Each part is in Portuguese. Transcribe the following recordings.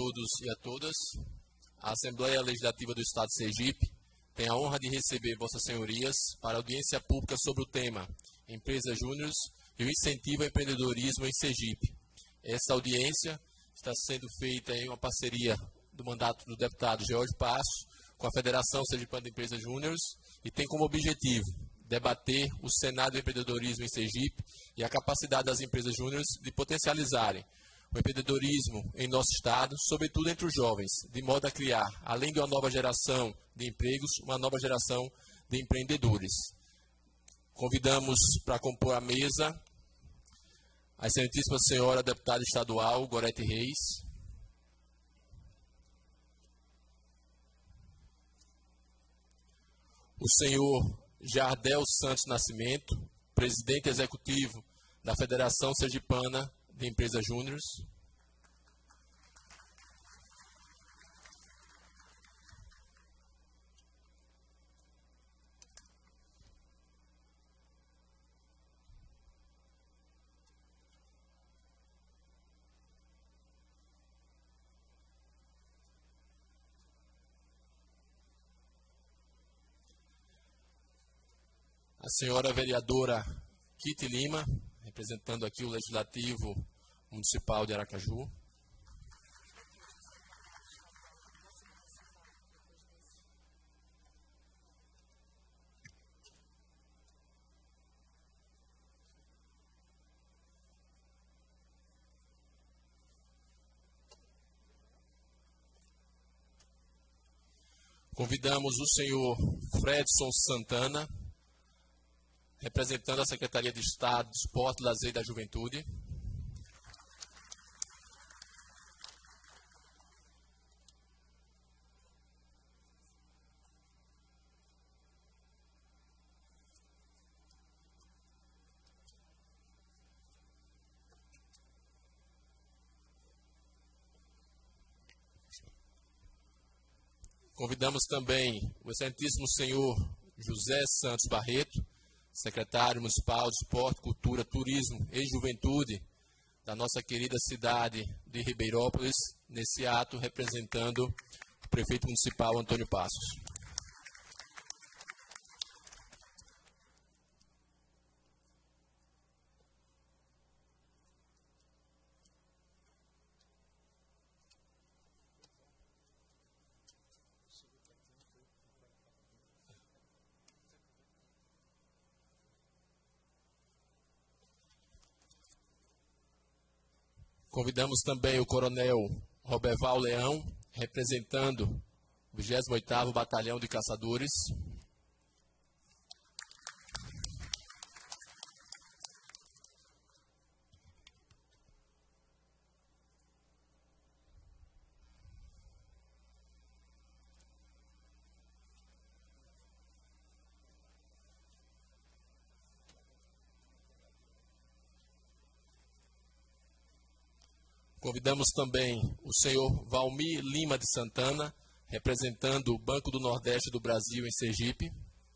todos e a todas. A Assembleia Legislativa do Estado de Sergipe tem a honra de receber Vossas Senhorias para audiência pública sobre o tema Empresas Júniores e o incentivo ao empreendedorismo em Sergipe. Essa audiência está sendo feita em uma parceria do mandato do deputado George Passos com a Federação Sergipana de Empresas Júniores e tem como objetivo debater o cenário do empreendedorismo em Sergipe e a capacidade das empresas júniores de potencializarem o empreendedorismo em nosso estado, sobretudo entre os jovens, de modo a criar, além de uma nova geração de empregos, uma nova geração de empreendedores. Convidamos para compor a mesa a excelentíssima senhora deputada estadual Gorete Reis, o senhor Jardel Santos Nascimento, presidente executivo da Federação Sergipana de Empresas Júniores. A senhora vereadora Kitty Lima, representando aqui o Legislativo Municipal de Aracaju. Convidamos o senhor Fredson Santana, representando a Secretaria de Estado de Esporte, Lazer e da Juventude. Convidamos também o excelentíssimo senhor José Santos Barreto, secretário municipal de Esporte, Cultura, Turismo e Juventude da nossa querida cidade de Ribeirópolis, nesse ato representando o prefeito municipal Antônio Passos. Convidamos também o coronel Roberval Leão, representando o 28º Batalhão de Caçadores. Convidamos também o senhor Valmir Lima de Santana, representando o Banco do Nordeste do Brasil em Sergipe.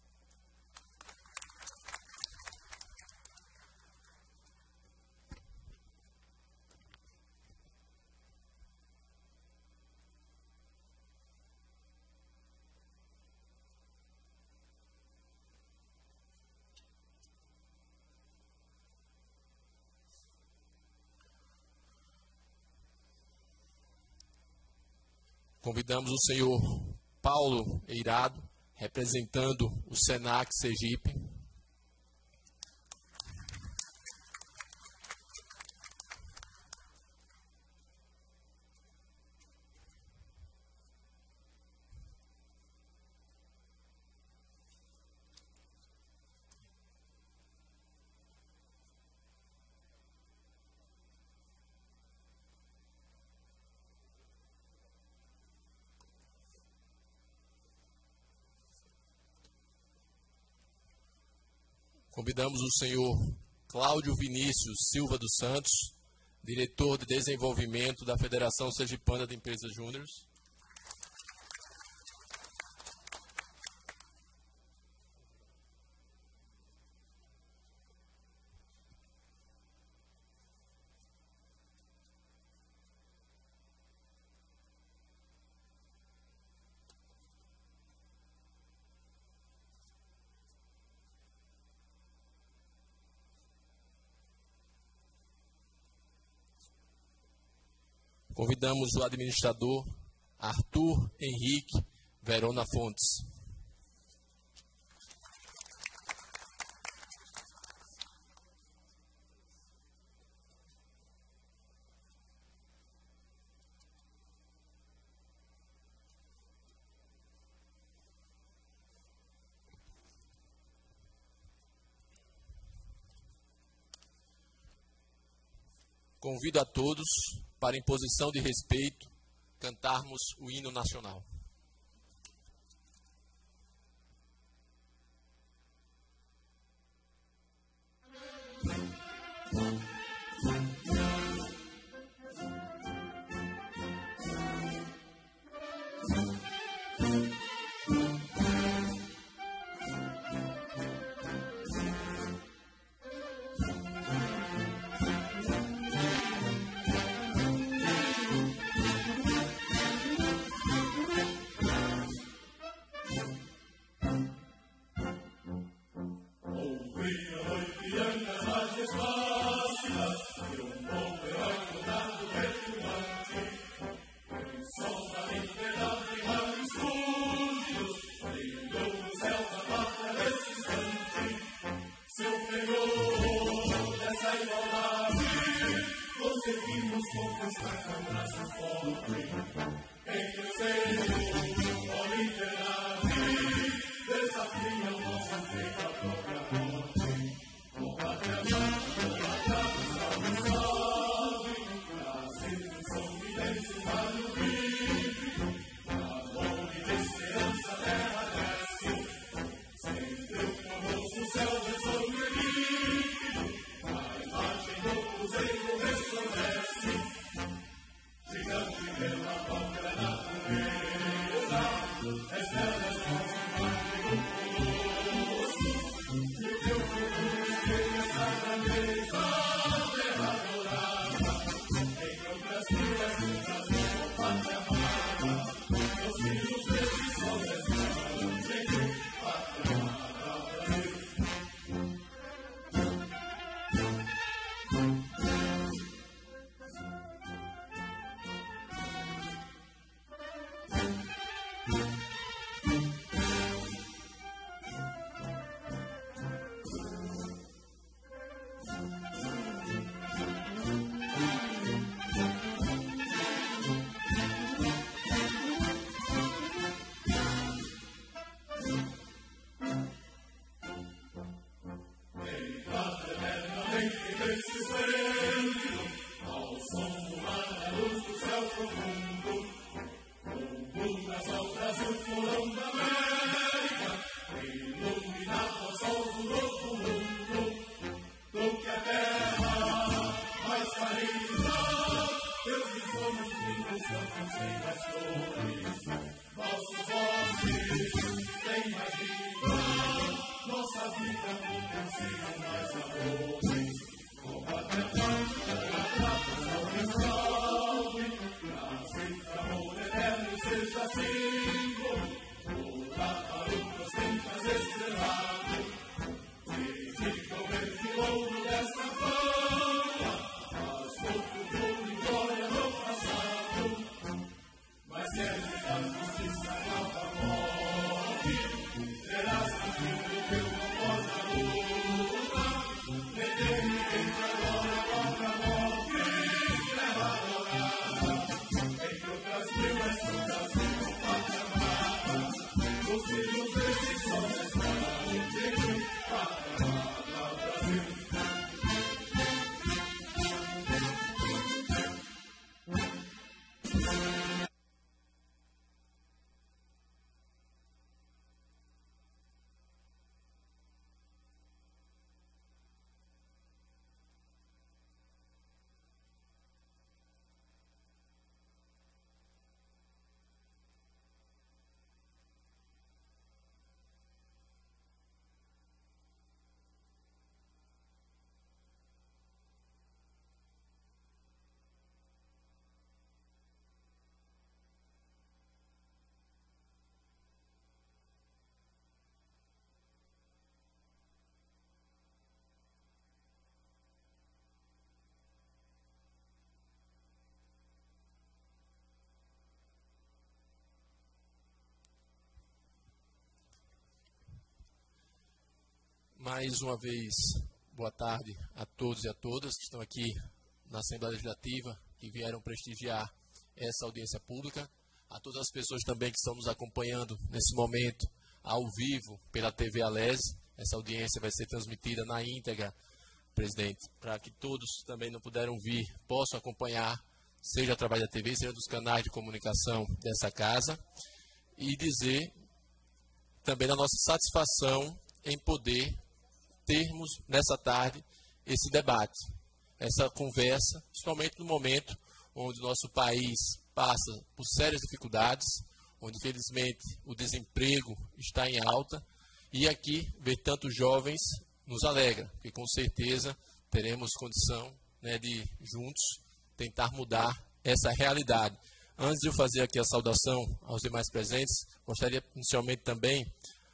Convidamos o senhor Paulo Eirado, representando o Senac Sergipe. Convidamos o senhor Cláudio Vinícius Silva dos Santos, diretor de desenvolvimento da Federação Sergipana de Empresas Júniores. Convidamos o administrador Arthur Henrique Verona Fontes. Convido a todos para, em posição de respeito, cantarmos o hino nacional. Mais uma vez, boa tarde a todos e a todas que estão aqui na Assembleia Legislativa, que vieram prestigiar essa audiência pública, a todas as pessoas também que estão nos acompanhando nesse momento ao vivo pela TV Alese. Essa audiência vai ser transmitida na íntegra, presidente, para que todos também não puderam vir possam acompanhar, seja através da TV, seja dos canais de comunicação dessa casa, e dizer também da nossa satisfação em poder termos nessa tarde esse debate, essa conversa, principalmente no momento onde o nosso país passa por sérias dificuldades, onde infelizmente o desemprego está em alta, e aqui ver tantos jovens nos alegra, porque com certeza teremos condição, né, de juntos tentar mudar essa realidade. Antes de eu fazer aqui a saudação aos demais presentes, gostaria inicialmente também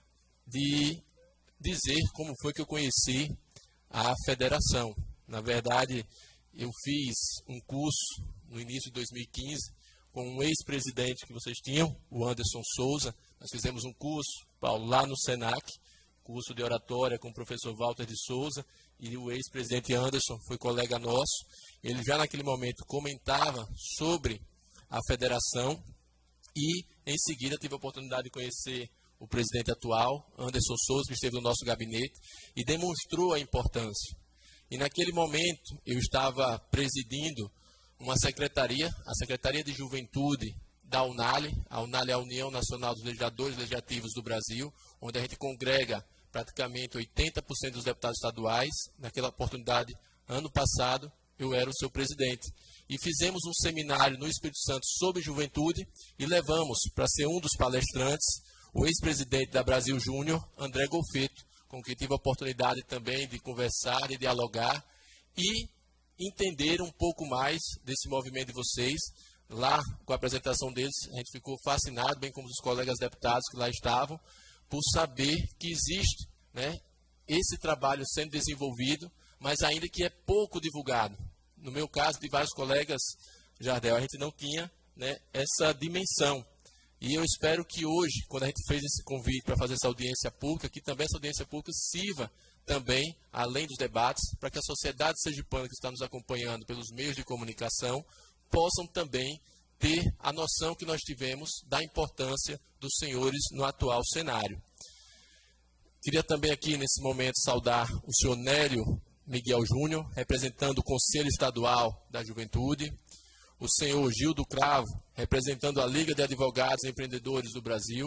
de dizer como foi que eu conheci a federação. Na verdade, eu fiz um curso no início de 2015 com um ex-presidente que vocês tinham, o Anderson Souza. Nós fizemos um curso, Paulo, lá no SENAC, curso de oratória com o professor Walter de Souza, e o ex-presidente Anderson foi colega nosso. Ele já naquele momento comentava sobre a federação e, em seguida, tive a oportunidade de conhecer o presidente atual, Anderson Souza, que esteve no nosso gabinete e demonstrou a importância. E naquele momento eu estava presidindo uma secretaria, a Secretaria de Juventude da UNALE. A UNALE é a União Nacional dos Legisladores Legislativos do Brasil, onde a gente congrega praticamente 80% dos deputados estaduais. Naquela oportunidade, ano passado, eu era o seu presidente. E fizemos um seminário no Espírito Santo sobre juventude e levamos para ser um dos palestrantes o ex-presidente da Brasil Júnior, André Golfeto, com quem tive a oportunidade também de conversar e dialogar e entender um pouco mais desse movimento de vocês. Lá, com a apresentação deles, a gente ficou fascinado, bem como os colegas deputados que lá estavam, por saber que existe, né, esse trabalho sendo desenvolvido, mas ainda que é pouco divulgado. No meu caso, de vários colegas, Jardel, a gente não tinha, né, essa dimensão. E eu espero que hoje, quando a gente fez esse convite para fazer essa audiência pública, que também essa audiência pública sirva também, além dos debates, para que a sociedade sergipana que está nos acompanhando pelos meios de comunicação possam também ter a noção que nós tivemos da importância dos senhores no atual cenário. Queria também aqui, nesse momento, saudar o senhor Nélio Miguel Júnior, representando o Conselho Estadual da Juventude, o senhor Gildo Cravo, representando a Liga de Advogados e Empreendedores do Brasil,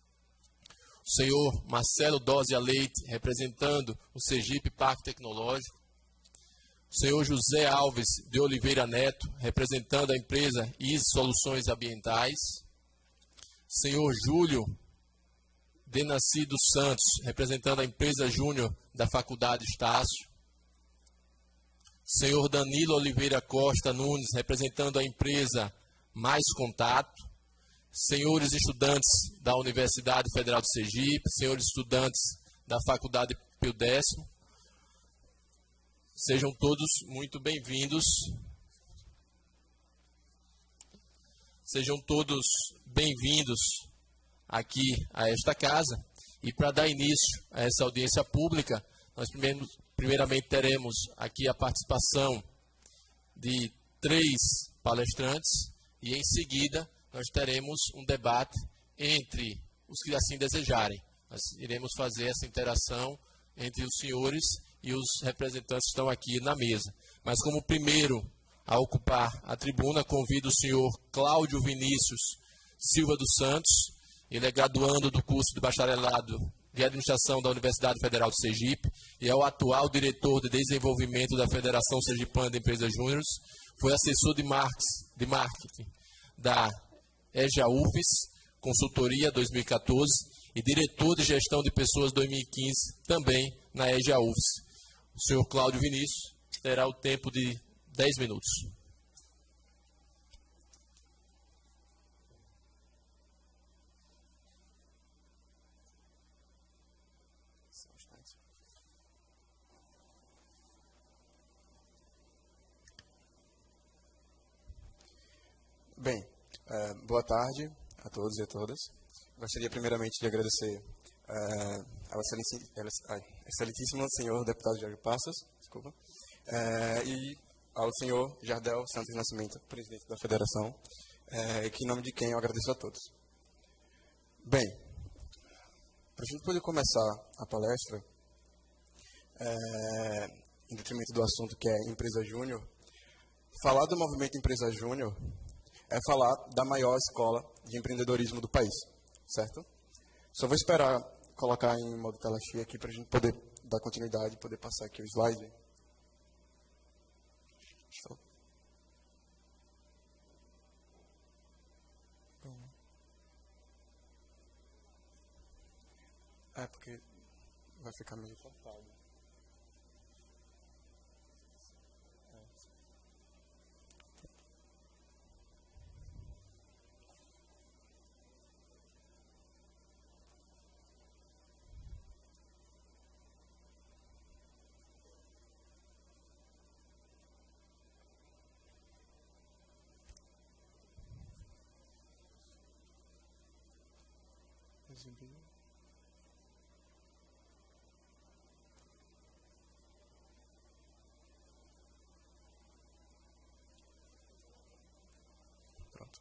o senhor Marcelo Dózia Leite, representando o Sergipe Parque Tecnológico, o senhor José Alves de Oliveira Neto, representando a empresa IS Soluções Ambientais, o senhor Júlio Denassi dos Santos, representando a empresa Júnior da Faculdade Estácio, senhor Danilo Oliveira Costa Nunes, representando a empresa Mais Contato, senhores estudantes da Universidade Federal de Sergipe, senhores estudantes da Faculdade Pio X, sejam todos muito bem-vindos. Sejam todos bem-vindos aqui a esta casa. E para dar início a essa audiência pública, nós primeiramente teremos aqui a participação de 3 palestrantes e, em seguida, nós teremos um debate entre os que assim desejarem. Nós iremos fazer essa interação entre os senhores e os representantes que estão aqui na mesa. Mas como primeiro a ocupar a tribuna, convido o senhor Cláudio Vinícius Silva dos Santos. Ele é graduando do curso de bacharelado de Administração da Universidade Federal de Sergipe e é o atual diretor de desenvolvimento da Federação Sergipana de Empresas Júniores. Foi assessor de marketing da EJA UFES, consultoria 2014, e diretor de gestão de pessoas 2015, também na EJA UFES. O senhor Cláudio Vinícius terá o tempo de 10 minutos. Bem, boa tarde a todos e a todas. Gostaria primeiramente de agradecer ao excelentíssimo senhor deputado Jorge Passos, desculpa, e ao senhor Jardel Santos Nascimento, presidente da federação, que em nome de quem eu agradeço a todos. Bem, para a gente poder começar a palestra, em detrimento do assunto que é Empresa Júnior, falar do movimento Empresa Júnior é falar da maior escola de empreendedorismo do país, certo? Só vou esperar colocar em modo tela cheia aqui para a gente poder dar continuidade e poder passar aqui o slide. Porque vai ficar meio cortado. Pronto.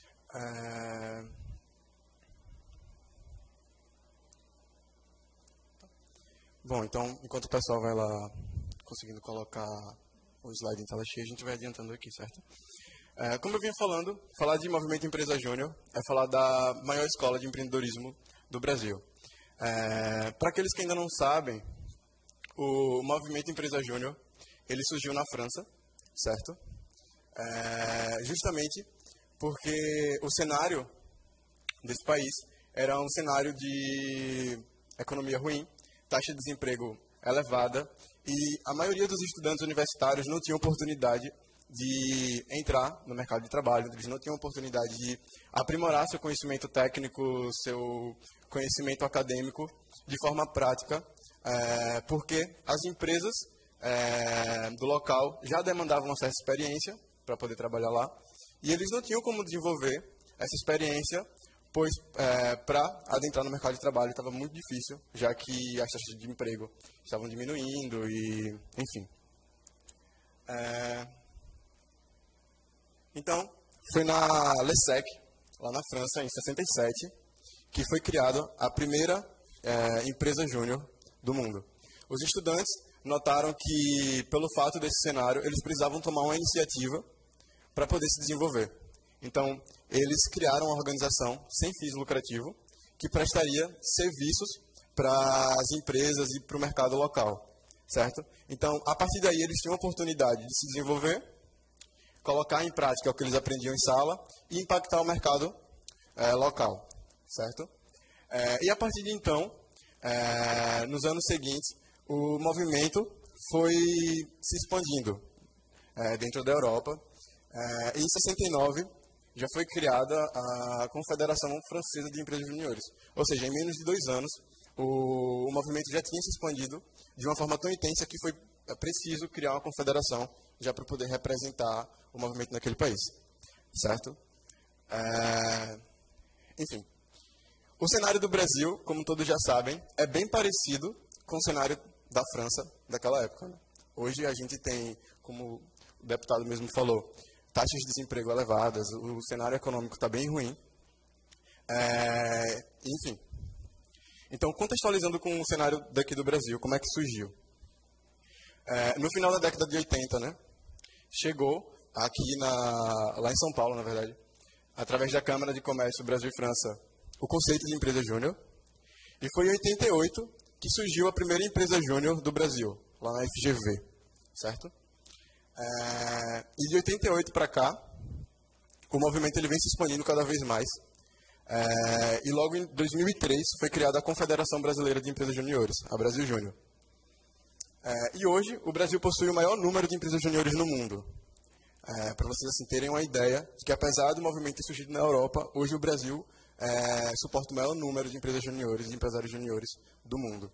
Bom, então, enquanto o pessoal vai lá conseguindo colocar o slide em tela cheia, a gente vai adiantando aqui, certo? Como eu vinha falando, falar de Movimento Empresa Júnior é falar da maior escola de empreendedorismo do Brasil. Para aqueles que ainda não sabem, o Movimento Empresa Júnior, ele surgiu na França, certo? Justamente porque o cenário desse país era um cenário de economia ruim, taxa de desemprego elevada, e a maioria dos estudantes universitários não tinha oportunidade de entrar no mercado de trabalho, eles não tinham oportunidade de aprimorar seu conhecimento técnico, seu conhecimento acadêmico de forma prática, porque as empresas do local já demandavam uma certa experiência para poder trabalhar lá, e eles não tinham como desenvolver essa experiência, pois para adentrar no mercado de trabalho estava muito difícil, já que as taxas de emprego estavam diminuindo e, enfim. Então, foi na LESSEC, lá na França, em 67, que foi criada a primeira empresa júnior do mundo. Os estudantes notaram que, pelo fato desse cenário, eles precisavam tomar uma iniciativa para poder se desenvolver. Então, eles criaram uma organização sem fins lucrativos que prestaria serviços para as empresas e para o mercado local, certo? Então, a partir daí, eles tinham a oportunidade de se desenvolver, colocar em prática o que eles aprendiam em sala e impactar o mercado local, certo? E a partir de então, nos anos seguintes, o movimento foi se expandindo dentro da Europa. Em 69, já foi criada a Confederação Francesa de Empresas Juniores. Ou seja, em menos de 2 anos, o movimento já tinha se expandido de uma forma tão intensa que foi preciso criar uma confederação já para poder representar o movimento naquele país, certo? Enfim, o cenário do Brasil, como todos já sabem, é bem parecido com o cenário da França daquela época, né? Hoje a gente tem, como o deputado mesmo falou, taxas de desemprego elevadas, o cenário econômico está bem ruim. Enfim. Então, contextualizando com o cenário daqui do Brasil, como é que surgiu? No final da década de 80, né, chegou aqui lá em São Paulo, na verdade, através da Câmara de Comércio Brasil e França, o conceito de empresa júnior. E foi em 88 que surgiu a primeira empresa júnior do Brasil, lá na FGV, certo? E de 88 para cá, o movimento ele vem se expandindo cada vez mais. E logo em 2003 foi criada a Confederação Brasileira de Empresas Juniores, a Brasil Júnior. E hoje o Brasil possui o maior número de empresas juniores no mundo. Para vocês assim, terem uma ideia de que apesar do movimento ter surgido na Europa, hoje o Brasil suporta o maior número de empresas juniores, de empresários juniores do mundo.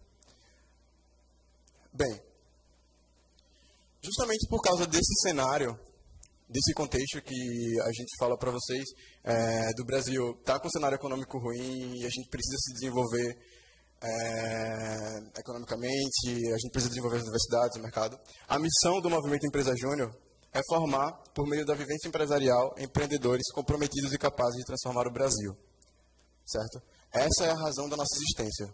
Bem, justamente por causa desse cenário, desse contexto que a gente fala para vocês, do Brasil estar com um cenário econômico ruim e a gente precisa se desenvolver economicamente, a gente precisa desenvolver as universidades, o mercado. A missão do Movimento Empresa Júnior é formar, por meio da vivência empresarial, empreendedores comprometidos e capazes de transformar o Brasil. Certo? Essa é a razão da nossa existência.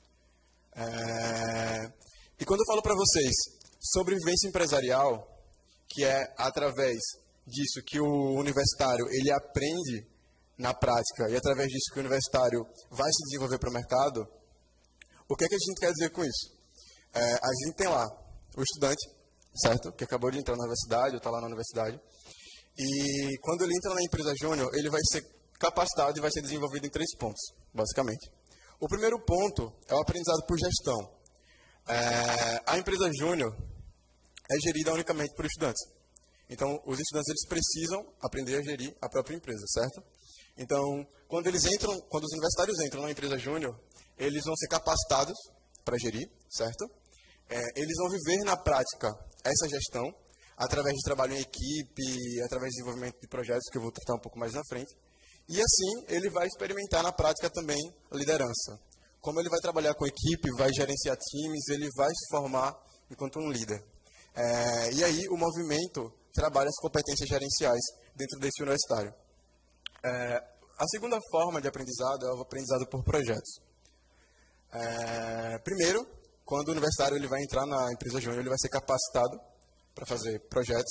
E quando eu falo para vocês sobre vivência empresarial, que é através disso que o universitário ele aprende na prática e através disso que o universitário vai se desenvolver para o mercado, o que é que a gente quer dizer com isso? A gente tem lá o estudante, certo? Que acabou de entrar na universidade, ou está lá na universidade, e quando ele entra na empresa júnior, ele vai ser capacitado e vai ser desenvolvido em 3 pontos, basicamente. O primeiro ponto é o aprendizado por gestão. A empresa júnior é gerida unicamente por estudantes. Então, os estudantes eles precisam aprender a gerir a própria empresa, certo? Então, quando os universitários entram na empresa júnior, eles vão ser capacitados para gerir, certo? Eles vão viver na prática essa gestão através de trabalho em equipe, através de desenvolvimento de projetos que eu vou tratar um pouco mais na frente. E assim, ele vai experimentar na prática também liderança. Como ele vai trabalhar com equipe, vai gerenciar times, ele vai se formar enquanto um líder. E aí, o movimento trabalha as competências gerenciais dentro desse universitário. A segunda forma de aprendizado é o aprendizado por projetos. Primeiro, quando o universitário ele vai entrar na empresa júnior, ele vai ser capacitado para fazer projetos.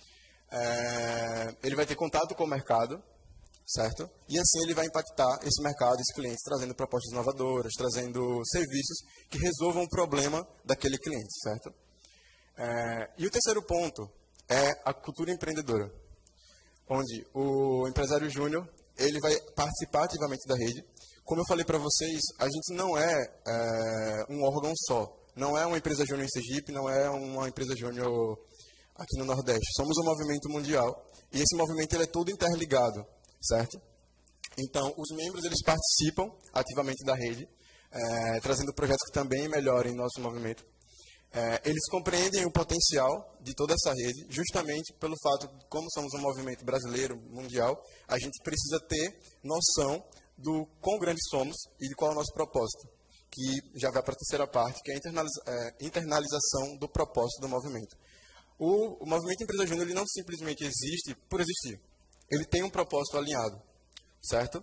Ele vai ter contato com o mercado, certo? E assim ele vai impactar esse mercado, esses clientes, trazendo propostas inovadoras, trazendo serviços que resolvam o problema daquele cliente, certo? E o terceiro ponto é a cultura empreendedora, onde o empresário júnior ele vai participar ativamente da rede. Como eu falei para vocês, a gente não é um órgão só. Não é uma empresa júnior em Sergipe, não é uma empresa júnior aqui no Nordeste. Somos um movimento mundial e esse movimento ele é todo interligado, certo? Então, os membros eles participam ativamente da rede, trazendo projetos que também melhorem nosso movimento. Eles compreendem o potencial de toda essa rede, justamente pelo fato de, como somos um movimento brasileiro, mundial, a gente precisa ter noção do quão grandes somos e de qual é o nosso propósito, que já vai para a terceira parte, que é a internalização do propósito do movimento. O movimento Empresa Júnior ele não simplesmente existe por existir. Ele tem um propósito alinhado, certo?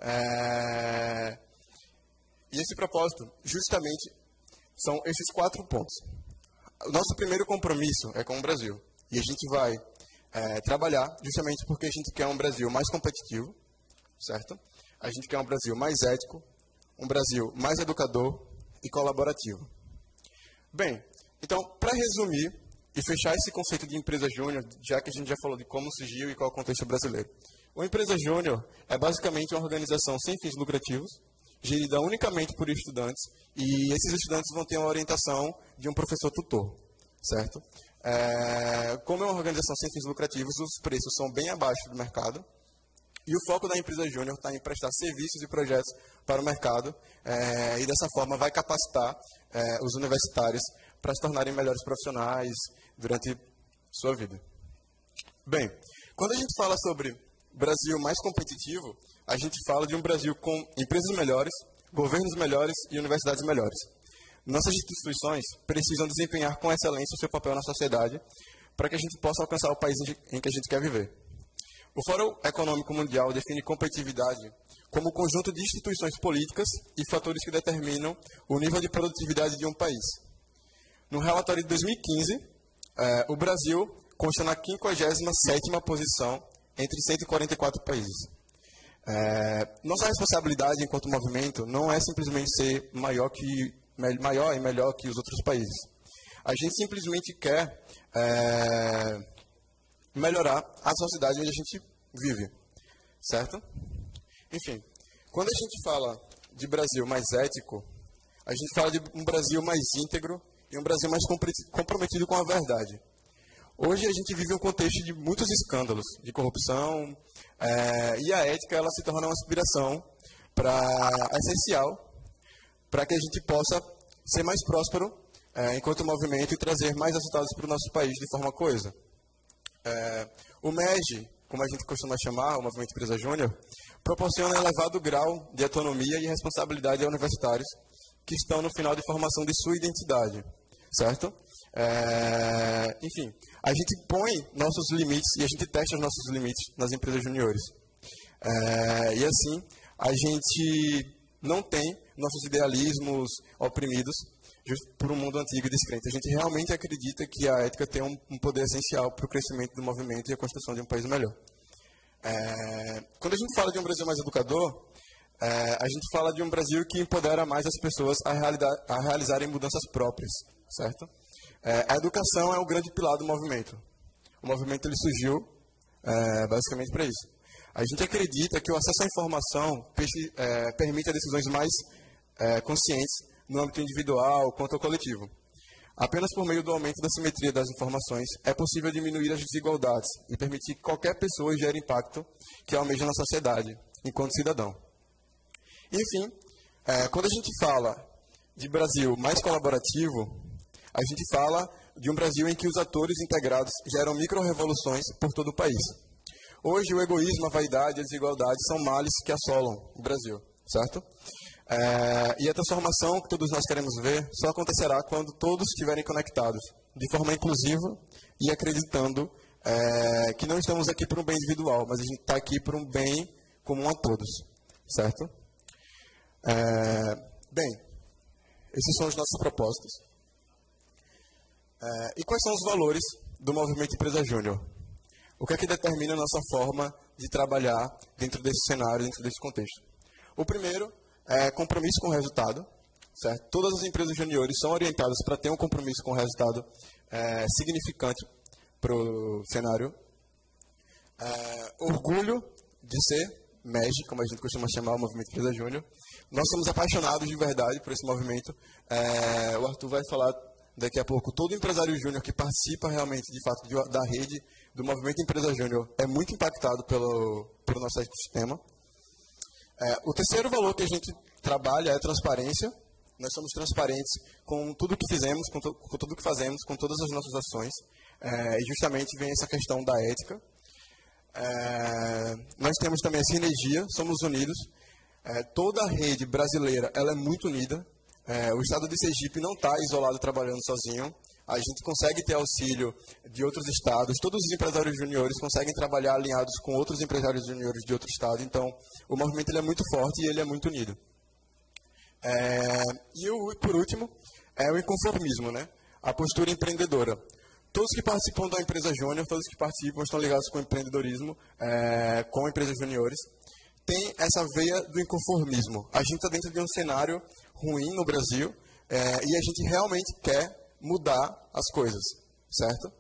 E esse propósito, justamente, são esses 4 pontos. O nosso primeiro compromisso é com o Brasil. E a gente vai trabalhar justamente porque a gente quer um Brasil mais competitivo, certo? A gente quer um Brasil mais ético, um Brasil mais educador e colaborativo. Bem, então, para resumir e fechar esse conceito de empresa júnior, já que a gente já falou de como surgiu e qual é o contexto brasileiro. Uma empresa júnior é basicamente uma organização sem fins lucrativos, gerida unicamente por estudantes, e esses estudantes vão ter uma orientação de um professor tutor, certo? Como é uma organização sem fins lucrativos, os preços são bem abaixo do mercado, e o foco da empresa júnior está em prestar serviços e projetos para o mercado, e dessa forma vai capacitar os universitários para se tornarem melhores profissionais durante sua vida. Bem, quando a gente fala sobre Brasil mais competitivo, a gente fala de um Brasil com empresas melhores, governos melhores e universidades melhores. Nossas instituições precisam desempenhar com excelência o seu papel na sociedade para que a gente possa alcançar o país em que a gente quer viver. O Fórum Econômico Mundial define competitividade como o conjunto de instituições políticas e fatores que determinam o nível de produtividade de um país. No relatório de 2015, o Brasil consta na 57ª posição entre 144 países. Nossa responsabilidade enquanto movimento não é simplesmente ser maior e melhor que os outros países. A gente simplesmente quer melhorar a sociedade onde a gente vive, certo? Enfim, quando a gente fala de Brasil mais ético, a gente fala de um Brasil mais íntegro e um Brasil mais comprometido com a verdade. Hoje a gente vive um contexto de muitos escândalos, de corrupção, e a ética ela se torna uma aspiração essencial para que a gente possa ser mais próspero enquanto movimento e trazer mais resultados para o nosso país de forma coesa. O MEG, como a gente costuma chamar, o Movimento Empresa Júnior, proporciona elevado grau de autonomia e responsabilidade a universitários que estão no final de formação de sua identidade, certo? Enfim, a gente põe nossos limites e a gente testa os nossos limites nas empresas juniores. E assim, a gente não tem nossos idealismos oprimidos justo por um mundo antigo e descrente. A gente realmente acredita que a ética tem um poder essencial para o crescimento do movimento e a construção de um país melhor. Quando a gente fala de um Brasil mais educador, a gente fala de um Brasil que empodera mais as pessoas a realizarem mudanças próprias, certo? A educação é o grande pilar do movimento. O movimento ele surgiu basicamente para isso. A gente acredita que o acesso à informação permite decisões mais conscientes no âmbito individual quanto ao coletivo. Apenas por meio do aumento da simetria das informações é possível diminuir as desigualdades e permitir que qualquer pessoa gere impacto que almeja na sociedade, enquanto cidadão. Enfim, quando a gente fala de Brasil mais colaborativo, a gente fala de um Brasil em que os atores integrados geram micro-revoluções por todo o país. Hoje, o egoísmo, a vaidade e a desigualdade são males que assolam o Brasil, certo? E a transformação que todos nós queremos ver só acontecerá quando todos estiverem conectados, de forma inclusiva e acreditando que não estamos aqui por um bem individual, mas a gente está aqui por um bem comum a todos, certo? Bem, esses são os nossos propósitos. E quais são os valores do Movimento Empresa Júnior? O que é que determina a nossa forma de trabalhar dentro desse cenário, dentro desse contexto? O primeiro é compromisso com o resultado, certo? Todas as empresas juniores são orientadas para ter um compromisso com o resultado significante para o cenário. Orgulho de ser MEG, como a gente costuma chamar o Movimento Empresa Júnior. Nós somos apaixonados de verdade por esse movimento. O Arthur vai falar daqui a pouco. Todo empresário júnior que participa realmente, de fato, da rede do Movimento Empresa Júnior é muito impactado pelo nosso ecossistema. O terceiro valor que a gente trabalha é a transparência. Nós somos transparentes com tudo que fizemos, com tudo que fazemos, com todas as nossas ações. E justamente vem essa questão da ética. Nós temos também a sinergia, somos unidos. Toda a rede brasileira ela é muito unida. O estado de Sergipe não está isolado trabalhando sozinho. A gente consegue ter auxílio de outros estados. Todos os empresários juniores conseguem trabalhar alinhados com outros empresários juniores de outro estado. Então, o movimento ele é muito forte e ele é muito unido. Por último, é o inconformismo, né? A postura empreendedora. Todos que participam da empresa júnior, todos que participam estão ligados com o empreendedorismo, com empresas juniores. Tem essa veia do inconformismo. A gente está dentro de um cenário ruim no Brasil e a gente realmente quer mudar as coisas, certo?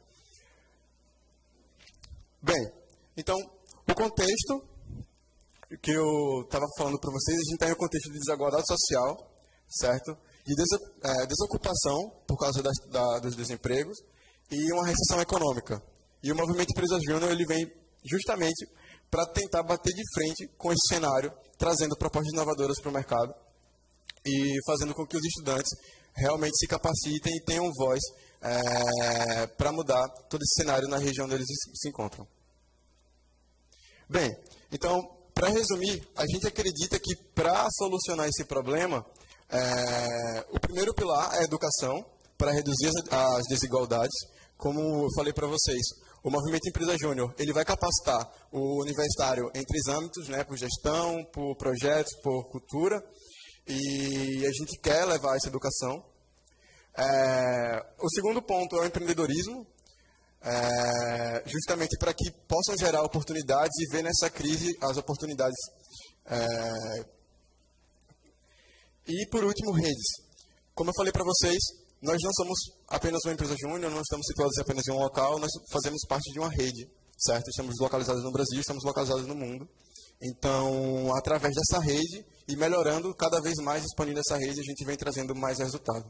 Bem, então, o contexto que eu estava falando para vocês, a gente está em um contexto de desigualdade social, certo? De desocupação por causa dos desempregos e uma recessão econômica. E o Movimento Empresa Júnior ele vem justamente para tentar bater de frente com esse cenário, trazendo propostas inovadoras para o mercado e fazendo com que os estudantes realmente se capacitem e tenham voz para mudar todo esse cenário na região onde eles se encontram. Bem, então, para resumir, a gente acredita que para solucionar esse problema, o primeiro pilar é a educação, para reduzir as desigualdades. Como eu falei para vocês, o Movimento Empresa Júnior ele vai capacitar o universitário em 3 âmbitos, né, por gestão, por projetos, por cultura, e a gente quer levar essa educação. O segundo ponto é o empreendedorismo, justamente para que possam gerar oportunidades e ver nessa crise as oportunidades. E, por último, redes. Como eu falei para vocês, nós não somos apenas uma empresa júnior, não estamos situados apenas em um local, nós fazemos parte de uma rede, certo? Estamos localizados no Brasil, estamos localizados no mundo. Então, através dessa rede e melhorando cada vez mais, expandindo essa rede, a gente vem trazendo mais resultado.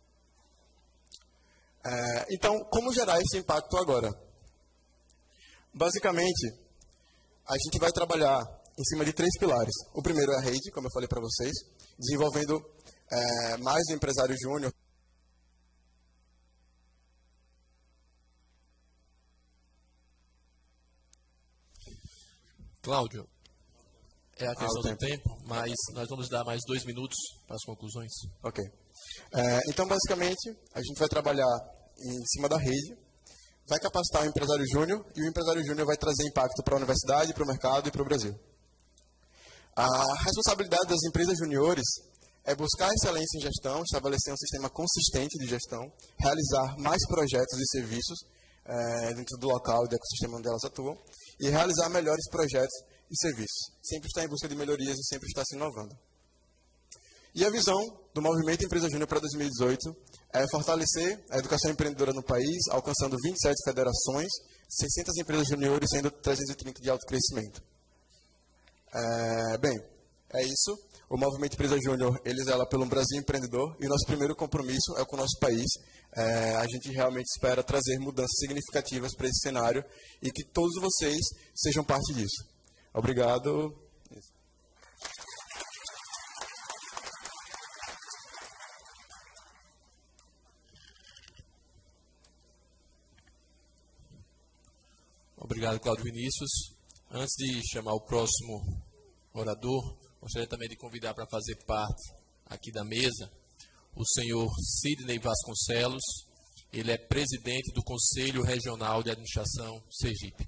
Então, como gerar esse impacto agora? Basicamente, a gente vai trabalhar em cima de 3 pilares. O primeiro é a rede, como eu falei para vocês, desenvolvendo mais o empresário júnior. Cláudio, É a questão do tempo, mas nós vamos dar mais 2 minutos para as conclusões. Ok. Então, basicamente, a gente vai trabalhar em cima da rede, vai capacitar o empresário júnior e o empresário júnior vai trazer impacto para a universidade, para o mercado e para o Brasil. A responsabilidade das empresas juniores é buscar excelência em gestão, estabelecer um sistema consistente de gestão, realizar mais projetos e serviços dentro do local e do ecossistema onde elas atuam e realizar melhores projetos e serviços. Sempre está em busca de melhorias e sempre está se inovando. E a visão do Movimento Empresa Júnior para 2018 é fortalecer a educação empreendedora no país, alcançando 27 federações, 600 empresas juniores, sendo 330 de alto crescimento. Bem, é isso. O Movimento Empresa Júnior, ele zela pelo Brasil empreendedor e o nosso primeiro compromisso é com o nosso país. A gente realmente espera trazer mudanças significativas para esse cenário e que todos vocês sejam parte disso. Obrigado. Obrigado, Cláudio Vinícius. Antes de chamar o próximo orador, gostaria também de convidar para fazer parte aqui da mesa o senhor Sidney Vasconcelos. Ele é presidente do Conselho Regional de Administração Sergipe.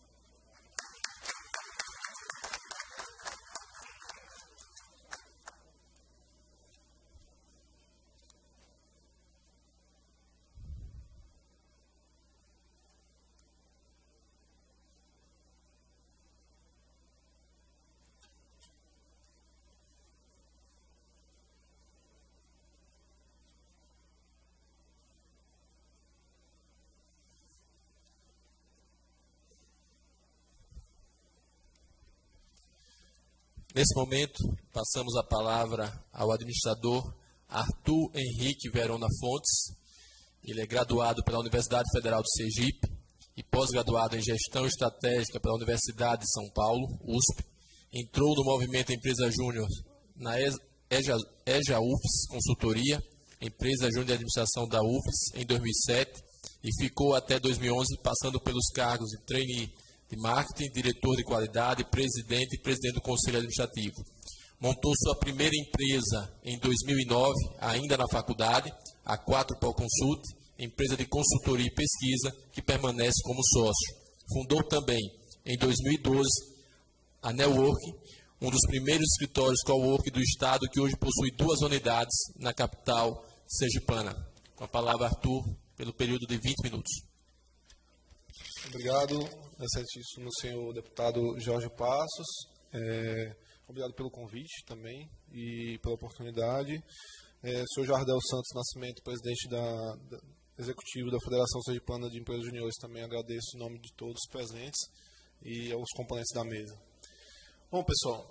Nesse momento, passamos a palavra ao administrador Arthur Henrique Verona Fontes. Ele é graduado pela Universidade Federal do Sergipe e pós-graduado em Gestão Estratégica pela Universidade de São Paulo, USP. Entrou no Movimento Empresa Júnior na EJA UFES Consultoria, Empresa Júnior de Administração da UFES, em 2007 e ficou até 2011 passando pelos cargos de trainee de marketing, diretor de qualidade, presidente e presidente do Conselho Administrativo. Montou sua primeira empresa em 2009, ainda na faculdade, a 4PO Consult, empresa de consultoria e pesquisa, que permanece como sócio. Fundou também, em 2012, a Network, um dos primeiros escritórios coworking do Estado, que hoje possui 2 unidades na capital sergipana. Com a palavra, Arthur, pelo período de 20 minutos. Obrigado, excelentíssimo senhor deputado Jorge Passos. Obrigado pelo convite também e pela oportunidade. Sou Jardel Santos Nascimento, presidente executivo da Federação Sergipana de Empresas Juniores. Também agradeço em nome de todos os presentes e aos componentes da mesa. Bom, pessoal,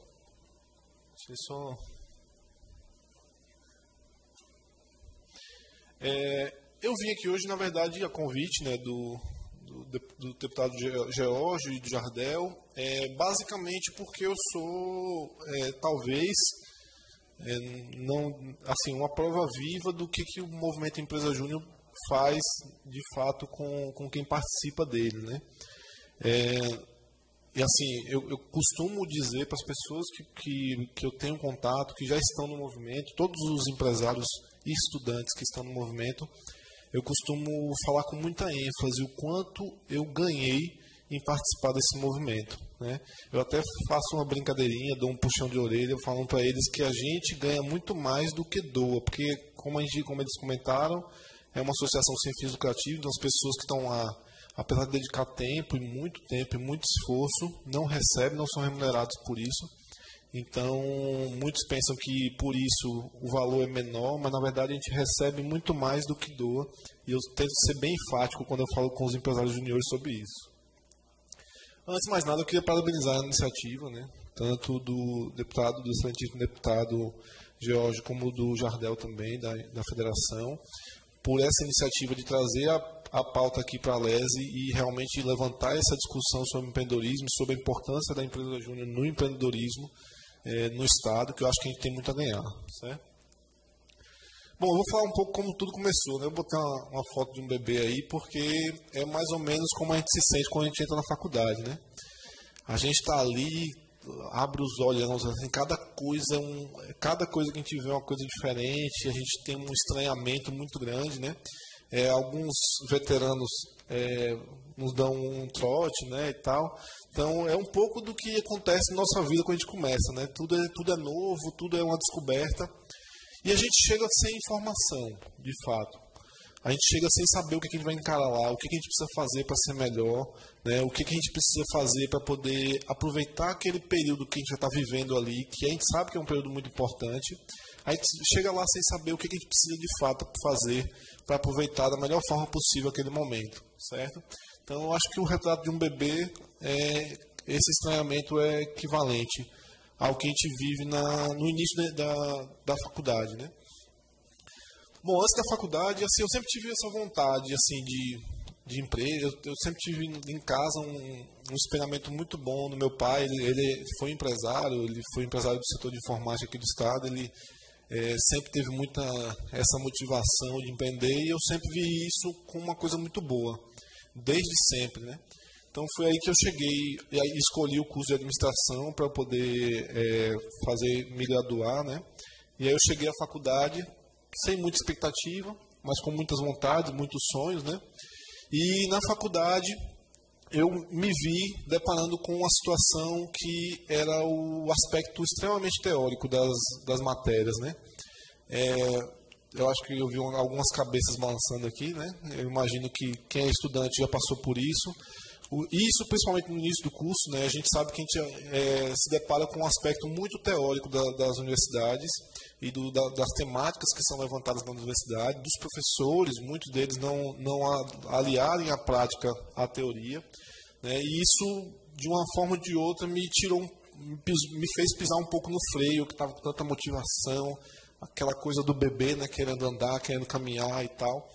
eu vim aqui hoje, na verdade, a convite, né, do deputado Geórgio e do Jardel, basicamente porque eu sou, talvez, uma prova viva do que o Movimento Empresa Júnior faz, de fato, com quem participa dele, né? E assim, eu costumo dizer para as pessoas que eu tenho contato, que já estão no movimento, todos os empresários e estudantes que estão no movimento, eu costumo falar com muita ênfase o quanto eu ganhei em participar desse movimento, né? Eu até faço uma brincadeirinha, dou um puxão de orelha, falando para eles que a gente ganha muito mais do que doa, porque, como eles comentaram, é uma associação sem fins lucrativos, então as pessoas que estão lá, apesar de dedicar tempo e muito esforço, não recebem, não são remunerados por isso. Então, muitos pensam que por isso o valor é menor, mas na verdade a gente recebe muito mais do que doa. E eu tento ser bem enfático quando eu falo com os empresários juniores sobre isso. Antes de mais nada, eu queria parabenizar a iniciativa, né, tanto do excelentíssimo deputado Geórgio, como do Jardel também, da Federação, por essa iniciativa de trazer a pauta aqui para a LESE e realmente levantar essa discussão sobre empreendedorismo, sobre a importância da empresa júnior no empreendedorismo no Estado, que eu acho que a gente tem muito a ganhar, certo? Bom, eu vou falar um pouco como tudo começou, né? Eu botei uma foto de um bebê aí, porque é mais ou menos como a gente se sente quando a gente entra na faculdade, né? A gente está ali abre os olhos, assim, cada coisa que a gente vê é uma coisa diferente, a gente tem um estranhamento muito grande, né? Alguns veteranos nos dão um trote, né, e tal. Então, é um pouco do que acontece na nossa vida quando a gente começa, né? Tudo é novo, tudo é uma descoberta. E a gente chega sem informação, de fato. A gente chega sem saber o que a gente vai encarar lá, o que a gente precisa fazer para ser melhor, né? O que a gente precisa fazer para poder aproveitar aquele período que a gente já está vivendo ali, que a gente sabe que é um período muito importante. A gente chega lá sem saber o que a gente precisa de fato fazer para aproveitar da melhor forma possível aquele momento, certo? Então, eu acho que o retrato de um bebê, esse estranhamento é equivalente ao que a gente vive no início da faculdade, né? Bom, antes da faculdade, assim, eu sempre tive essa vontade assim, de empresa. Eu sempre tive em casa um espelhamento muito bom do meu pai. Ele foi empresário do setor de informática aqui do estado. Ele sempre teve muita essa motivação de empreender e eu sempre vi isso como uma coisa muito boa, desde sempre, né? Então foi aí que eu cheguei e escolhi o curso de administração para poder me graduar, né? E aí eu cheguei à faculdade sem muita expectativa, mas com muitas vontades, muitos sonhos, né? E na faculdade eu me vi deparando com uma situação que era o aspecto extremamente teórico das matérias, né? Eu acho que eu vi algumas cabeças balançando aqui, né? Eu imagino que quem é estudante já passou por isso. Isso, principalmente no início do curso, né? A gente sabe que a gente se depara com um aspecto muito teórico das universidades e das temáticas que são levantadas na universidade, dos professores, muitos deles não aliarem a prática à teoria, né? E isso, de uma forma ou de outra, me fez pisar um pouco no freio, que estava com tanta motivação, aquela coisa do bebê, né? Querendo andar, querendo caminhar e tal.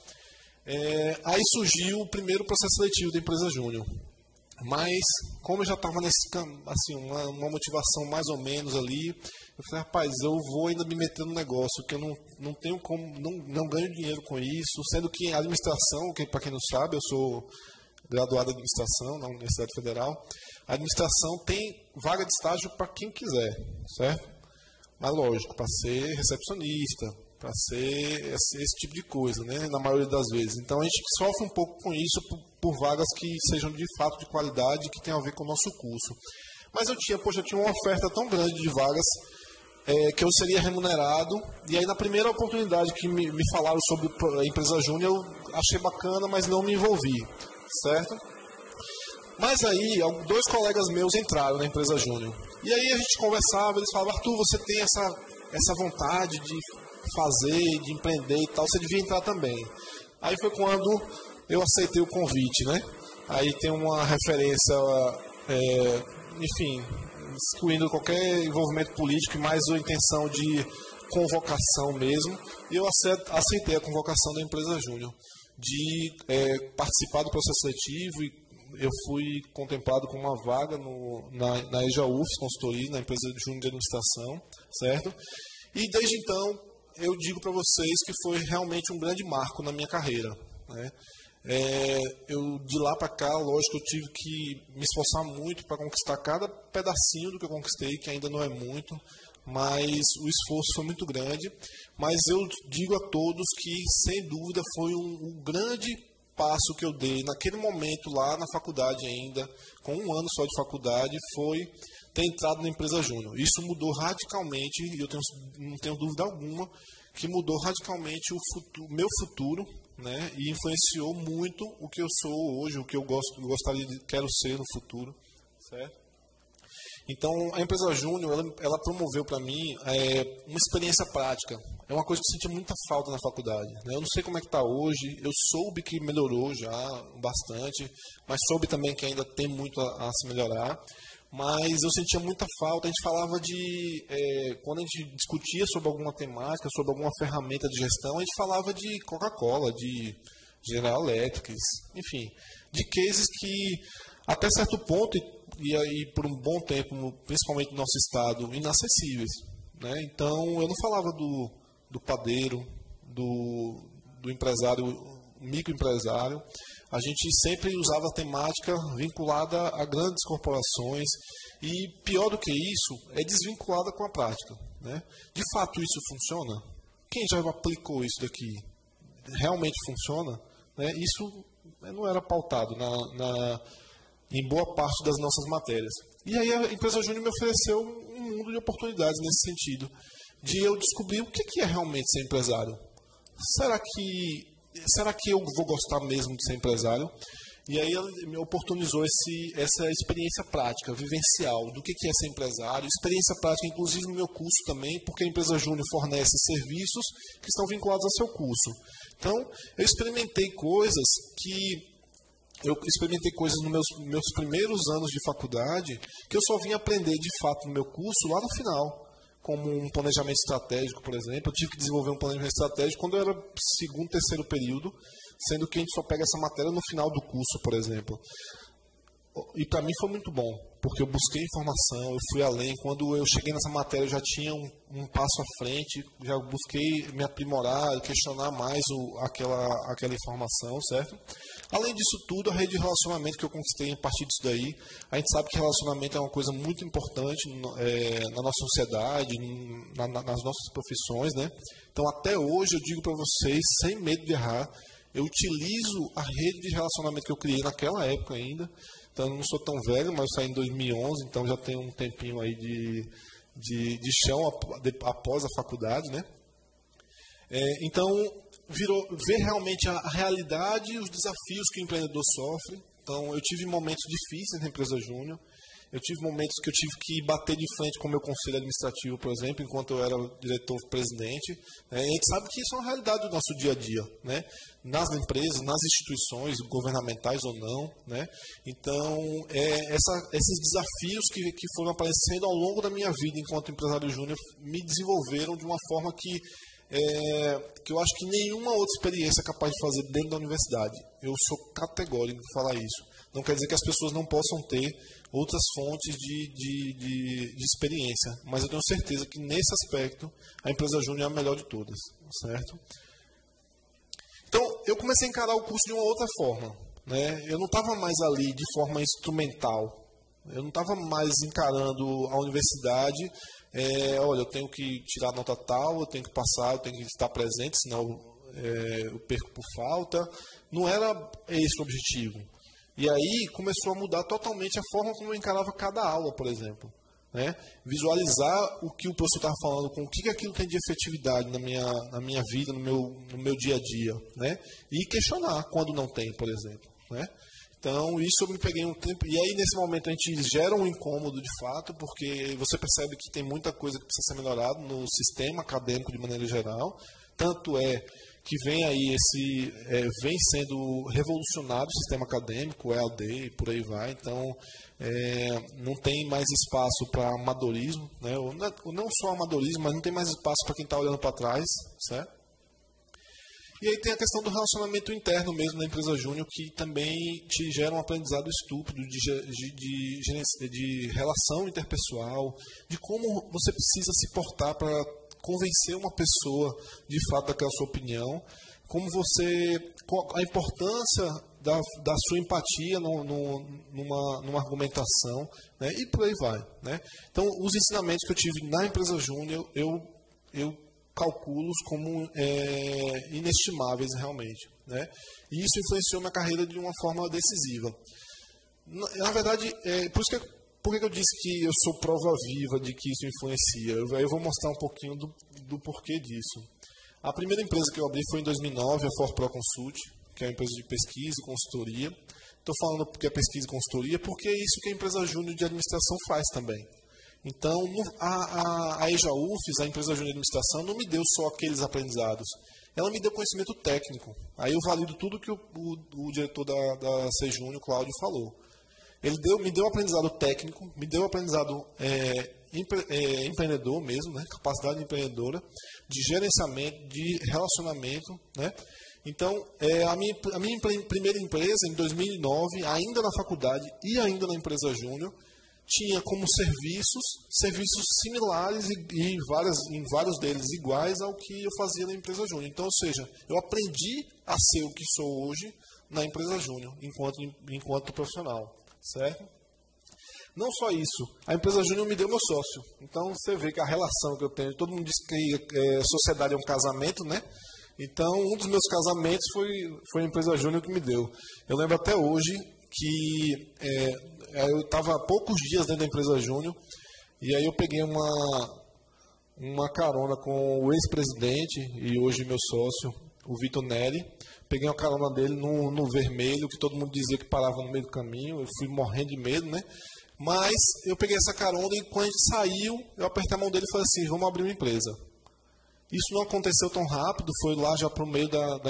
Aí surgiu o primeiro processo seletivo da empresa Júnior. Mas, como eu já estava assim, uma motivação mais ou menos ali, eu falei, rapaz, eu vou ainda me meter no negócio, que eu não tenho como, não ganho dinheiro com isso, sendo que a administração, para quem não sabe, eu sou graduado em administração na Universidade Federal, a administração tem vaga de estágio para quem quiser, certo? Mas lógico, para ser recepcionista, para ser esse tipo de coisa, né? Na maioria das vezes. Então a gente sofre um pouco com isso por vagas que sejam de fato de qualidade, que tenham a ver com o nosso curso. Mas eu tinha uma oferta tão grande de vagas que eu seria remunerado. E aí na primeira oportunidade que me falaram sobre a empresa Júnior, eu achei bacana, mas não me envolvi, certo? Mas aí, 2 colegas meus entraram na empresa Júnior. E aí a gente conversava, eles falavam, Arthur, você tem essa vontade de fazer, de empreender e tal, você devia entrar também. Aí foi quando eu aceitei o convite, né? Aí tem uma referência, enfim, excluindo qualquer envolvimento político e mais a intenção de convocação mesmo. E eu aceitei a convocação da empresa Júnior de participar do processo seletivo e eu fui contemplado com uma vaga na EJA-UFS Consultoria, na empresa Júnior de Administração, certo? E desde então eu digo para vocês que foi realmente um grande marco na minha carreira, né? De lá para cá, lógico, eu tive que me esforçar muito para conquistar cada pedacinho do que eu conquistei, que ainda não é muito, mas o esforço foi muito grande. Mas eu digo a todos que, sem dúvida, foi um grande passo que eu dei naquele momento lá na faculdade ainda, com 1 ano só de faculdade, foi ter entrado na empresa Júnior. Isso mudou radicalmente, e eu não tenho dúvida alguma, que mudou radicalmente o meu futuro, né, e influenciou muito o que eu sou hoje, o que eu quero ser no futuro, certo? Então, a empresa Júnior, ela promoveu para mim uma experiência prática. É uma coisa que eu sentia muita falta na faculdade, né? Eu não sei como é que está hoje, eu soube que melhorou já bastante, mas soube também que ainda tem muito a se melhorar. Mas eu sentia muita falta, a gente falava quando a gente discutia sobre alguma temática, sobre alguma ferramenta de gestão, a gente falava de Coca-Cola, de General Electric, enfim, de cases que até certo ponto, e aí por um bom tempo, principalmente no nosso estado, inacessíveis, né? Então eu não falava do padeiro, do empresário, microempresário, a gente sempre usava a temática vinculada a grandes corporações e, pior do que isso, é desvinculada com a prática, né? De fato, isso funciona? Quem já aplicou isso daqui? Realmente funciona? Né? Isso não era pautado em boa parte das nossas matérias. E aí a empresa Júnior me ofereceu um mundo de oportunidades nesse sentido, de eu descobrir o que é realmente ser empresário. Será que eu vou gostar mesmo de ser empresário? E aí ela me oportunizou essa experiência prática, vivencial, do que é ser empresário, experiência prática, inclusive no meu curso também, porque a empresa Júnior fornece serviços que estão vinculados ao seu curso. Então, eu experimentei coisas nos meus primeiros anos de faculdade que eu só vim aprender de fato no meu curso lá no final, como um planejamento estratégico, por exemplo. Eu tive que desenvolver um planejamento estratégico quando eu era segundo, terceiro período, sendo que a gente só pega essa matéria no final do curso, por exemplo. E para mim foi muito bom, porque eu busquei informação, eu fui além. Quando eu cheguei nessa matéria, eu já tinha um passo à frente, já busquei me aprimorar, questionar mais aquela informação, certo? Além disso tudo, a rede de relacionamento que eu conquistei a partir disso daí. A gente sabe que relacionamento é uma coisa muito importante na nossa sociedade, nas nossas profissões, né? Então, até hoje, eu digo para vocês, sem medo de errar, eu utilizo a rede de relacionamento que eu criei naquela época ainda. Então, eu não sou tão velho, mas eu saí em 2011, então já tem um tempinho aí de chão após a faculdade, né? Então, ver realmente a realidade e os desafios que o empreendedor sofre. Então, eu tive momentos difíceis na empresa Júnior. Eu tive momentos que eu tive que bater de frente com o meu conselho administrativo, por exemplo, enquanto eu era diretor-presidente. E a gente sabe que isso é uma realidade do nosso dia a dia, né? Nas empresas, nas instituições, governamentais ou não, né? Então, esses desafios que foram aparecendo ao longo da minha vida enquanto empresário júnior me desenvolveram de uma forma que eu acho que nenhuma outra experiência é capaz de fazer dentro da universidade. Eu sou categórico em falar isso. Não quer dizer que as pessoas não possam ter outras fontes de experiência, mas eu tenho certeza que nesse aspecto a empresa Júnior é a melhor de todas, certo? Então, eu comecei a encarar o curso de uma outra forma, né? Eu não estava mais ali de forma instrumental, eu não estava mais encarando a universidade, olha, eu tenho que tirar nota tal, eu tenho que passar, eu tenho que estar presente, senão eu perco por falta. Não era esse o objetivo. E aí começou a mudar totalmente a forma como eu encarava cada aula, por exemplo. Né? Visualizar o que o professor estava falando, com o que aquilo tem de efetividade na minha vida, no meu dia a dia. Né? E questionar quando não tem, por exemplo. Né? Então, isso eu me peguei um tempo. E aí, nesse momento, a gente gera um incômodo de fato, porque você percebe que tem muita coisa que precisa ser melhorada no sistema acadêmico de maneira geral. Tanto é que vem aí vem sendo revolucionado o sistema acadêmico, o EAD e por aí vai. Então, não tem mais espaço para amadorismo, né? Não só amadorismo, mas não tem mais espaço para quem está olhando para trás, certo? E aí tem a questão do relacionamento interno mesmo da empresa Júnior, que também te gera um aprendizado estúpido de relação interpessoal, de como você precisa se portar para convencer uma pessoa de fato daquela sua opinião, a importância da sua empatia numa argumentação, né? E por aí vai. Né? Então, os ensinamentos que eu tive na empresa Júnior, eu calculo como inestimáveis realmente. Né? E isso influenciou minha carreira de uma forma decisiva. Na verdade, por que eu disse que eu sou prova viva de que isso influencia? Eu vou mostrar um pouquinho do porquê disso. A primeira empresa que eu abri foi em 2009, a ForPro Consult, que é uma empresa de pesquisa e consultoria. Estou falando porque é pesquisa e consultoria, porque é isso que a empresa Júnior de administração faz também. Então, a EJA-UFES, a empresa Júnior de administração, não me deu só aqueles aprendizados. Ela me deu conhecimento técnico. Aí eu valido tudo que o diretor da CJúnior, Cláudio, falou. Ele me deu aprendizado técnico, me deu aprendizado empreendedor mesmo, né? Capacidade empreendedora, de gerenciamento, de relacionamento. Né? Então, a minha primeira empresa, em 2009, ainda na faculdade e ainda na empresa Júnior, tinha como serviços similares e em vários deles iguais ao que eu fazia na empresa Júnior. Então, ou seja, eu aprendi a ser o que sou hoje na empresa júnior, enquanto profissional, certo? Não só isso, a empresa júnior me deu meu sócio. Então, você vê que a relação que eu tenho, todo mundo diz que sociedade é um casamento, né? Então, um dos meus casamentos foi a empresa júnior que me deu. Eu lembro até hoje que eu estava há poucos dias dentro da empresa júnior, e aí eu peguei uma carona com o ex-presidente e hoje meu sócio, o Vitor Neri. Peguei uma carona dele no vermelho, que todo mundo dizia que parava no meio do caminho. Eu fui morrendo de medo, né? Mas eu peguei essa carona e quando a gente saiu, eu apertei a mão dele e falei assim, vamos abrir uma empresa. Isso não aconteceu tão rápido, foi lá já para o meio da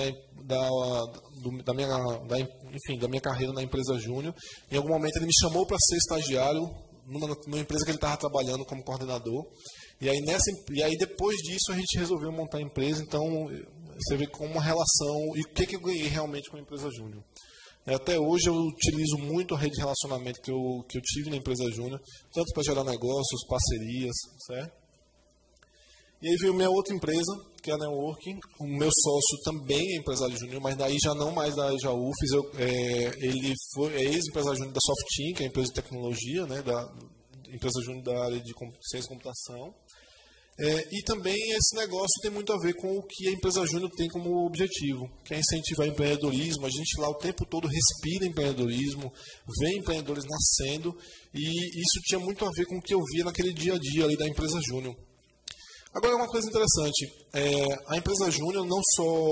minha carreira na empresa júnior. Em algum momento ele me chamou para ser estagiário numa empresa que ele estava trabalhando como coordenador. E aí depois disso a gente resolveu montar a empresa. Então você vê como uma relação e o que eu ganhei realmente com a empresa júnior. Até hoje eu utilizo muito a rede de relacionamento que eu tive na empresa júnior, tanto para gerar negócios, parcerias, certo? E aí veio minha outra empresa, que é a Networking. O meu sócio também é empresário júnior, mas daí já não mais da Jaufis. Ele é ex-empresário júnior da Softin, que é a empresa de tecnologia, né, da empresa júnior da área de ciência e computação. E também esse negócio tem muito a ver com o que a empresa júnior tem como objetivo, que é incentivar o empreendedorismo. A gente lá o tempo todo respira empreendedorismo, vê empreendedores nascendo, e isso tinha muito a ver com o que eu via naquele dia a dia ali da empresa júnior. Agora, uma coisa interessante, a empresa júnior não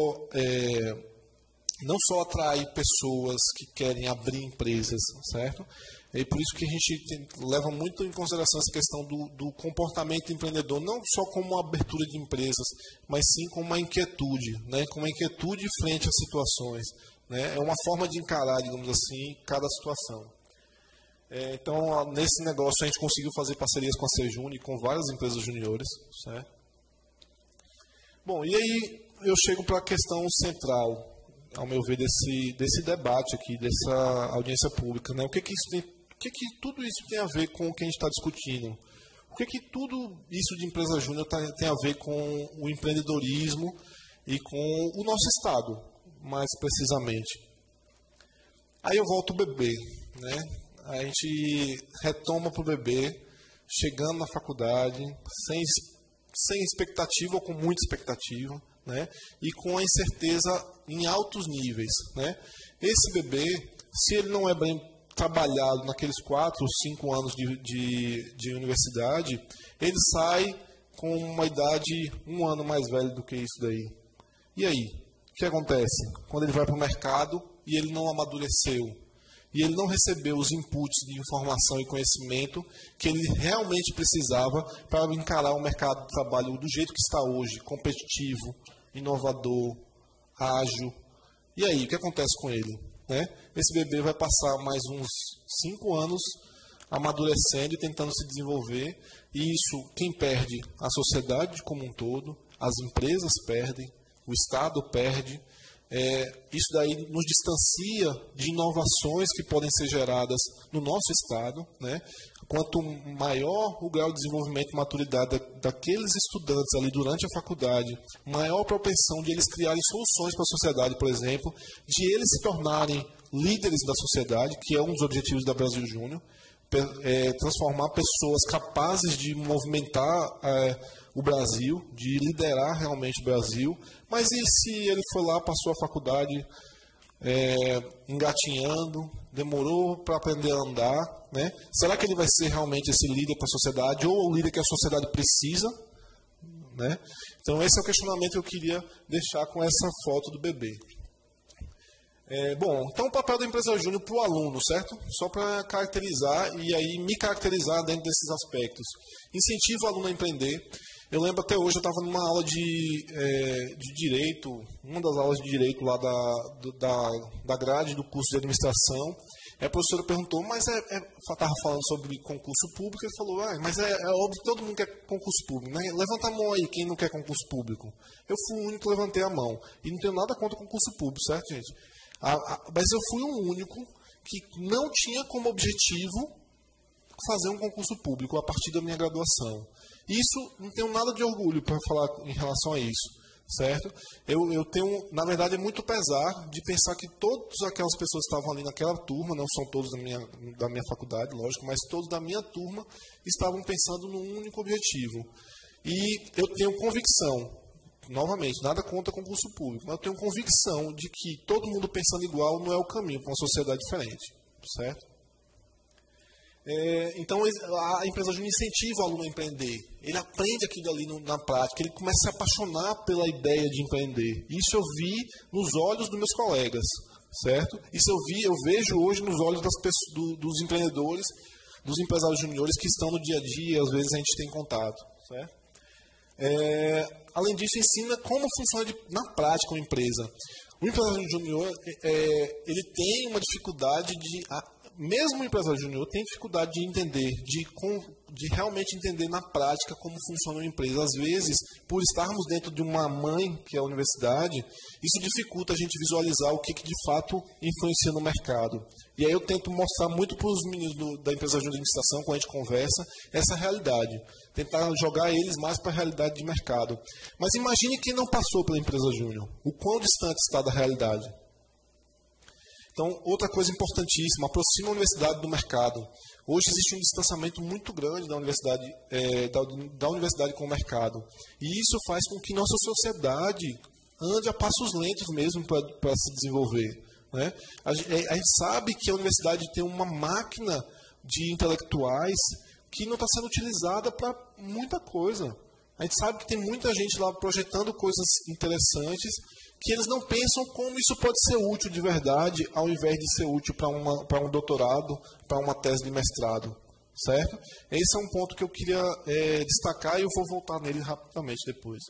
só atrai pessoas que querem abrir empresas, certo? É por isso que a gente leva muito em consideração essa questão do comportamento empreendedor, não só como uma abertura de empresas, mas sim como uma inquietude, né? Com uma inquietude frente às situações, né? É uma forma de encarar, digamos assim, cada situação. Então, nesse negócio, a gente conseguiu fazer parcerias com a Sejuni e com várias empresas juniores, certo? Bom, e aí eu chego para a questão central, ao meu ver, desse debate aqui, dessa audiência pública, né? O que tudo isso tem a ver com o que a gente está discutindo? O que tudo isso de empresa júnior tem a ver com o empreendedorismo e com o nosso Estado, mais precisamente? Aí eu volto ao bebê, né? A gente retoma para o bebê, chegando na faculdade, sem expectativa ou com muita expectativa, né? E com a incerteza em altos níveis, né? Esse bebê, se ele não é bem trabalhado naqueles 4 ou 5 anos de universidade, ele sai com uma idade 1 ano mais velho do que isso daí. E aí? O que acontece? Quando ele vai para o mercado e ele não amadureceu, e ele não recebeu os inputs de informação e conhecimento que ele realmente precisava para encarar o mercado de trabalho do jeito que está hoje, competitivo, inovador, ágil. E aí, o que acontece com ele? Né? Esse bebê vai passar mais uns 5 anos amadurecendo e tentando se desenvolver, e isso, quem perde? A sociedade como um todo, as empresas perdem, o Estado perde. Isso daí nos distancia de inovações que podem ser geradas no nosso Estado, né? Quanto maior o grau de desenvolvimento e maturidade daqueles estudantes ali durante a faculdade, maior a propensão de eles criarem soluções para a sociedade, por exemplo, de eles se tornarem líderes da sociedade, que é um dos objetivos da Brasil Júnior, transformar pessoas capazes de movimentar o Brasil, de liderar realmente o Brasil. Mas e se ele foi lá, passou a faculdade engatinhando, demorou para aprender a andar, né? Será que ele vai ser realmente esse líder para a sociedade ou o líder que a sociedade precisa, né? Então esse é o questionamento que eu queria deixar com essa foto do bebê. Bom, então o papel da empresa júnior para o aluno, certo? Só para caracterizar e aí me caracterizar dentro desses aspectos. Incentiva o aluno a empreender. Eu lembro até hoje, eu estava numa aula de Direito, uma das aulas de Direito lá da grade do curso de Administração. A professora perguntou, mas estava falando sobre concurso público, ele falou, mas é óbvio que todo mundo quer concurso público, né? Levanta a mão aí, quem não quer concurso público. Eu fui o único que levantei a mão. E não tenho nada contra concurso público, certo, gente? Mas eu fui o único que não tinha como objetivo fazer um concurso público a partir da minha graduação. Isso, não tenho nada de orgulho para falar em relação a isso. certo? Eu tenho, na verdade, é muito pesar de pensar que todas aquelas pessoas que estavam ali naquela turma, não são todos da minha faculdade, lógico, mas todos da minha turma estavam pensando num único objetivo. E eu tenho convicção, novamente, nada contra concurso público, mas eu tenho convicção de que todo mundo pensando igual não é o caminho para uma sociedade diferente, certo? Então, a empresa júnior incentiva o aluno a empreender. Ele aprende aquilo ali na prática, ele começa a se apaixonar pela ideia de empreender. Isso eu vi nos olhos dos meus colegas, certo? Isso eu vejo hoje nos olhos das pessoas, dos empreendedores, dos empresários juniores que estão no dia a dia, às vezes a gente tem contato, certo? Além disso, ensina como funciona na prática uma empresa. O empresário júnior, ele tem uma dificuldade mesmo o empresário júnior tem dificuldade de entender, de realmente entender na prática como funciona uma empresa. Às vezes, por estarmos dentro de uma mãe, que é a universidade, isso dificulta a gente visualizar o que de fato influencia no mercado. E aí eu tento mostrar muito para os meninos da empresa júnior de administração, quando a gente conversa, essa realidade. Tentar jogar eles mais para a realidade de mercado. Mas imagine quem não passou pela empresa júnior. O quão distante está da realidade. Então, outra coisa importantíssima, aproxima a universidade do mercado. Hoje existe um distanciamento muito grande da universidade, da universidade com o mercado. E isso faz com que nossa sociedade ande a passos lentos mesmo para se desenvolver. Né? A gente sabe que a universidade tem uma máquina de intelectuais que não está sendo utilizada para muita coisa. A gente sabe que tem muita gente lá projetando coisas interessantes que eles não pensam como isso pode ser útil de verdade, ao invés de ser útil para um doutorado, para uma tese de mestrado, certo? Esse é um ponto que eu queria destacar e eu vou voltar nele rapidamente depois.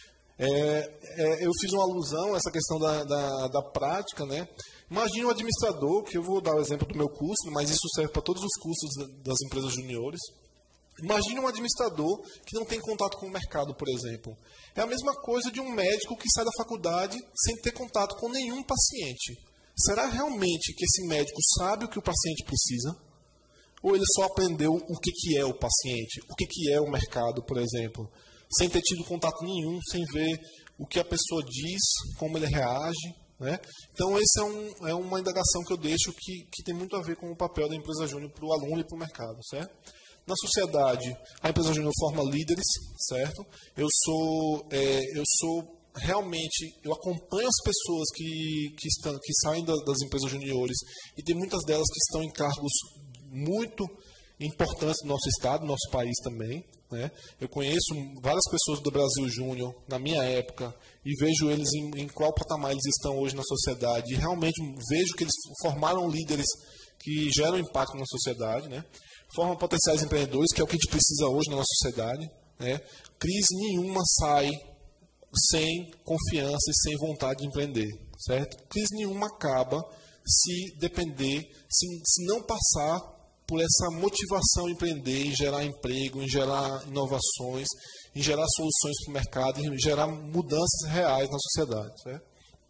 Eu fiz uma alusão a essa questão da prática, né? Imagine um administrador, que eu vou dar o exemplo do meu curso, mas isso serve para todos os cursos das empresas juniores. Imagine um administrador que não tem contato com o mercado, por exemplo. É a mesma coisa de um médico que sai da faculdade sem ter contato com nenhum paciente. Será realmente que esse médico sabe o que o paciente precisa? Ou ele só aprendeu o que é o paciente, o que é o mercado, por exemplo, sem ter tido contato nenhum, sem ver o que a pessoa diz, como ele reage? Né? Então, essa é uma indagação que eu deixo que tem muito a ver com o papel da empresa júnior para o aluno e para o mercado, certo? Na sociedade, a empresa júnior forma líderes, certo? Eu acompanho as pessoas que saem das empresas juniores e tem muitas delas que estão em cargos muito importantes no nosso estado, no nosso país também. Né? Eu conheço várias pessoas do Brasil Júnior na minha época e vejo eles em qual patamar eles estão hoje na sociedade e realmente vejo que eles formaram líderes que geram impacto na sociedade, né? Formam potenciais empreendedores, que é o que a gente precisa hoje na nossa sociedade. Né? Crise nenhuma sai sem confiança e sem vontade de empreender. Certo? Crise nenhuma acaba se depender, se não passar por essa motivação a empreender, em gerar emprego, em gerar inovações, em gerar soluções para o mercado, em gerar mudanças reais na sociedade. Certo?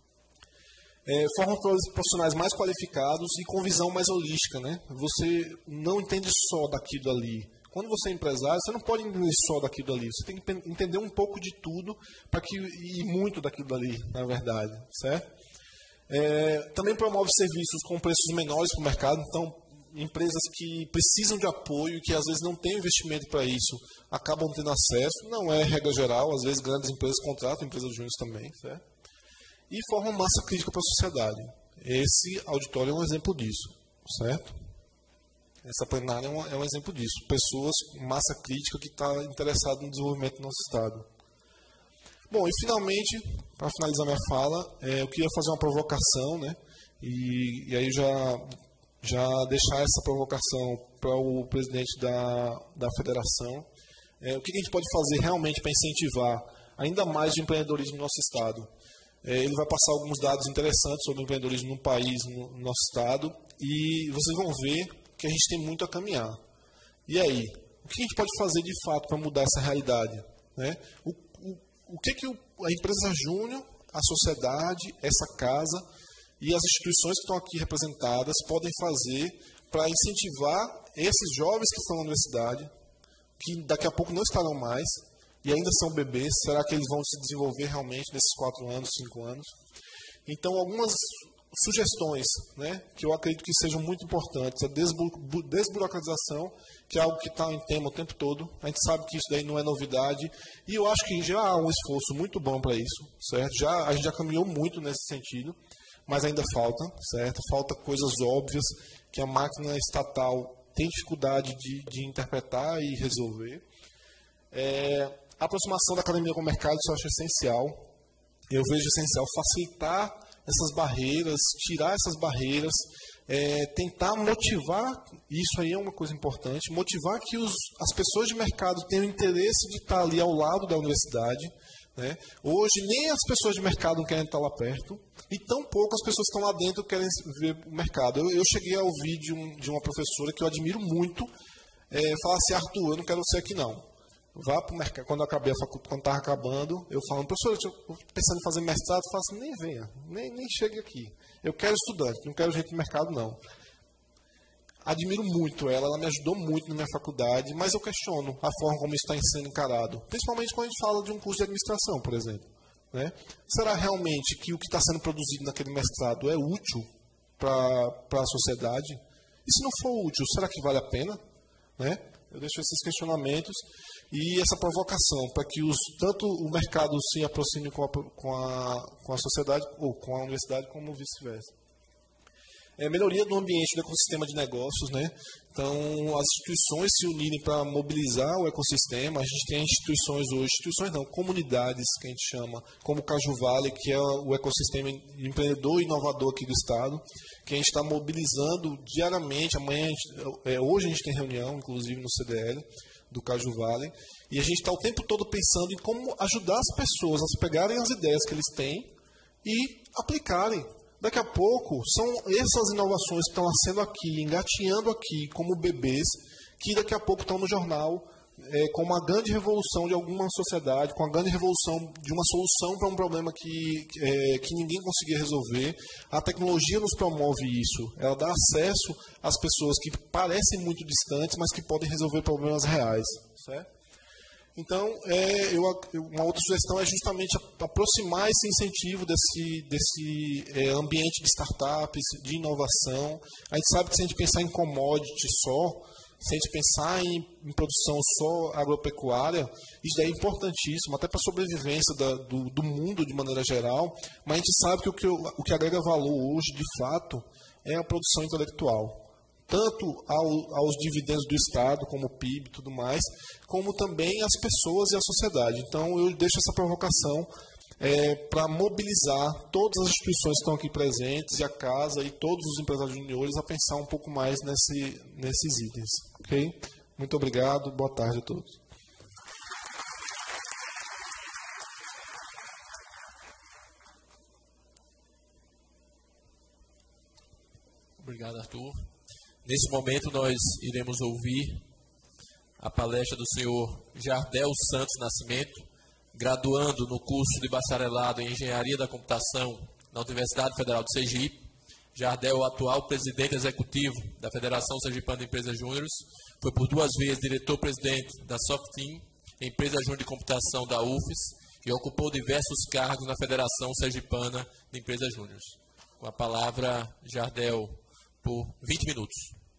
Formam profissionais mais qualificados e com visão mais holística. Né? Você não entende só daquilo ali. Quando você é empresário, você não pode entender só daquilo ali. Você tem que entender um pouco de tudo e muito daquilo ali, na verdade. Certo? Também promove serviços com preços menores para o mercado. Então, empresas que precisam de apoio e que às vezes não têm investimento para isso, acabam tendo acesso. Não é regra geral. Às vezes grandes empresas contratam empresas júniores também. Certo? E formam massa crítica para a sociedade. Esse auditório é um exemplo disso, certo? Essa plenária é um exemplo disso. Pessoas, massa crítica que está interessada no desenvolvimento do nosso Estado. Bom, e finalmente, para finalizar minha fala, eu queria fazer uma provocação, né? E aí já deixar essa provocação para o presidente da federação. O que a gente pode fazer realmente para incentivar ainda mais o empreendedorismo no nosso Estado? Ele vai passar alguns dados interessantes sobre o empreendedorismo no país, no nosso estado, e vocês vão ver que a gente tem muito a caminhar. E aí, o que a gente pode fazer de fato para mudar essa realidade? Né? O que a empresa júnior, a sociedade, essa casa e as instituições que estão aqui representadas podem fazer para incentivar esses jovens que estão na universidade, que daqui a pouco não estarão mais, e ainda são bebês. Será que eles vão se desenvolver realmente nesses 4 anos, 5 anos? Então, algumas sugestões, né, que eu acredito que sejam muito importantes. A desburocratização, que é algo que está em tema o tempo todo. A gente sabe que isso daí não é novidade. E eu acho que já há um esforço muito bom para isso, certo? A gente já caminhou muito nesse sentido, mas ainda falta, certo? Falta coisas óbvias que a máquina estatal tem dificuldade de interpretar e resolver. A aproximação da academia com o mercado, isso eu acho essencial. Eu vejo essencial facilitar essas barreiras, tirar essas barreiras, tentar motivar, isso aí é uma coisa importante, motivar que as pessoas de mercado tenham interesse de estar ali ao lado da universidade. Né? Hoje, nem as pessoas de mercado querem estar lá perto, e tampouco as pessoas que estão lá dentro querem ver o mercado. Eu cheguei a ouvir de uma professora que eu admiro muito, falar assim: Arthur, eu não quero você aqui não. Vá para o mercado. Quando eu acabei a faculdade, quando estava acabando, eu falando: professor, eu estou pensando em fazer mestrado. Eu falo assim: nem venha, nem chegue aqui. Eu quero estudante, não quero gente de mercado, não. Admiro muito ela me ajudou muito na minha faculdade, mas eu questiono a forma como isso está sendo encarado. Principalmente quando a gente fala de um curso de administração, por exemplo. Né? Será realmente que o que está sendo produzido naquele mestrado é útil para a sociedade? E se não for útil, será que vale a pena? Né? Eu deixo esses questionamentos e essa provocação para que tanto o mercado se aproxime com a sociedade, ou com a universidade, como vice-versa. Melhoria do ambiente do ecossistema de negócios, né? Então, as instituições se unirem para mobilizar o ecossistema. A gente tem instituições não, comunidades, que a gente chama, como o Caju Vale, que é o ecossistema empreendedor e inovador aqui do estado, que a gente está mobilizando diariamente. Hoje a gente tem reunião, inclusive, no CDL, do Caju Vale, e a gente está o tempo todo pensando em como ajudar as pessoas a pegarem as ideias que eles têm e aplicarem. Daqui a pouco, são essas inovações que estão nascendo aqui, engatinhando aqui, como bebês, que daqui a pouco estão no jornal, com uma grande revolução de alguma sociedade, com uma grande revolução de uma solução para um problema que ninguém conseguia resolver. A tecnologia nos promove isso. Ela dá acesso às pessoas que parecem muito distantes, mas que podem resolver problemas reais. Certo? Então, uma outra sugestão é justamente aproximar esse incentivo desse ambiente de startups, de inovação. A gente sabe que se a gente pensar em commodity só, se a gente pensar em produção só agropecuária, isso daí é importantíssimo, até para a sobrevivência do mundo de maneira geral, mas a gente sabe que o que agrega valor hoje, de fato, é a produção intelectual. Tanto aos dividendos do Estado, como o PIB e tudo mais, como também às pessoas e à sociedade. Então, eu deixo essa provocação para mobilizar todas as instituições que estão aqui presentes, e a casa, e todos os empresários juniores a pensar um pouco mais nesses itens. Ok? Muito obrigado, boa tarde a todos. Obrigado, Arthur. Nesse momento, nós iremos ouvir a palestra do senhor Jardel Santos Nascimento, graduando no curso de bacharelado em Engenharia da Computação na Universidade Federal de Sergipe. Jardel é o atual presidente executivo da Federação Sergipana de Empresas Júniores, foi por 2 vezes diretor-presidente da Softeam, empresa júnior de computação da UFES, e ocupou diversos cargos na Federação Sergipana de Empresas Júniores. Com a palavra, Jardel, por 20 minutos.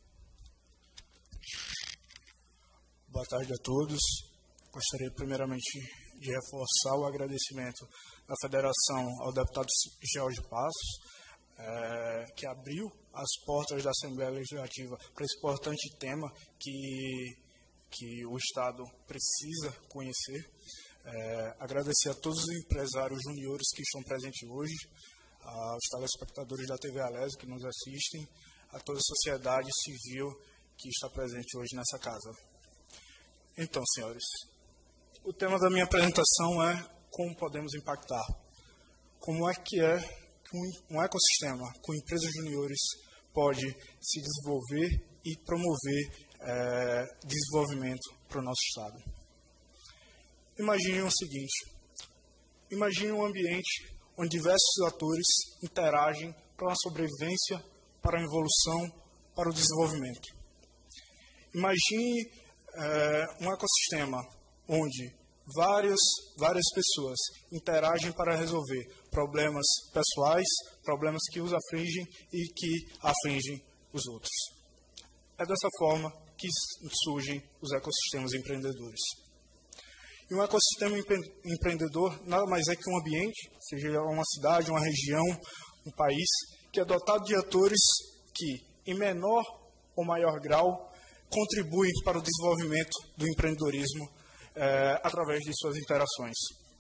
Boa tarde a todos. Gostaria primeiramente de reforçar o agradecimento da Federação ao deputado Jorge Passos, que abriu as portas da Assembleia Legislativa para esse importante tema que o Estado precisa conhecer. Agradecer a todos os empresários juniores que estão presentes hoje, aos telespectadores da TV Alésio que nos assistem, a toda a sociedade civil que está presente hoje nessa casa. Então, senhores, o tema da minha apresentação é como podemos impactar. Como é que um ecossistema com empresas juniores pode se desenvolver e promover desenvolvimento para o nosso Estado. Imagine o seguinte, imagine um ambiente onde diversos atores interagem para a sobrevivência, para a evolução, para o desenvolvimento. Imagine um ecossistema onde várias pessoas interagem para resolver problemas pessoais, problemas que os afligem e que afligem os outros. É dessa forma que surgem os ecossistemas empreendedores. E um ecossistema empreendedor nada mais é que um ambiente, seja uma cidade, uma região, um país, que é dotado de atores que, em menor ou maior grau, contribuem para o desenvolvimento do empreendedorismo através de suas interações.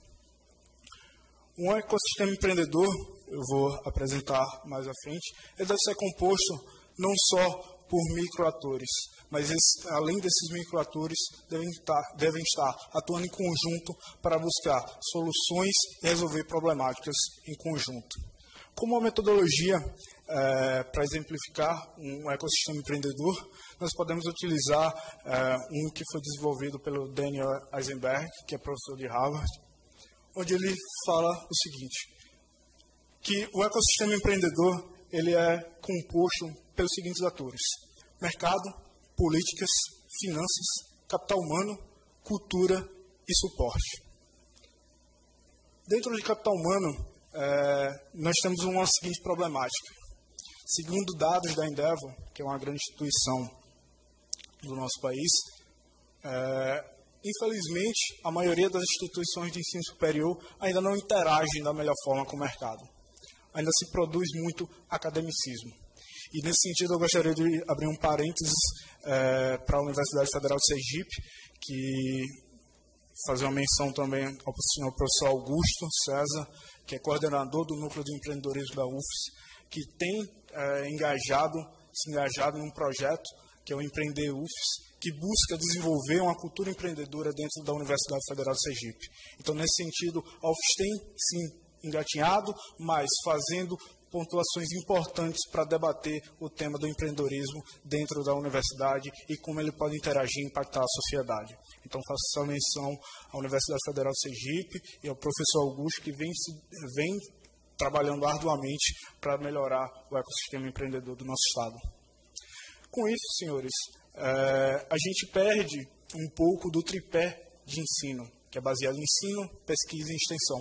Um ecossistema empreendedor, eu vou apresentar mais à frente, ele deve ser composto não só por microatores, mas além desses microatores devem estar atuando em conjunto para buscar soluções e resolver problemáticas em conjunto. Como uma metodologia para exemplificar um ecossistema empreendedor, nós podemos utilizar um que foi desenvolvido pelo Daniel Eisenberg, que é professor de Harvard, onde ele fala o seguinte, que o ecossistema empreendedor ele é composto pelos seguintes atores: mercado, políticas, finanças, capital humano, cultura e suporte. Dentro de capital humano, nós temos uma seguinte problemática. Segundo dados da Endeavor, que é uma grande instituição do nosso país, infelizmente, a maioria das instituições de ensino superior ainda não interagem da melhor forma com o mercado. Ainda se produz muito academicismo. E, nesse sentido, eu gostaria de abrir um parênteses para a Universidade Federal de Sergipe, que fazer uma menção também ao senhor professor Augusto César, que é coordenador do Núcleo de Empreendedorismo da UFES, que tem se engajado em um projeto, que é o Empreender UFES, que busca desenvolver uma cultura empreendedora dentro da Universidade Federal de Sergipe. Então, nesse sentido, a UFES tem, sim, engatinhado, mas fazendo pontuações importantes para debater o tema do empreendedorismo dentro da universidade e como ele pode interagir e impactar a sociedade. Então, faço essa menção à Universidade Federal de Sergipe e ao professor Augusto, que vem trabalhando arduamente para melhorar o ecossistema empreendedor do nosso Estado. Com isso, senhores, a gente perde um pouco do tripé de ensino, que é baseado em ensino, pesquisa e extensão.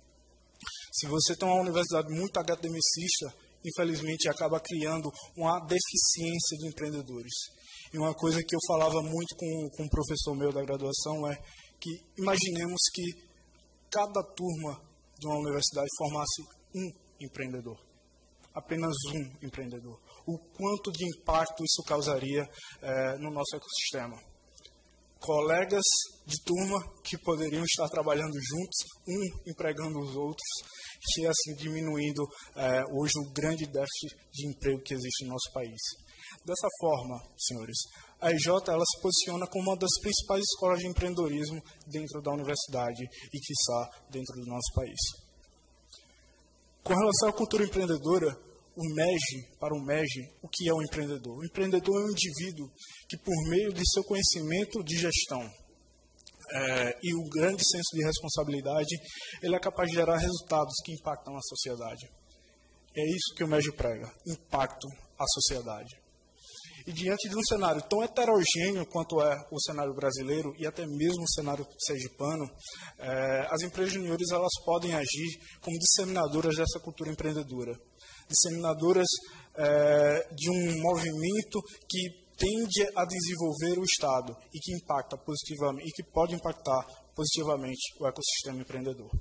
Se você tem uma universidade muito academicista, infelizmente acaba criando uma deficiência de empreendedores. E uma coisa que eu falava muito com um professor meu da graduação é que imaginemos que cada turma de uma universidade formasse um empreendedor. Apenas um empreendedor. O quanto de impacto isso causaria no nosso ecossistema. Colegas de turma que poderiam estar trabalhando juntos, um empregando os outros, e assim diminuindo hoje o grande déficit de emprego que existe no nosso país. Dessa forma, senhores, a EJ ela se posiciona como uma das principais escolas de empreendedorismo dentro da universidade e, quiçá, dentro do nosso país. Com relação à cultura empreendedora, para o MEG, o que é um empreendedor? O empreendedor é um indivíduo que, por meio de seu conhecimento de gestão e o grande senso de responsabilidade, ele é capaz de gerar resultados que impactam a sociedade. É isso que o MEG prega, impacto à sociedade. E diante de um cenário tão heterogêneo quanto é o cenário brasileiro e até mesmo o cenário sergipano, as empresas juniores elas podem agir como disseminadoras dessa cultura empreendedora, disseminadoras de um movimento que tende a desenvolver o Estado e que impacta positivamente e que pode impactar positivamente o ecossistema empreendedor.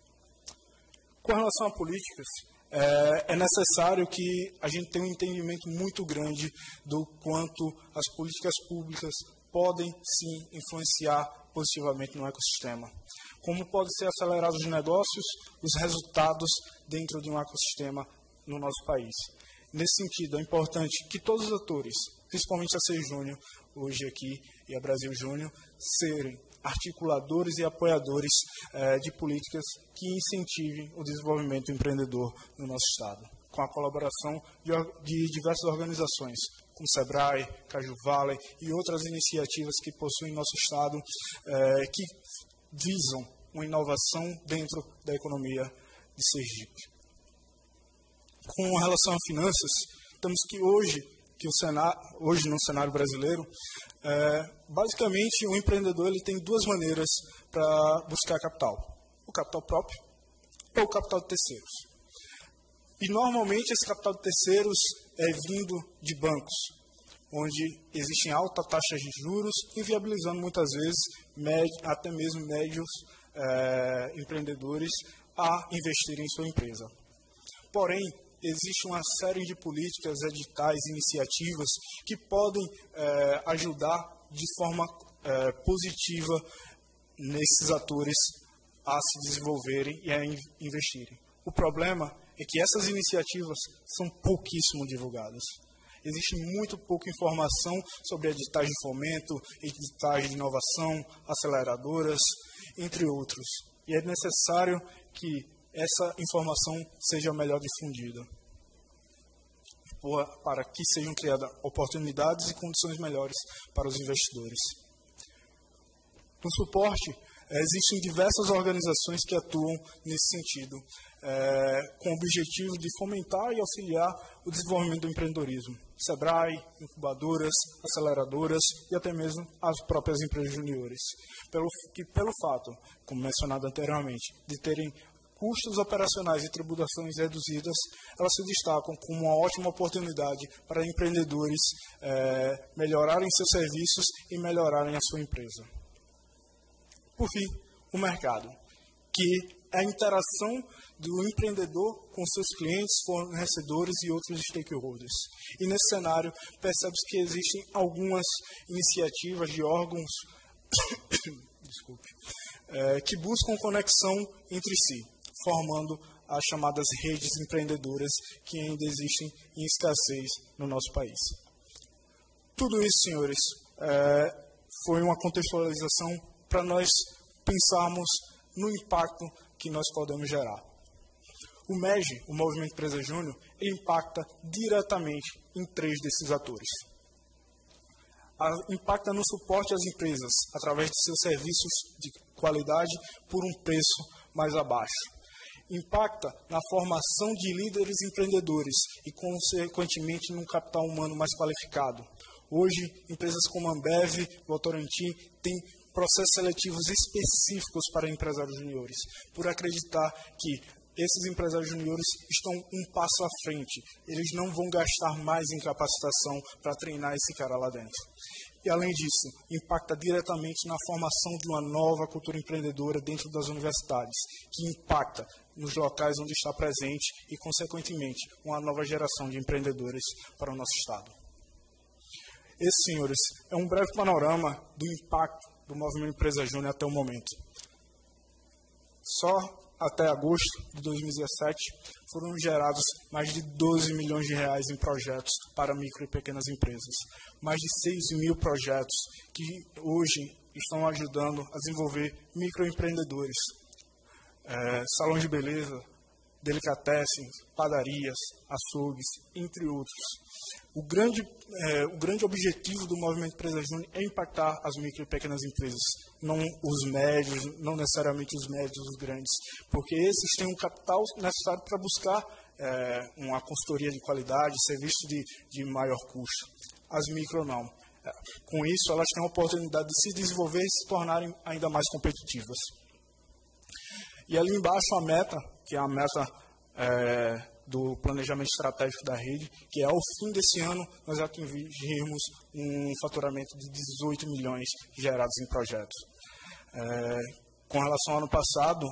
Com relação a políticas, é necessário que a gente tenha um entendimento muito grande do quanto as políticas públicas podem, sim, influenciar positivamente no ecossistema. Como podem ser acelerados os negócios, os resultados dentro de um ecossistema no nosso país. Nesse sentido, é importante que todos os atores, principalmente a C Júnior, hoje aqui, e a Brasil Júnior, serem articuladores e apoiadores de políticas que incentivem o desenvolvimento empreendedor no nosso Estado, com a colaboração de diversas organizações, como SEBRAE, Caju Valley e outras iniciativas que possuem nosso Estado, que visam uma inovação dentro da economia de Sergipe. Com relação a finanças, temos que hoje no cenário brasileiro, Basicamente, o empreendedor ele tem duas maneiras para buscar capital. O capital próprio ou o capital de terceiros. E, normalmente, esse capital de terceiros é vindo de bancos, onde existem altas taxas de juros, inviabilizando muitas vezes até mesmo médios empreendedores a investirem em sua empresa. Porém, existe uma série de políticas, editais, iniciativas que podem ajudar de forma positiva nesses atores a se desenvolverem e a investirem. O problema é que essas iniciativas são pouquíssimo divulgadas. Existe muito pouca informação sobre editais de fomento, editais de inovação, aceleradoras, entre outros. E é necessário que essa informação seja melhor difundida, para que sejam criadas oportunidades e condições melhores para os investidores. No suporte, existem diversas organizações que atuam nesse sentido, com o objetivo de fomentar e auxiliar o desenvolvimento do empreendedorismo. SEBRAE, incubadoras, aceleradoras e até mesmo as próprias empresas juniores. Pelo fato, como mencionado anteriormente, de terem custos operacionais e tributações reduzidas, elas se destacam como uma ótima oportunidade para empreendedores melhorarem seus serviços e melhorarem a sua empresa. Por fim, o mercado, que é a interação do empreendedor com seus clientes, fornecedores e outros stakeholders. E nesse cenário, percebe-se que existem algumas iniciativas de órgãos que buscam conexão entre si, formando as chamadas redes empreendedoras que ainda existem em escassez no nosso país. Tudo isso, senhores, foi uma contextualização para nós pensarmos no impacto que nós podemos gerar. O MEG, o Movimento Empresa Júnior, impacta diretamente em 3 desses atores. Impacta no suporte às empresas, através de seus serviços de qualidade por um preço mais abaixo. Impacta na formação de líderes empreendedores e, consequentemente, num capital humano mais qualificado. Hoje, empresas como a Ambev, Votorantim, têm processos seletivos específicos para empresários juniores, por acreditar que esses empresários juniores estão um passo à frente. Eles não vão gastar mais em capacitação para treinar esse cara lá dentro. E, além disso, impacta diretamente na formação de uma nova cultura empreendedora dentro das universidades, que impacta nos locais onde está presente e, consequentemente, uma nova geração de empreendedores para o nosso Estado. Esse, senhores, é um breve panorama do impacto do Movimento Empresa Júnior até o momento. Só até agosto de 2017 foram gerados mais de 12 milhões de reais em projetos para micro e pequenas empresas. Mais de 6 mil projetos que hoje estão ajudando a desenvolver microempreendedores. Salões de beleza, delicatessens, padarias, açougues, entre outros. O grande objetivo do Movimento Empresa Júnior é impactar as micro e pequenas empresas, não os médios, não necessariamente os médios, os grandes, porque esses têm um capital necessário para buscar uma consultoria de qualidade, serviço de maior custo. As micro não. Com isso, elas têm a oportunidade de se desenvolver e se tornarem ainda mais competitivas. E ali embaixo a meta, que é a meta do planejamento estratégico da rede, que é ao fim desse ano nós atingirmos um faturamento de 18 milhões gerados em projetos. Com relação ao ano passado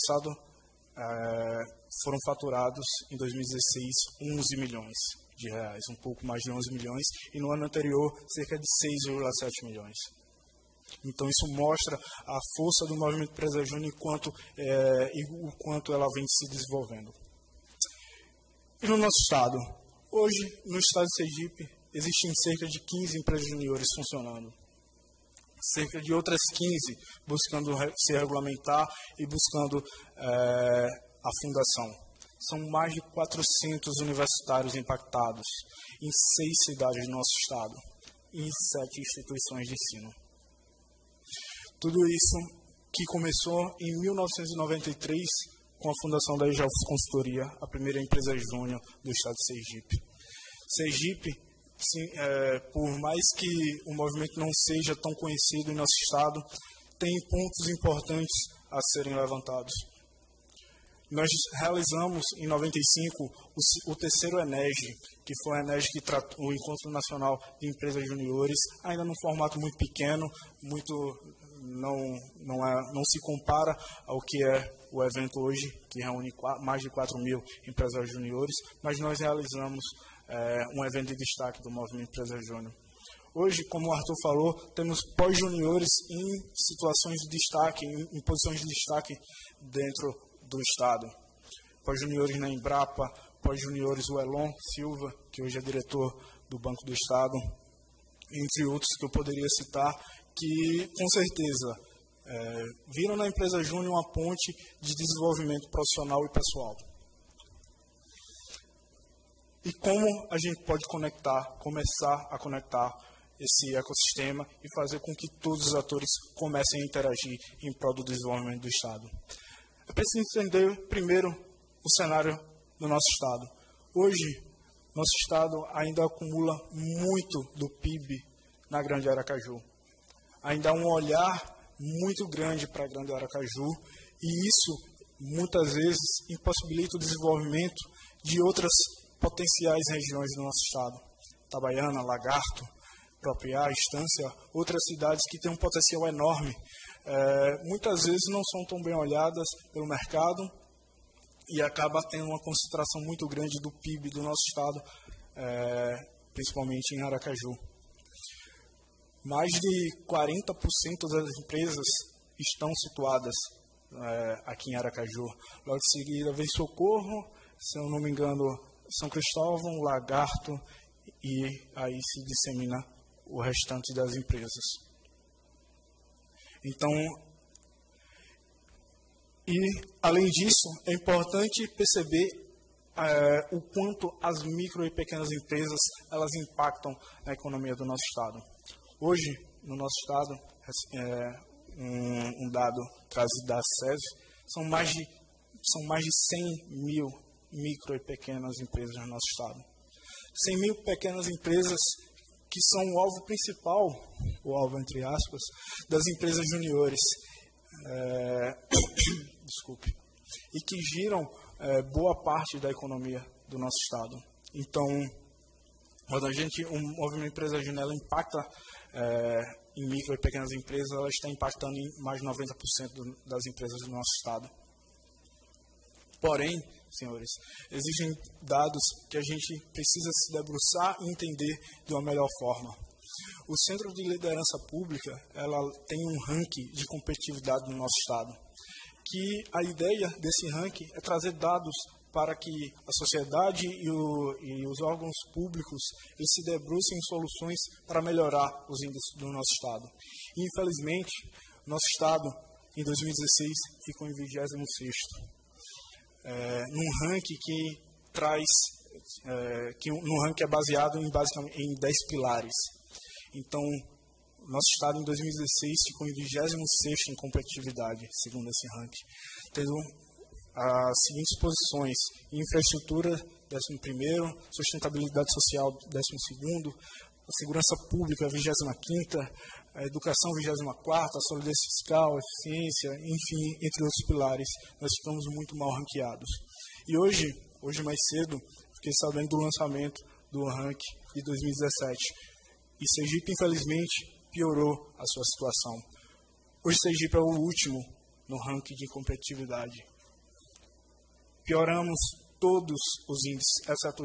foram faturados em 2016 11 milhões de reais, um pouco mais de 11 milhões, e no ano anterior cerca de 6,7 milhões. Então, isso mostra a força do Movimento Empresa Júnior e o quanto ela vem se desenvolvendo. E no nosso Estado? Hoje, no Estado de Sergipe, existem cerca de 15 empresas juniores funcionando. Cerca de outras 15 buscando se regulamentar e buscando a fundação. São mais de 400 universitários impactados em 6 cidades do nosso Estado e em 7 instituições de ensino. Tudo isso que começou em 1993 com a fundação da EJALF Consultoria, a primeira empresa júnior do Estado de Sergipe. Sergipe sim, por mais que o movimento não seja tão conhecido em nosso estado, tem pontos importantes a serem levantados. Nós realizamos, em 95, o terceiro ENEG, que foi o ENEG que tratou o Encontro Nacional de Empresas Juniores, ainda num formato muito pequeno, não se compara ao que é o evento hoje, que reúne mais de 4.000 empresários juniores, mas nós realizamos um evento de destaque do Movimento Empresa Júnior. Hoje, como o Arthur falou, temos pós-juniores em situações de destaque, em posições de destaque dentro do Estado. Pós-juniores na Embrapa, pós-juniores o Elon Silva, que hoje é diretor do Banco do Estado, entre outros que eu poderia citar, que, com certeza, viram na Empresa Júnior uma ponte de desenvolvimento profissional e pessoal. E como a gente pode começar a conectar esse ecossistema e fazer com que todos os atores comecem a interagir em prol do desenvolvimento do Estado? É preciso entender, primeiro, o cenário do nosso Estado. Hoje, nosso Estado ainda acumula muito do PIB na Grande Aracaju. Ainda há um olhar muito grande para a Grande Aracaju e isso, muitas vezes, impossibilita o desenvolvimento de outras potenciais regiões do nosso Estado. Itabaiana, Lagarto, Propriá, Estância, outras cidades que têm um potencial enorme. Muitas vezes não são tão bem olhadas pelo mercado e acaba tendo uma concentração muito grande do PIB do nosso estado, principalmente em Aracaju. Mais de 40% das empresas estão situadas aqui em Aracaju. Logo em seguida vem Socorro, se eu não me engano, São Cristóvão, Lagarto e aí se dissemina o restante das empresas. Então, e além disso, é importante perceber o quanto as micro e pequenas empresas elas impactam na economia do nosso estado. Hoje, no nosso estado, um dado trazido da SES, são mais de 100 mil micro e pequenas empresas no nosso estado. 100 mil pequenas empresas que são o alvo principal, o alvo entre aspas, das empresas juniores, desculpe, e que giram boa parte da economia do nosso estado. Então, quando o movimento Empresa Júnior ela impacta em micro e pequenas empresas, ela está impactando em mais de 90% das empresas do nosso estado. Porém, senhores, existem dados que a gente precisa se debruçar e entender de uma melhor forma. O Centro de Liderança Pública ela tem um ranking de competitividade no nosso estado, que a ideia desse ranking é trazer dados para que a sociedade e os órgãos públicos eles se debrucem em soluções para melhorar os índices do nosso estado. E, infelizmente, nosso estado, em 2016, ficou em 26º. Num ranking que traz, num ranking é baseado basicamente em 10 pilares. Então, nosso estado em 2016 ficou em 26º em competitividade, segundo esse ranking, tendo as seguintes posições: infraestrutura, 11º, sustentabilidade social, 12º, a segurança pública, 25ª, a educação, 24ª, a solidez fiscal, a eficiência, enfim, entre outros pilares, nós ficamos muito mal ranqueados. E hoje mais cedo, fiquei sabendo do lançamento do ranking de 2017. E Sergipe, infelizmente, piorou a sua situação. Hoje Sergipe é o último no ranking de competitividade. Pioramos todos os índices,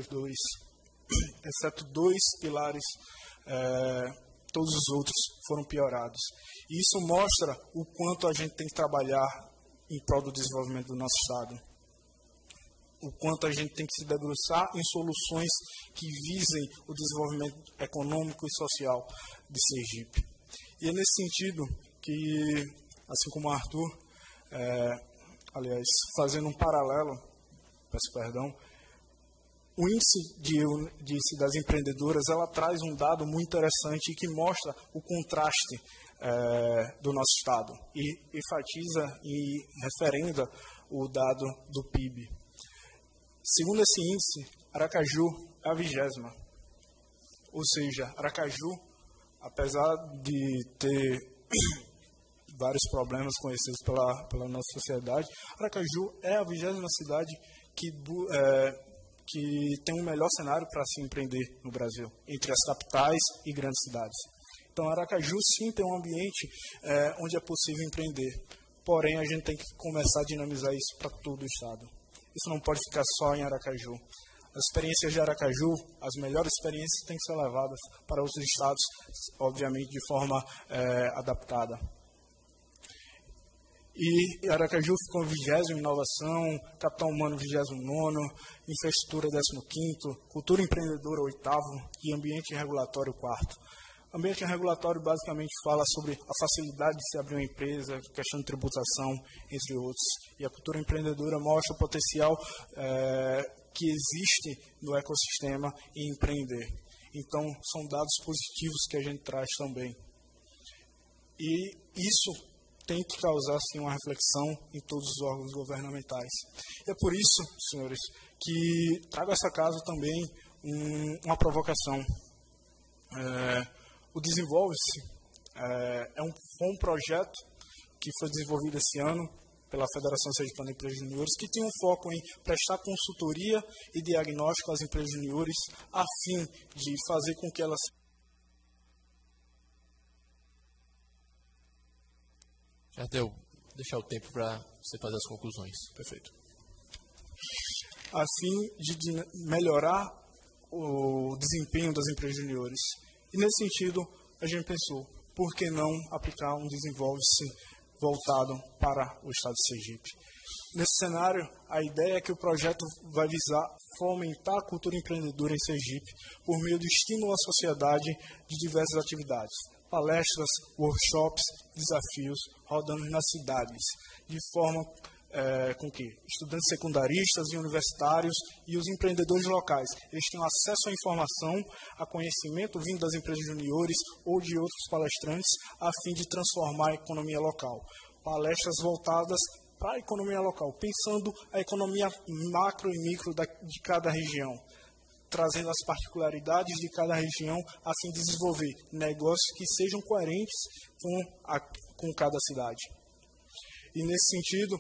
exceto dois pilares, todos os outros foram piorados. E isso mostra o quanto a gente tem que trabalhar em prol do desenvolvimento do nosso estado. O quanto a gente tem que se debruçar em soluções que visem o desenvolvimento econômico e social de Sergipe. E é nesse sentido que, assim como o Arthur, aliás, fazendo um paralelo, peço perdão, o índice de cidades empreendedoras, ela traz um dado muito interessante que mostra o contraste do nosso estado e enfatiza e referenda o dado do PIB. Segundo esse índice, Aracaju é a 20ª. Ou seja, Aracaju, apesar de ter vários problemas conhecidos pela nossa sociedade, Aracaju é a 20ª cidade que tem um melhor cenário para se empreender no Brasil, entre as capitais e grandes cidades. Então, Aracaju, sim, tem um ambiente onde é possível empreender. Porém, a gente tem que começar a dinamizar isso para todo o estado. Isso não pode ficar só em Aracaju. As experiências de Aracaju, as melhores experiências, têm que ser levadas para outros estados, obviamente, de forma adaptada. E Aracaju ficou 20º em inovação, capital humano 29º, infraestrutura 15º, cultura empreendedora 8º e ambiente regulatório 4º. Ambiente regulatório basicamente fala sobre a facilidade de se abrir uma empresa, questão de tributação, entre outros. E a cultura empreendedora mostra o potencial que existe no ecossistema em empreender. Então, são dados positivos que a gente traz também. E isso tem que causar, sim, uma reflexão em todos os órgãos governamentais. E é por isso, senhores, que trago a essa casa também uma provocação. O Desenvolve-se foi um projeto que foi desenvolvido esse ano pela Federação Sergipana de Empresas Juniores, que tem um foco em prestar consultoria e diagnóstico às empresas juniores, a fim de fazer com que elas... Já deu. Deixar o tempo para você fazer as conclusões. Perfeito. A fim de melhorar o desempenho das empresas juniores. E nesse sentido, a gente pensou, por que não aplicar um Desenvolve-se voltado para o estado de Sergipe? Nesse cenário, a ideia é que o projeto vai visar fomentar a cultura empreendedora em Sergipe por meio do estímulo à sociedade de diversas atividades, palestras, workshops, desafios, rodando nas cidades, de forma com que estudantes secundaristas e universitários e os empreendedores locais eles tenham acesso à informação, a conhecimento vindo das empresas juniores ou de outros palestrantes, a fim de transformar a economia local. Palestras voltadas para a economia local, pensando a economia macro e micro de cada região, trazendo as particularidades de cada região, a fim de desenvolver negócios que sejam coerentes com cada cidade. E nesse sentido,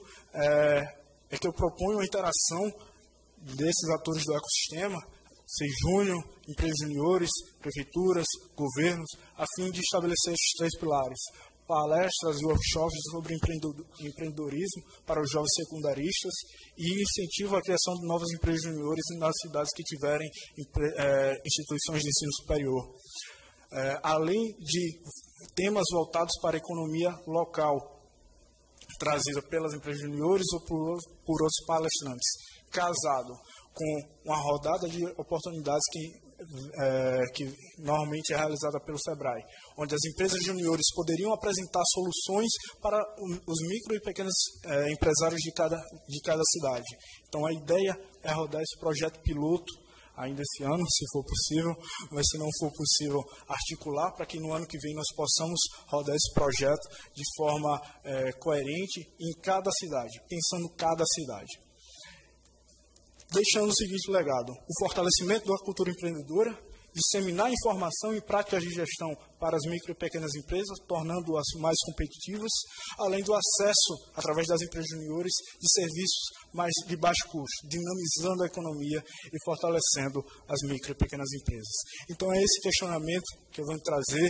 é que eu proponho uma interação desses atores do ecossistema, Sejúnior, empresas juniores, prefeituras, governos, a fim de estabelecer esses 3 pilares. Palestras e workshops sobre empreendedorismo para os jovens secundaristas e incentivo à criação de novas empresas juniores nas cidades que tiverem instituições de ensino superior. Além de temas voltados para a economia local, trazida pelas empresas juniores ou por outros palestrantes, casado com uma rodada de oportunidades que normalmente é realizada pelo SEBRAE, onde as empresas juniores poderiam apresentar soluções para os micro e pequenos empresários de cada cidade. Então, a ideia é rodar esse projeto piloto ainda esse ano, se for possível, mas se não for possível, articular para que no ano que vem nós possamos rodar esse projeto de forma coerente em cada cidade, pensando cada cidade. Deixando o seguinte legado: o fortalecimento da cultura empreendedora, disseminar informação e práticas de gestão para as micro e pequenas empresas, tornando-as mais competitivas, além do acesso, através das empresas juniores, de serviços mais de baixo custo, dinamizando a economia e fortalecendo as micro e pequenas empresas. Então, é esse questionamento que eu venho trazer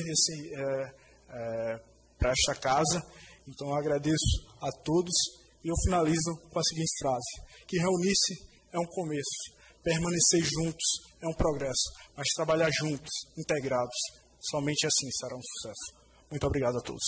para esta casa. Então, eu agradeço a todos e eu finalizo com a seguinte frase: que reunir-se é um começo, permanecer juntos é um progresso, mas trabalhar juntos, integrados, somente assim será um sucesso. Muito obrigado a todos.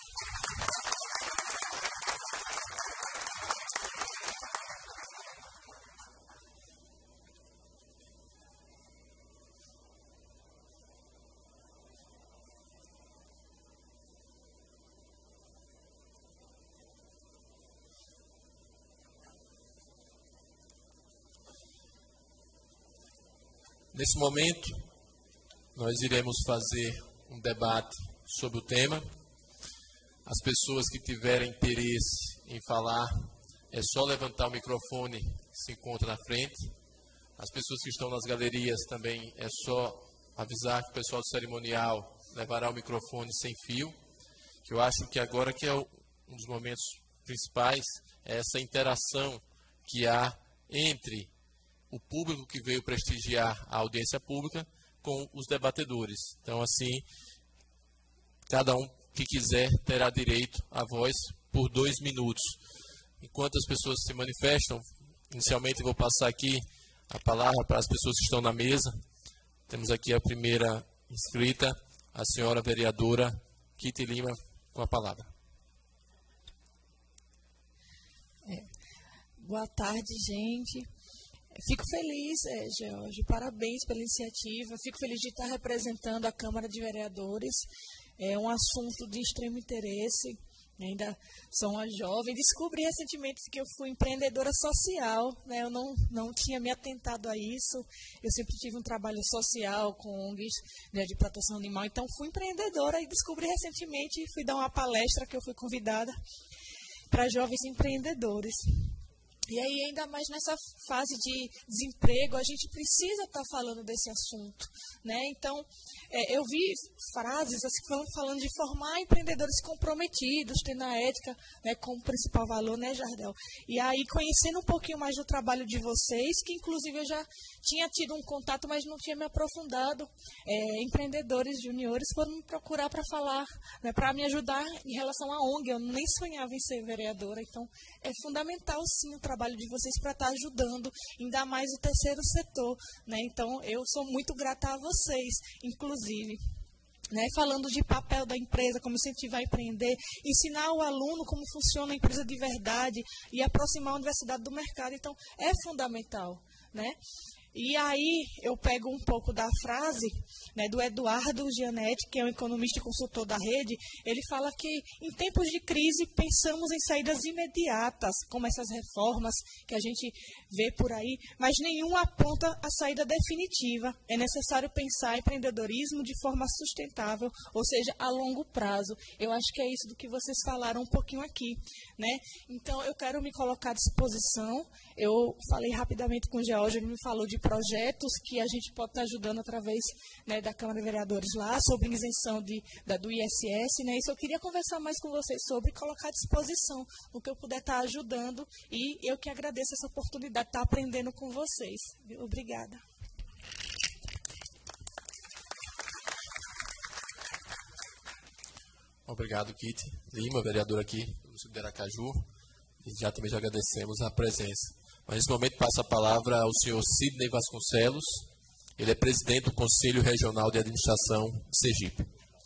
Nesse momento, nós iremos fazer um debate sobre o tema. As pessoas que tiverem interesse em falar, é só levantar o microfone que se encontra na frente. As pessoas que estão nas galerias também é só avisar que o pessoal do cerimonial levará o microfone sem fio, que eu acho que agora que é um dos momentos principais, é essa interação que há entre o público que veio prestigiar a audiência pública com os debatedores. Então, assim, cada um que quiser terá direito à voz por 2 minutos. Enquanto as pessoas se manifestam, inicialmente vou passar aqui a palavra para as pessoas que estão na mesa. Temos aqui a primeira inscrita, a senhora vereadora Kitty Lima, com a palavra. Boa tarde, gente. Fico feliz, George, parabéns pela iniciativa. Fico feliz de estar representando a Câmara de Vereadores. É um assunto de extremo interesse. Ainda sou uma jovem. Descobri recentemente que eu fui empreendedora social, né? Eu não tinha me atentado a isso. Eu sempre tive um trabalho social com ONGs, né, de proteção animal. Então, fui empreendedora e descobri recentemente, fui dar uma palestra que eu fui convidada para jovens empreendedores. E aí, ainda mais nessa fase de desemprego, a gente precisa estar falando desse assunto, né? Então, eu vi frases assim, falando de formar empreendedores comprometidos, tendo a ética, né, como principal valor, né, Jardel? E aí, conhecendo um pouquinho mais do trabalho de vocês, que inclusive eu já tinha tido um contato, mas não tinha me aprofundado, empreendedores juniores foram me procurar para falar, né, para me ajudar em relação à ONG. Eu nem sonhava em ser vereadora, então é fundamental, sim, o trabalho de vocês para estar ajudando, ainda mais o terceiro setor, né? Então, eu sou muito grata a vocês, inclusive. Né, falando de papel da empresa, como incentivar a empreender, ensinar o aluno como funciona a empresa de verdade e aproximar a universidade do mercado. Então, é fundamental, né? E aí eu pego um pouco da frase, né, do Eduardo Gianetti, que é um economista e consultor da rede. Ele fala que em tempos de crise pensamos em saídas imediatas, como essas reformas que a gente vê por aí, mas nenhum aponta a saída definitiva. É necessário pensar empreendedorismo de forma sustentável, ou seja, a longo prazo. Eu acho que é isso do que vocês falaram um pouquinho aqui, né? Então, eu quero me colocar à disposição. Eu falei rapidamente com o George, ele me falou de projetos que a gente pode estar ajudando através, né, da Câmara de Vereadores lá, sobre isenção do ISS, né? Isso eu queria conversar mais com vocês sobre, colocar à disposição o que eu puder estar ajudando, e eu que agradeço essa oportunidade de estar aprendendo com vocês. Obrigada. Obrigado, Kitty Lima, vereadora aqui do município de Aracaju, e também já agradecemos a presença. Mas nesse momento passa a palavra ao senhor Sidney Vasconcelos, ele é presidente do Conselho Regional de Administração de Sergipe.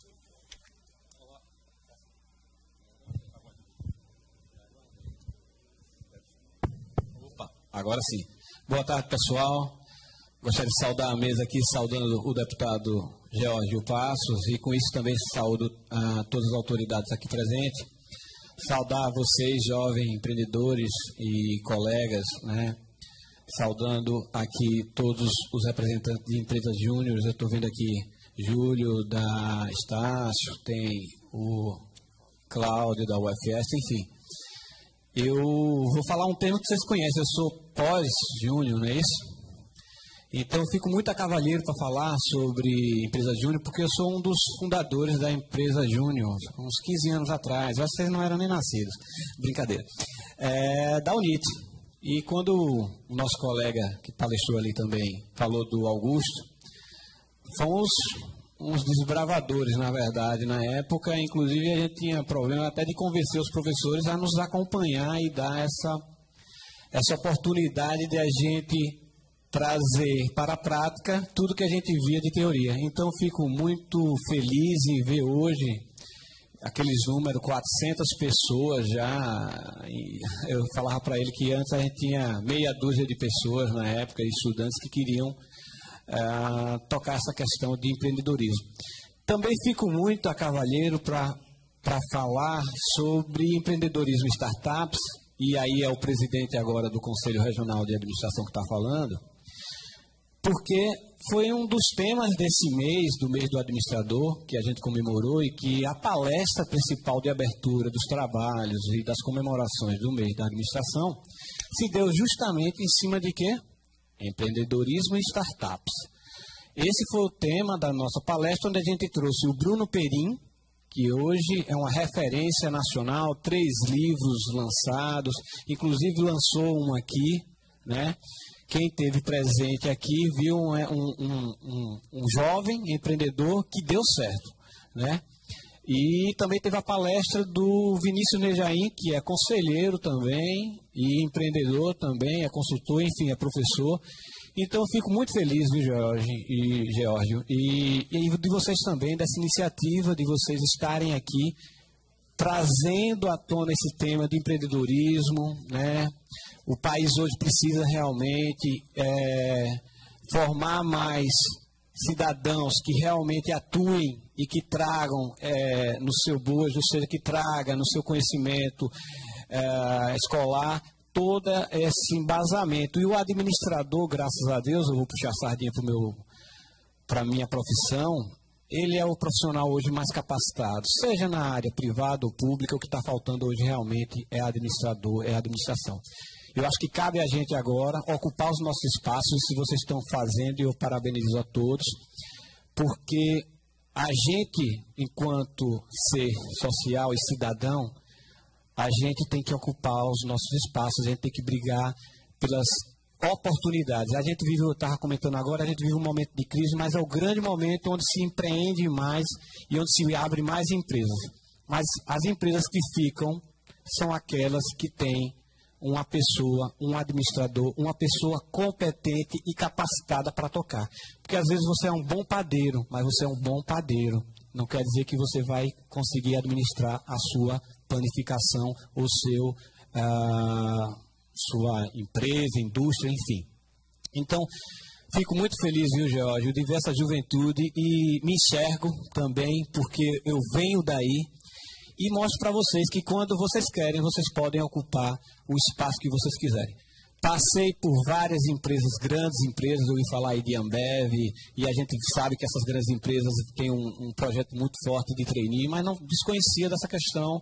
Opa, agora sim. Boa tarde, pessoal. Gostaria de saudar a mesa aqui, saudando o deputado Geórgio Passos, e com isso também saúdo a todas as autoridades aqui presentes. Saudar vocês, jovens empreendedores e colegas, né? Saudando aqui todos os representantes de empresas júniores. Eu estou vendo aqui Júlio da Estácio, tem o Cláudio da UFS, enfim. Eu vou falar um termo que vocês conhecem, eu sou pós-júnior, não é isso? Então, eu fico muito a cavalheiro para falar sobre empresa júnior, porque eu sou um dos fundadores da empresa júnior, uns 15 anos atrás. Vocês não eram nem nascidos. Brincadeira. Da UNIT. E quando o nosso colega que palestrou ali também falou do Augusto, fomos uns desbravadores, na verdade, na época. Inclusive, a gente tinha problema até de convencer os professores a nos acompanhar e dar essa oportunidade de a gente trazer para a prática tudo que a gente via de teoria. Então, fico muito feliz em ver hoje aqueles números, 400 pessoas já. Eu falava para ele que antes a gente tinha meia dúzia de pessoas na época, estudantes que queriam tocar essa questão de empreendedorismo. Também fico muito a cavalheiro para falar sobre empreendedorismo e startups, e aí é o presidente agora do Conselho Regional de Administração que está falando, porque foi um dos temas desse mês, do mês do administrador, que a gente comemorou, e que a palestra principal de abertura dos trabalhos e das comemorações do mês da administração se deu justamente em cima de quê? Empreendedorismo e startups. Esse foi o tema da nossa palestra, onde a gente trouxe o Bruno Perim, que hoje é uma referência nacional, 3 livros lançados, inclusive lançou um aqui, né? Quem esteve presente aqui viu um jovem empreendedor que deu certo, né? E também teve a palestra do Vinícius Nejaim, que é conselheiro também, e empreendedor também, é consultor, enfim, é professor. Então, eu fico muito feliz, viu, Geórgio, e de vocês também, dessa iniciativa, de vocês estarem aqui, trazendo à tona esse tema de empreendedorismo, né? O país hoje precisa realmente formar mais cidadãos que realmente atuem e que tragam no seu bojo, ou seja, que traga no seu conhecimento escolar todo esse embasamento. E o administrador, graças a Deus, eu vou puxar a sardinha para a minha profissão, ele é o profissional hoje mais capacitado, seja na área privada ou pública. O que está faltando hoje realmente é administrador, é administração. Eu acho que cabe a gente agora ocupar os nossos espaços, se vocês estão fazendo, e eu parabenizo a todos, porque a gente, enquanto ser social e cidadão, a gente tem que ocupar os nossos espaços, a gente tem que brigar pelas oportunidades. A gente vive, eu estava comentando agora, a gente vive um momento de crise, mas é o grande momento onde se empreende mais e onde se abre mais empresas. Mas as empresas que ficam são aquelas que têm uma pessoa, um administrador, uma pessoa competente e capacitada para tocar. Porque às vezes você é um bom padeiro, mas você é um bom padeiro. Não quer dizer que você vai conseguir administrar a sua planificação, ou sua empresa, indústria, enfim. Então, fico muito feliz, viu, Geórgio, de ver essa juventude e me enxergo também, porque eu venho daí. E mostro para vocês que quando vocês querem, vocês podem ocupar o espaço que vocês quiserem. Passei por várias empresas, grandes empresas, eu ouvi falar aí de Ambev, e a gente sabe que essas grandes empresas têm um projeto muito forte de trainee, mas não desconhecia dessa questão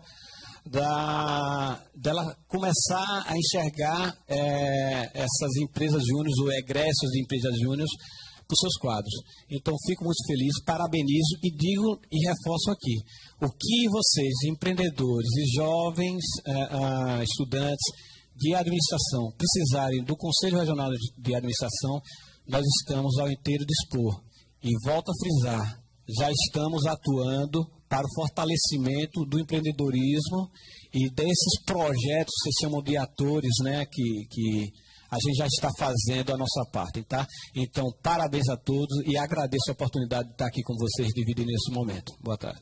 dela começar a enxergar essas empresas júniores ou egressos de empresas júniores para os seus quadros. Então, fico muito feliz, parabenizo e digo e reforço aqui. O que vocês, empreendedores e jovens estudantes de administração, precisarem do Conselho Regional de Administração, nós estamos ao inteiro dispor. E volto a frisar, já estamos atuando para o fortalecimento do empreendedorismo e desses projetos que se chamam de atores, né, que a gente já está fazendo a nossa parte, tá? Então, parabéns a todos e agradeço a oportunidade de estar aqui com vocês, dividindo esse momento. Boa tarde.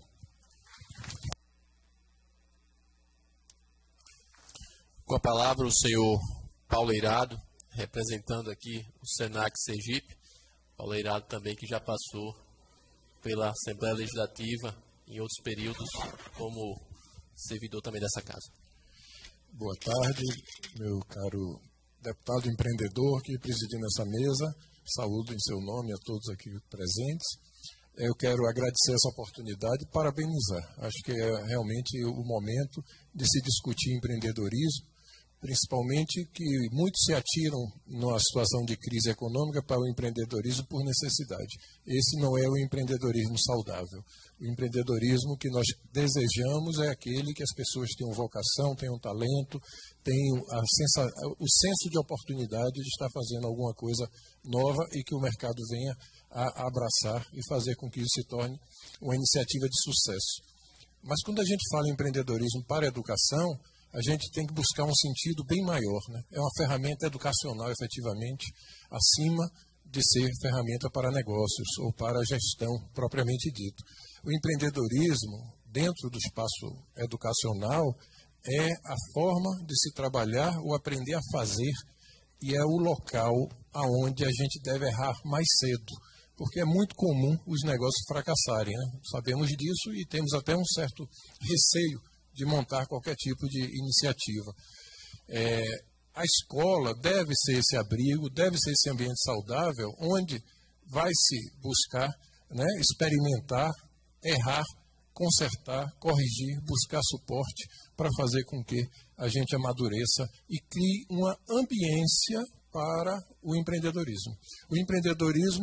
Com a palavra o senhor Paulo Eirado, representando aqui o Senac Sergipe. Paulo Eirado também, que já passou pela Assembleia Legislativa em outros períodos como servidor também dessa casa. Boa tarde, meu caro deputado empreendedor que presidindo essa mesa. Saúdo em seu nome a todos aqui presentes. Eu quero agradecer essa oportunidade e parabenizar. Acho que é realmente o momento de se discutir empreendedorismo, principalmente que muitos se atiram numa situação de crise econômica para o empreendedorismo por necessidade. Esse não é o empreendedorismo saudável. O empreendedorismo que nós desejamos é aquele que as pessoas tenham vocação, tenham talento, tenham o senso de oportunidade de estar fazendo alguma coisa nova e que o mercado venha a abraçar e fazer com que isso se torne uma iniciativa de sucesso. Mas quando a gente fala em empreendedorismo para a educação, a gente tem que buscar um sentido bem maior, né? É uma ferramenta educacional, efetivamente, acima de ser ferramenta para negócios ou para gestão propriamente dito. O empreendedorismo, dentro do espaço educacional, é a forma de se trabalhar ou aprender a fazer, e é o local aonde a gente deve errar mais cedo, porque é muito comum os negócios fracassarem, né? Sabemos disso e temos até um certo receio de montar qualquer tipo de iniciativa. A escola deve ser esse abrigo, deve ser esse ambiente saudável, onde vai se buscar, né, experimentar, errar, consertar, corrigir, buscar suporte para fazer com que a gente amadureça e crie uma ambiência para o empreendedorismo. O empreendedorismo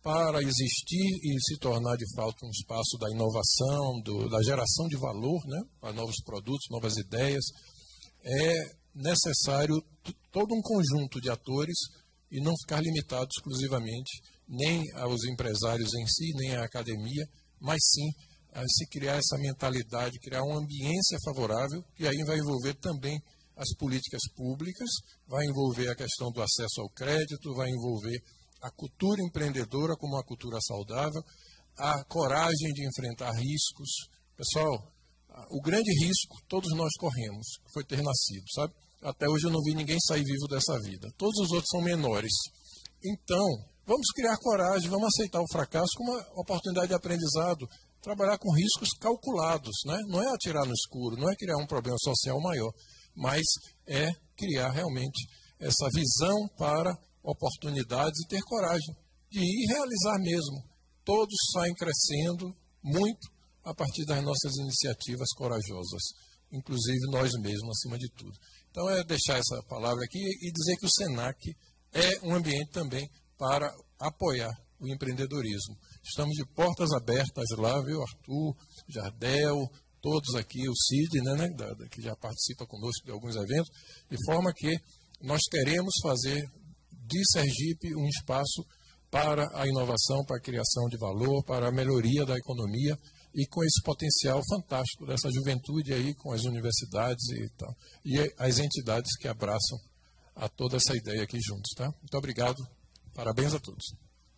para existir e se tornar de fato um espaço da inovação, da geração de valor, né, para novos produtos, novas ideias, é necessário todo um conjunto de atores e não ficar limitado exclusivamente nem aos empresários em si, nem à academia, mas sim a se criar essa mentalidade, criar uma ambiência favorável, que aí vai envolver também as políticas públicas, vai envolver a questão do acesso ao crédito, vai envolver a cultura empreendedora como uma cultura saudável, a coragem de enfrentar riscos. Pessoal, o grande risco todos nós corremos foi ter nascido, sabe? Até hoje eu não vi ninguém sair vivo dessa vida. Todos os outros são menores. Então, vamos criar coragem, vamos aceitar o fracasso como uma oportunidade de aprendizado, trabalhar com riscos calculados, né? Não é atirar no escuro, não é criar um problema social maior, mas é criar realmente essa visão para oportunidades e ter coragem de ir realizar mesmo. Todos saem crescendo muito a partir das nossas iniciativas corajosas, inclusive nós mesmos, acima de tudo. Então, é deixar essa palavra aqui e dizer que o SENAC é um ambiente também para apoiar o empreendedorismo. Estamos de portas abertas lá, viu, Arthur, Jardel, todos aqui, o Cid, né, que já participa conosco de alguns eventos, de forma que nós queremos fazer de Sergipe um espaço para a inovação, para a criação de valor, para a melhoria da economia e com esse potencial fantástico dessa juventude aí, com as universidades e tal, e as entidades que abraçam a toda essa ideia aqui juntos, tá? Muito obrigado, parabéns a todos.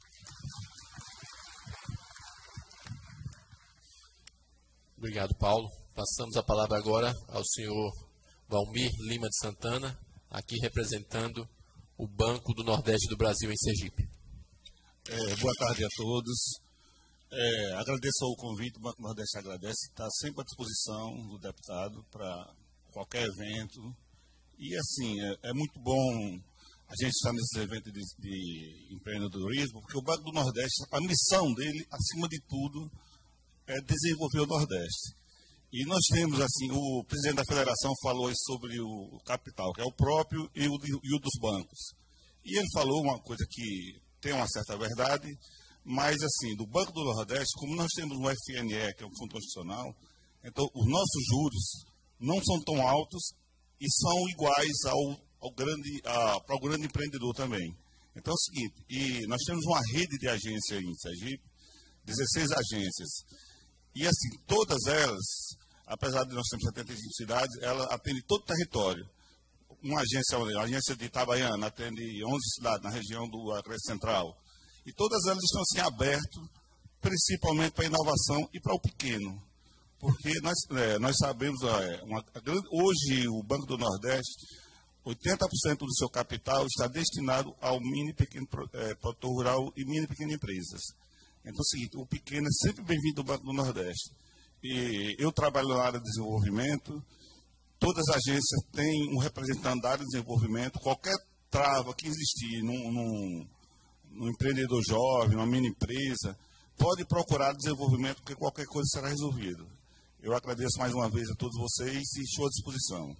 Obrigado, Paulo. Passamos a palavra agora ao senhor Valmir Lima de Santana, aqui representando o Banco do Nordeste do Brasil em Sergipe. Boa tarde a todos. Agradeço o convite, o Banco do Nordeste agradece, está sempre à disposição do deputado para qualquer evento. E assim, é muito bom a gente estar nesses eventos de empreendedorismo, porque o Banco do Nordeste, a missão dele, acima de tudo, é desenvolver o Nordeste. E nós temos, assim, o presidente da federação falou sobre o capital, que é o próprio e o dos bancos. E ele falou uma coisa que tem uma certa verdade, mas, assim, do Banco do Nordeste, como nós temos um FNE, que é um fundo constitucional, então os nossos juros não são tão altos e são iguais para o grande empreendedor também. Então é o seguinte, e nós temos uma rede de agências em Sergipe, 16 agências, e assim, todas elas, apesar de nós termos 75 cidades, ela atende todo o território. Uma agência, a agência de Itabaiana, atende 11 cidades na região do Agreste Central. E todas elas estão assim abertas, principalmente para a inovação e para o pequeno. Porque nós sabemos, hoje o Banco do Nordeste, 80% do seu capital está destinado ao mini e pequeno produtor rural e mini e pequenas empresas. Então é o seguinte, o pequeno é sempre bem-vindo ao Banco do Nordeste. E eu trabalho na área de desenvolvimento, todas as agências têm um representante da área de desenvolvimento, qualquer trava que existir num empreendedor jovem, numa mini empresa, pode procurar desenvolvimento, porque qualquer coisa será resolvida. Eu agradeço mais uma vez a todos vocês e estou à disposição.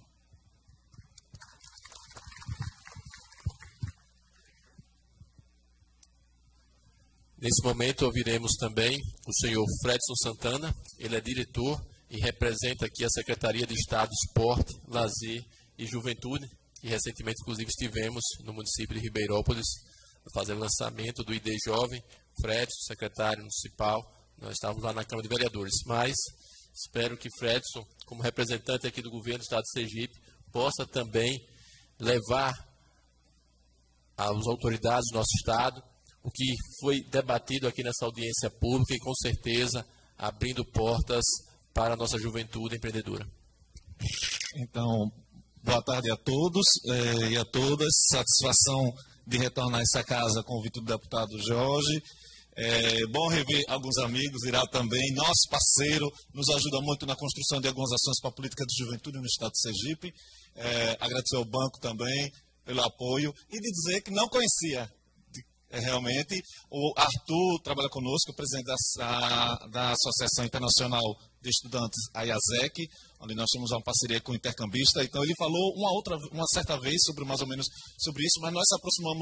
Nesse momento ouviremos também o senhor Fredson Santana, ele é diretor e representa aqui a Secretaria de Estado, Esporte, Lazer e Juventude, e recentemente, inclusive, estivemos no município de Ribeirópolis, fazendo lançamento do ID Jovem. Fredson, secretário municipal, nós estávamos lá na Câmara de Vereadores, mas espero que Fredson, como representante aqui do governo do Estado de Sergipe, possa também levar às autoridades do nosso Estado o que foi debatido aqui nessa audiência pública e, com certeza, abrindo portas para a nossa juventude empreendedora. Então, boa tarde a todos e a todas. Satisfação de retornar a essa casa com o convite do deputado Jorge. Bom rever alguns amigos, irá também. Nosso parceiro nos ajuda muito na construção de algumas ações para a política de juventude no Estado de Sergipe. Agradecer ao banco também pelo apoio e de dizer que não conhecia realmente. O Arthur trabalha conosco, presidente da Associação Internacional de Estudantes, a IASEC, onde nós temos uma parceria com o intercambista. Então ele falou uma certa vez mais ou menos sobre isso, mas nós nos aproximamos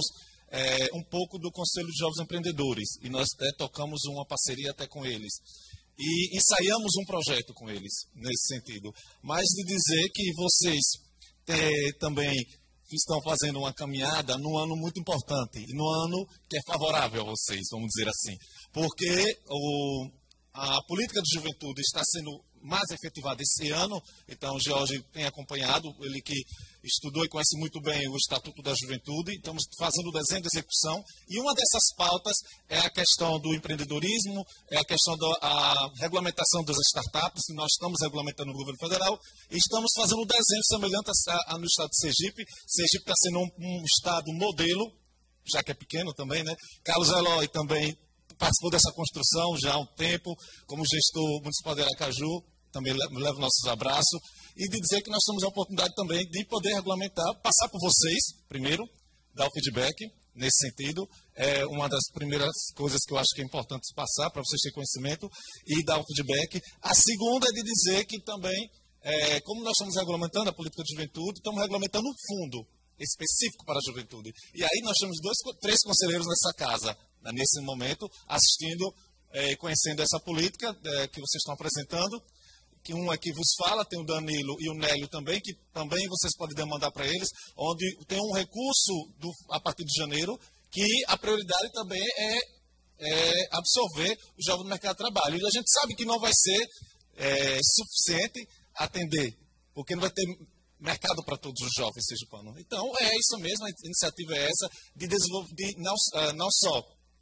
um pouco do Conselho de Jovens Empreendedores, e nós tocamos uma parceria até com eles. E ensaiamos um projeto com eles, nesse sentido. Mas de dizer que vocês também estão fazendo uma caminhada num ano muito importante, e num ano que é favorável a vocês, vamos dizer assim. Porque a política de juventude está sendo mais efetivada esse ano, então o Jorge tem acompanhado, ele que estudou e conhece muito bem o Estatuto da Juventude, estamos fazendo o desenho de execução, e uma dessas pautas é a questão do empreendedorismo, é a questão da regulamentação das startups, que nós estamos regulamentando no governo federal, e estamos fazendo um desenho semelhante no estado de Sergipe. Sergipe está sendo um estado modelo, já que é pequeno também, né? Carlos Eloy também participou dessa construção já há um tempo, como gestor municipal de Aracaju, também levo nossos abraços, e de dizer que nós temos a oportunidade também de poder regulamentar, passar por vocês, primeiro, dar o feedback nesse sentido, é uma das primeiras coisas que eu acho que é importante passar, para vocês terem conhecimento, e dar o feedback. A segunda é de dizer que também, como nós estamos regulamentando a política de juventude, estamos regulamentando um fundo específico para a juventude. E aí nós temos 3 conselheiros nessa casa, nesse momento, assistindo, conhecendo essa política que vocês estão apresentando, que um aqui vos fala, tem o Danilo e o Nélio também, que também vocês podem demandar para eles, onde tem um recurso a partir de janeiro, que a prioridade também é absorver o jovem no mercado de trabalho. E a gente sabe que não vai ser suficiente atender, porque não vai ter mercado para todos os jovens sergipanos. Então, é isso mesmo, a iniciativa é essa, de desenvolver, não só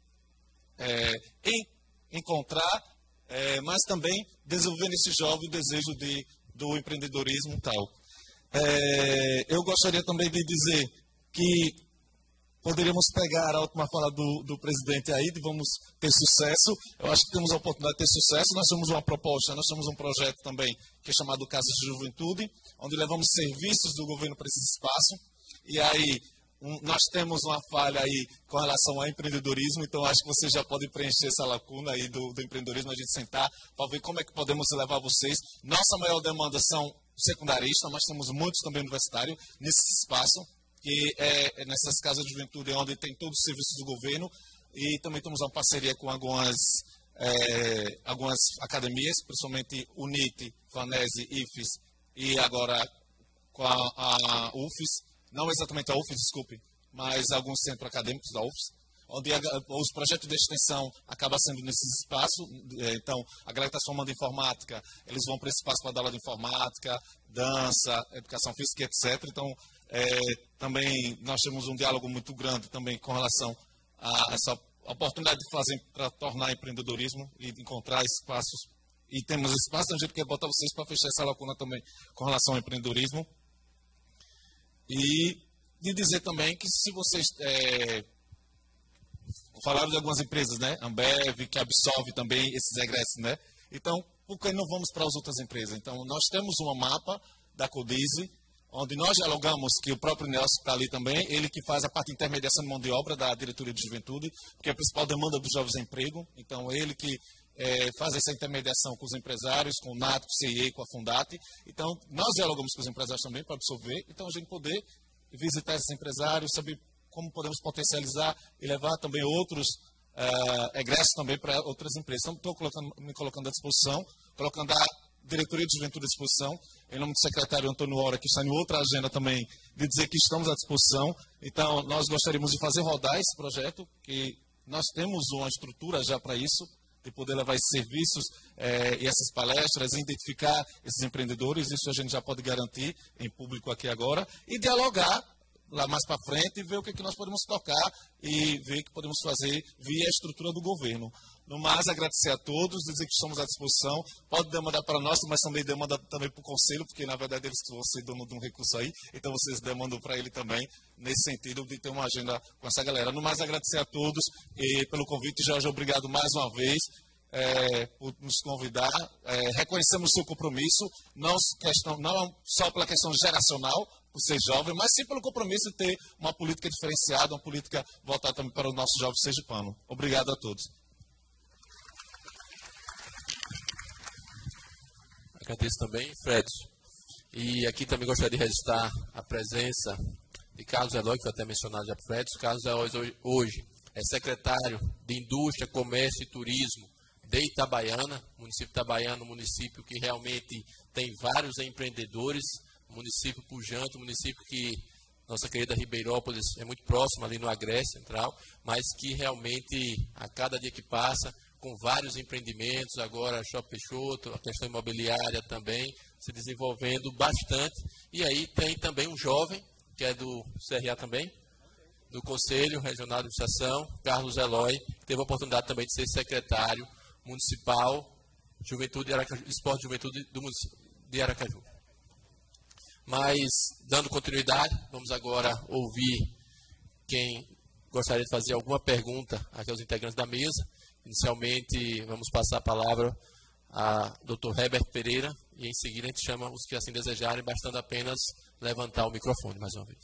encontrar, mas também desenvolver nesse jovem o desejo do empreendedorismo e tal. Eu gostaria também de dizer que poderíamos pegar a última fala do presidente aí, de vamos ter sucesso. Eu acho que temos a oportunidade de ter sucesso. Nós temos uma proposta, nós temos um projeto também, que é chamado Casas de Juventude, onde levamos serviços do governo para esse espaço. E aí, nós temos uma falha aí com relação ao empreendedorismo, então acho que vocês já podem preencher essa lacuna aí do empreendedorismo, a gente sentar para ver como é que podemos levar vocês. Nossa maior demanda são secundaristas, mas temos muitos também universitários nesse espaço, que é nessas casas de juventude onde tem todos os serviços do governo, e também temos uma parceria com algumas academias, principalmente UNIT, FANESE, IFES, e agora com a UFES, não exatamente a UFES, desculpe, mas alguns centros acadêmicos da UFES, onde os projetos de extensão acabam sendo nesses espaços. Então, a galera que está formando informática, eles vão para esse espaço para dar aula de informática, dança, educação física, etc. Então, também nós temos um diálogo muito grande também com relação a essa oportunidade de fazer para tornar empreendedorismo e encontrar espaços. E temos espaço, a gente quer botar vocês para fechar essa lacuna também com relação ao empreendedorismo. E de dizer também que se vocês falaram de algumas empresas, né? Ambev, que absorve também esses egressos, né? Então, por que não vamos para as outras empresas? Então, nós temos um mapa da Codise, onde nós dialogamos, que o próprio Nelson está ali também, ele que faz a parte de intermediação de mão de obra da diretoria de juventude, porque a principal demanda dos jovens é emprego, então ele que faz essa intermediação com os empresários, com o NAT, com o CIE, com a Fundate. Então, nós dialogamos com os empresários também para absorver, então a gente poder visitar esses empresários, saber como podemos potencializar e levar também outros egressos também para outras empresas. Então, estou me colocando à disposição, colocando a diretoria de juventude à disposição, em nome do secretário Antônio Hora, que está em outra agenda também, de dizer que estamos à disposição. Então, nós gostaríamos de fazer rodar esse projeto, que nós temos uma estrutura já para isso, de poder levar esses serviços e essas palestras, identificar esses empreendedores, isso a gente já pode garantir em público aqui agora, e dialogar lá mais para frente e ver o que nós podemos tocar e ver o que podemos fazer via a estrutura do governo. No mais, agradecer a todos, dizer que estamos à disposição, pode demandar para nós, mas também demanda também para o Conselho, porque na verdade eles vão ser dono de um recurso aí, então vocês demandam para ele também, nesse sentido de ter uma agenda com essa galera. No mais, agradecer a todos e pelo convite. Jorge, obrigado mais uma vez por nos convidar. Reconhecemos o seu compromisso, não só pela questão geracional, por ser jovem, mas sim pelo compromisso de ter uma política diferenciada, uma política voltada também para o nosso jovem sergipano. Obrigado a todos. Agradeço também, Fred. E aqui também gostaria de registrar a presença de Carlos Eloy, que foi até mencionado já por Fred. Carlos Eloy hoje é secretário de Indústria, Comércio e Turismo de Itabaiana, município de Itabaiana, um município que realmente tem vários empreendedores, município pujante, município que nossa querida Ribeirópolis é muito próxima, ali no Agreste Central, mas que realmente, a cada dia que passa, com vários empreendimentos, agora Shopping Peixoto, a questão imobiliária também, se desenvolvendo bastante. E aí tem também um jovem, que é do CRA também, do Conselho Regional de Administração, Carlos Eloy, que teve a oportunidade também de ser secretário municipal Juventude de Aracaju, Esporte e Juventude do município de Aracaju. Mas, dando continuidade, vamos agora ouvir quem gostaria de fazer alguma pergunta aqui aos integrantes da mesa. Inicialmente, vamos passar a palavra a Dr. Herbert Pereira e, em seguida, a gente chama os que assim desejarem, bastando apenas levantar o microfone mais uma vez.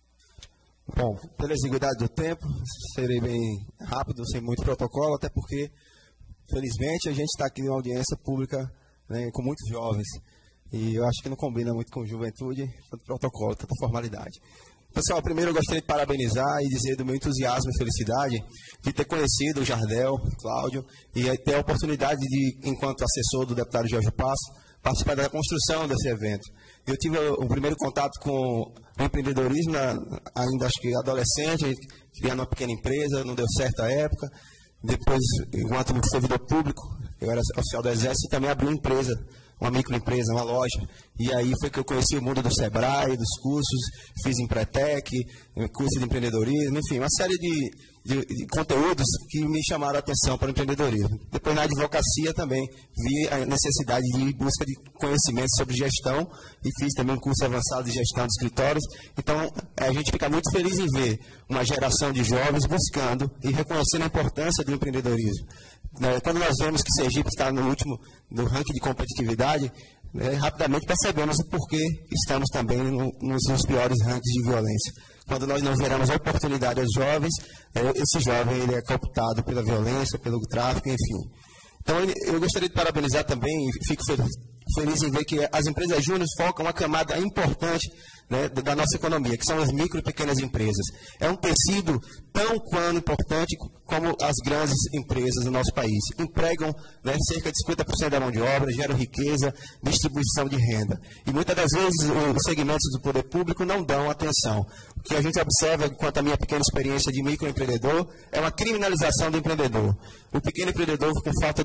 Bom, pela exiguidade do tempo, serei bem rápido, sem muito protocolo, até porque, felizmente, a gente está aqui em uma audiência pública, né, com muitos jovens. E eu acho que não combina muito com juventude, tanto protocolo, tanta formalidade. Pessoal, primeiro eu gostaria de parabenizar e dizer do meu entusiasmo e felicidade de ter conhecido o Jardel, o Cláudio, e ter a oportunidade de, enquanto assessor do deputado Jorge Passo, participar da construção desse evento. Eu tive o primeiro contato com o empreendedorismo, ainda acho que adolescente, criando uma pequena empresa, não deu certo à época. Depois, enquanto servidor público, eu era oficial do Exército e também abri uma empresa, uma microempresa, uma loja. E aí foi que eu conheci o mundo do Sebrae, dos cursos, fiz Empretec, curso de empreendedorismo, enfim, uma série de conteúdos que me chamaram a atenção para o empreendedorismo. Depois, na advocacia também, vi a necessidade de busca de conhecimento sobre gestão e fiz também um curso avançado de gestão de escritórios. Então, a gente fica muito feliz em ver uma geração de jovens buscando e reconhecendo a importância do empreendedorismo. Quando nós vemos que Sergipe está no último do ranking de competitividade, rapidamente percebemos o porquê estamos também nos piores rankings de violência. Quando nós não geramos a oportunidade aos jovens, esse jovem ele é cooptado pela violência, pelo tráfico, enfim. Então, eu gostaria de parabenizar também, e fico feliz em ver que as empresas júnior focam uma camada importante, né, da nossa economia, que são as micro e pequenas empresas. É um tecido tão quanto importante como as grandes empresas do nosso país. Empregam, né, cerca de 50% da mão de obra, geram riqueza, distribuição de renda. E muitas das vezes os segmentos do poder público não dão atenção. O que a gente observa, quanto à minha pequena experiência de microempreendedor, é uma criminalização do empreendedor. O pequeno empreendedor, com falta de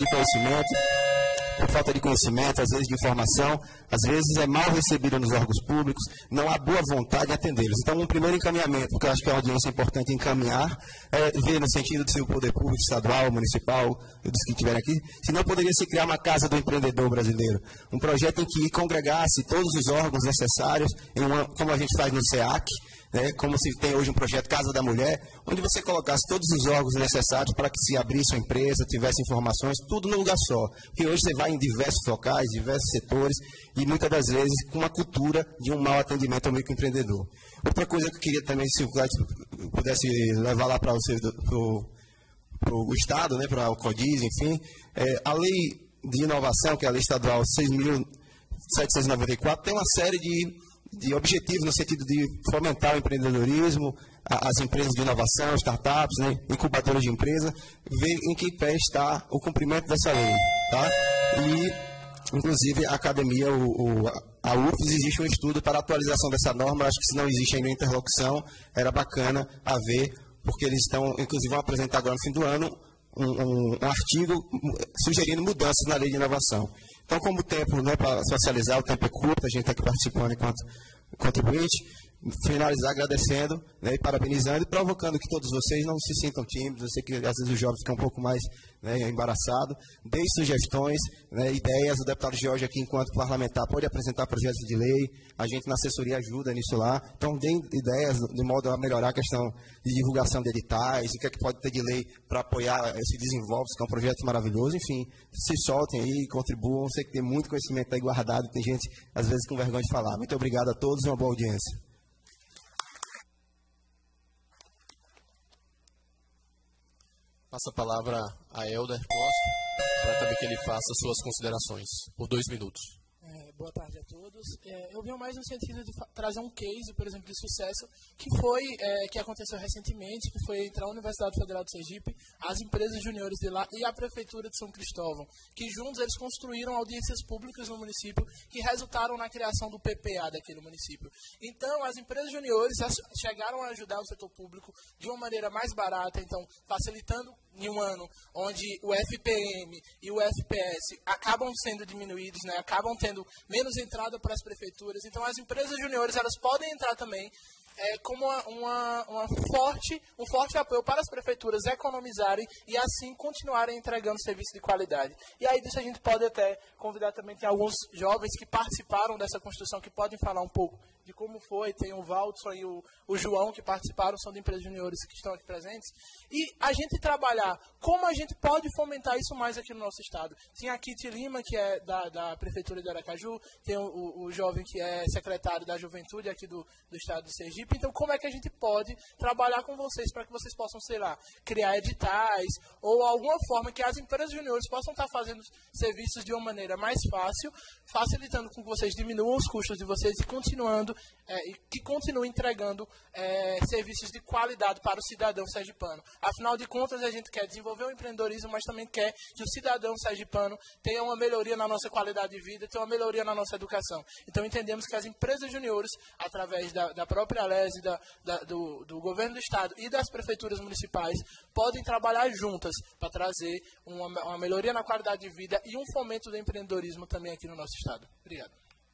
conhecimento, às vezes de informação, às vezes é mal recebido nos órgãos públicos, não há boa vontade de atendê-los. Então, um primeiro encaminhamento, que eu acho que é uma audiência importante encaminhar, é ver no sentido de se o poder público, estadual, municipal, dos que estiverem aqui, se não poderia se criar uma casa do empreendedor brasileiro. Um projeto em que congregasse todos os órgãos necessários, como a gente faz no SEAC, né, como se tem hoje um projeto Casa da Mulher, onde você colocasse todos os órgãos necessários para que se abrisse uma empresa, tivesse informações, tudo num lugar só. Porque hoje você vai em diversos locais, diversos setores, e muitas das vezes com uma cultura de um mau atendimento ao microempreendedor. Outra coisa que eu queria também, se o Cláudio pudesse levar lá para o Estado, né, para o CODIS, enfim, a lei de inovação, que é a lei estadual 6.794, tem uma série de objetivos no sentido de fomentar o empreendedorismo, as empresas de inovação, startups, né, incubadoras de empresa, ver em que pé está o cumprimento dessa lei. Tá? E, inclusive, a academia, a UFES, existe um estudo para a atualização dessa norma. Acho que se não existe ainda interlocução, era bacana haver, porque eles estão, inclusive, vão apresentar agora no fim do ano um artigo sugerindo mudanças na lei de inovação. Então, como o tempo, né, para socializar, o tempo é curto, a gente está aqui participando enquanto contribuinte, finalizar agradecendo, né, e parabenizando e provocando que todos vocês não se sintam tímidos. Eu sei que às vezes os jovens ficam um pouco mais, né, embaraçados. Deem sugestões, né, ideias. O deputado Jorge aqui, enquanto parlamentar, pode apresentar projetos de lei. A gente na assessoria ajuda nisso lá. Então, deem ideias de modo a melhorar a questão de divulgação de editais, o que é que pode ter de lei para apoiar esse Desenvolve, que é um projeto maravilhoso. Enfim, se soltem aí, contribuam. Sei que tem muito conhecimento aí guardado, tem gente, às vezes, com vergonha de falar. Muito obrigado a todos e uma boa audiência. Passa a palavra a Helder Costa, para também que ele faça suas considerações, por 2 minutos. Boa tarde a todos. Eu venho mais no sentido de trazer um case, por exemplo, de sucesso, que aconteceu recentemente, que foi entre a Universidade Federal de Sergipe, as empresas juniores de lá e a Prefeitura de São Cristóvão, que juntos eles construíram audiências públicas no município que resultaram na criação do PPA daquele município. Então, as empresas juniores chegaram a ajudar o setor público de uma maneira mais barata, então, facilitando em um ano onde o FPM e o FPS acabam sendo diminuídos, né, acabam tendo menos entrada para as prefeituras. Então, as empresas juniores elas podem entrar também como um forte apoio para as prefeituras economizarem e assim continuarem entregando serviço de qualidade. E aí disso a gente pode até convidar também, tem alguns jovens que participaram dessa construção que podem falar um pouco de como foi. Tem o Valdson e o João que participaram, são de empresas juniores que estão aqui presentes. E a gente trabalhar como a gente pode fomentar isso mais aqui no nosso estado. Tem a Kitty Lima, que é da Prefeitura de Aracaju, tem o jovem que é secretário da Juventude aqui do estado de Sergipe. Então, como é que a gente pode trabalhar com vocês para que vocês possam, sei lá, criar editais ou alguma forma que as empresas juniores possam estar fazendo serviços de uma maneira mais fácil, facilitando com que vocês diminuam os custos de vocês e que continuem entregando serviços de qualidade para o cidadão sergipano. Afinal de contas, a gente quer desenvolver o empreendedorismo, mas também quer que o cidadão sergipano tenha uma melhoria na nossa qualidade de vida, tenha uma melhoria na nossa educação. Então, entendemos que as empresas juniores, através da própria LESE, do governo do estado e das prefeituras municipais, podem trabalhar juntas para trazer uma melhoria na qualidade de vida e um fomento do empreendedorismo também aqui no nosso estado. Obrigado.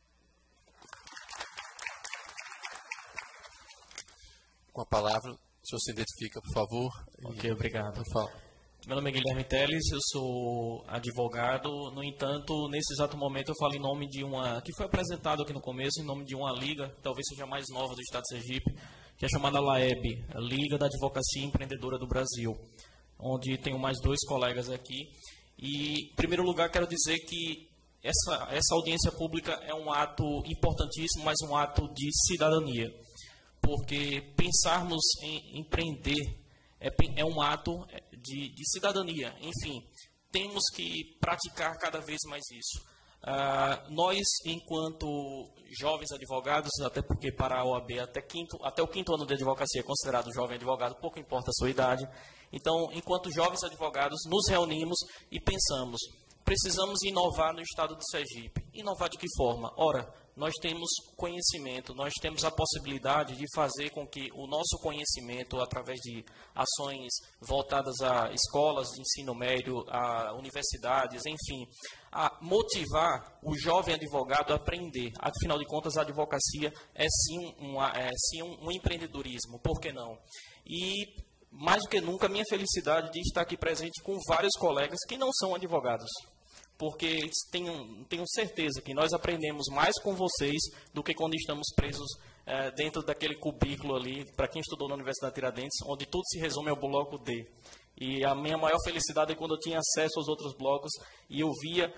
Com a palavra, o senhor se identifica, por favor. Ok, obrigado. Por favor. Meu nome é Guilherme Teles, eu sou advogado. No entanto, nesse exato momento eu falo em nome de que foi apresentado aqui no começo, em nome de uma liga, talvez seja a mais nova do estado de Sergipe, que é chamada LAEB, a Liga da Advocacia Empreendedora do Brasil, onde tenho mais 2 colegas aqui. E, em primeiro lugar, quero dizer que essa audiência pública é um ato importantíssimo, mas um ato de cidadania. Porque pensarmos em empreender é um ato de cidadania. Enfim, temos que praticar cada vez mais isso. Nós, enquanto jovens advogados, até porque para a OAB até o 5º ano de advocacia é considerado jovem advogado, pouco importa a sua idade. Então, enquanto jovens advogados, nos reunimos e pensamos, precisamos inovar no estado de Sergipe. Inovar de que forma? Ora, nós temos conhecimento, nós temos a possibilidade de fazer com que o nosso conhecimento, através de ações voltadas a escolas de ensino médio, a universidades, enfim, a motivar o jovem advogado a aprender. Afinal de contas, a advocacia é sim um empreendedorismo, por que não? E, mais do que nunca, a minha felicidade de estar aqui presente com vários colegas que não são advogados. Porque tenho certeza que nós aprendemos mais com vocês do que quando estamos presos dentro daquele cubículo ali, para quem estudou na Universidade de Tiradentes, onde tudo se resume ao bloco D. E a minha maior felicidade é quando eu tinha acesso aos outros blocos e eu via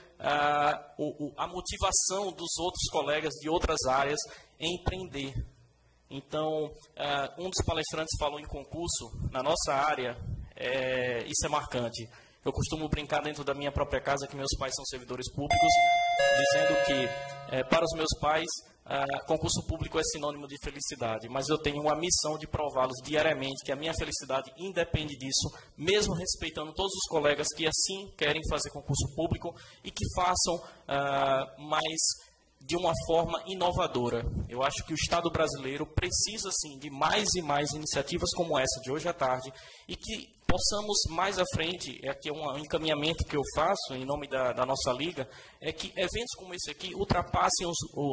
a motivação dos outros colegas de outras áreas em empreender. Então, um dos palestrantes falou em concurso, na nossa área, isso é marcante. Eu costumo brincar dentro da minha própria casa que meus pais são servidores públicos, dizendo que, para os meus pais, concurso público é sinônimo de felicidade. Mas eu tenho uma missão de prová-los diariamente que a minha felicidade independe disso, mesmo respeitando todos os colegas que assim querem fazer concurso público e que façam mais de uma forma inovadora. Eu acho que o Estado brasileiro precisa, sim, de mais e mais iniciativas como essa de hoje à tarde e que possamos mais à frente, aqui é um encaminhamento que eu faço em nome da nossa liga, é que eventos como esse aqui ultrapassem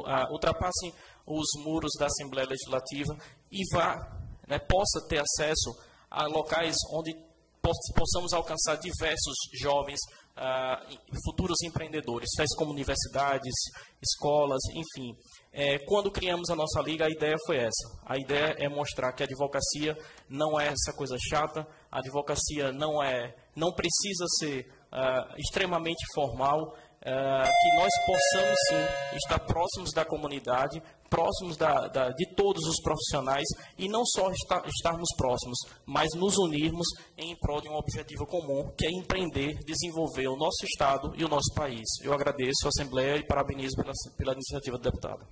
os muros da Assembleia Legislativa e possa ter acesso a locais onde possamos alcançar diversos jovens, futuros empreendedores, tais como universidades, escolas, enfim. Quando criamos a nossa liga, a ideia foi essa. A ideia é mostrar que a advocacia não é essa coisa chata, a advocacia não precisa ser extremamente formal, que nós possamos sim estar próximos da comunidade, próximos de todos os profissionais e não só estarmos próximos, mas nos unirmos em prol de um objetivo comum, que é empreender, desenvolver o nosso Estado e o nosso país. Eu agradeço a Assembleia e parabenizo pela iniciativa do deputado.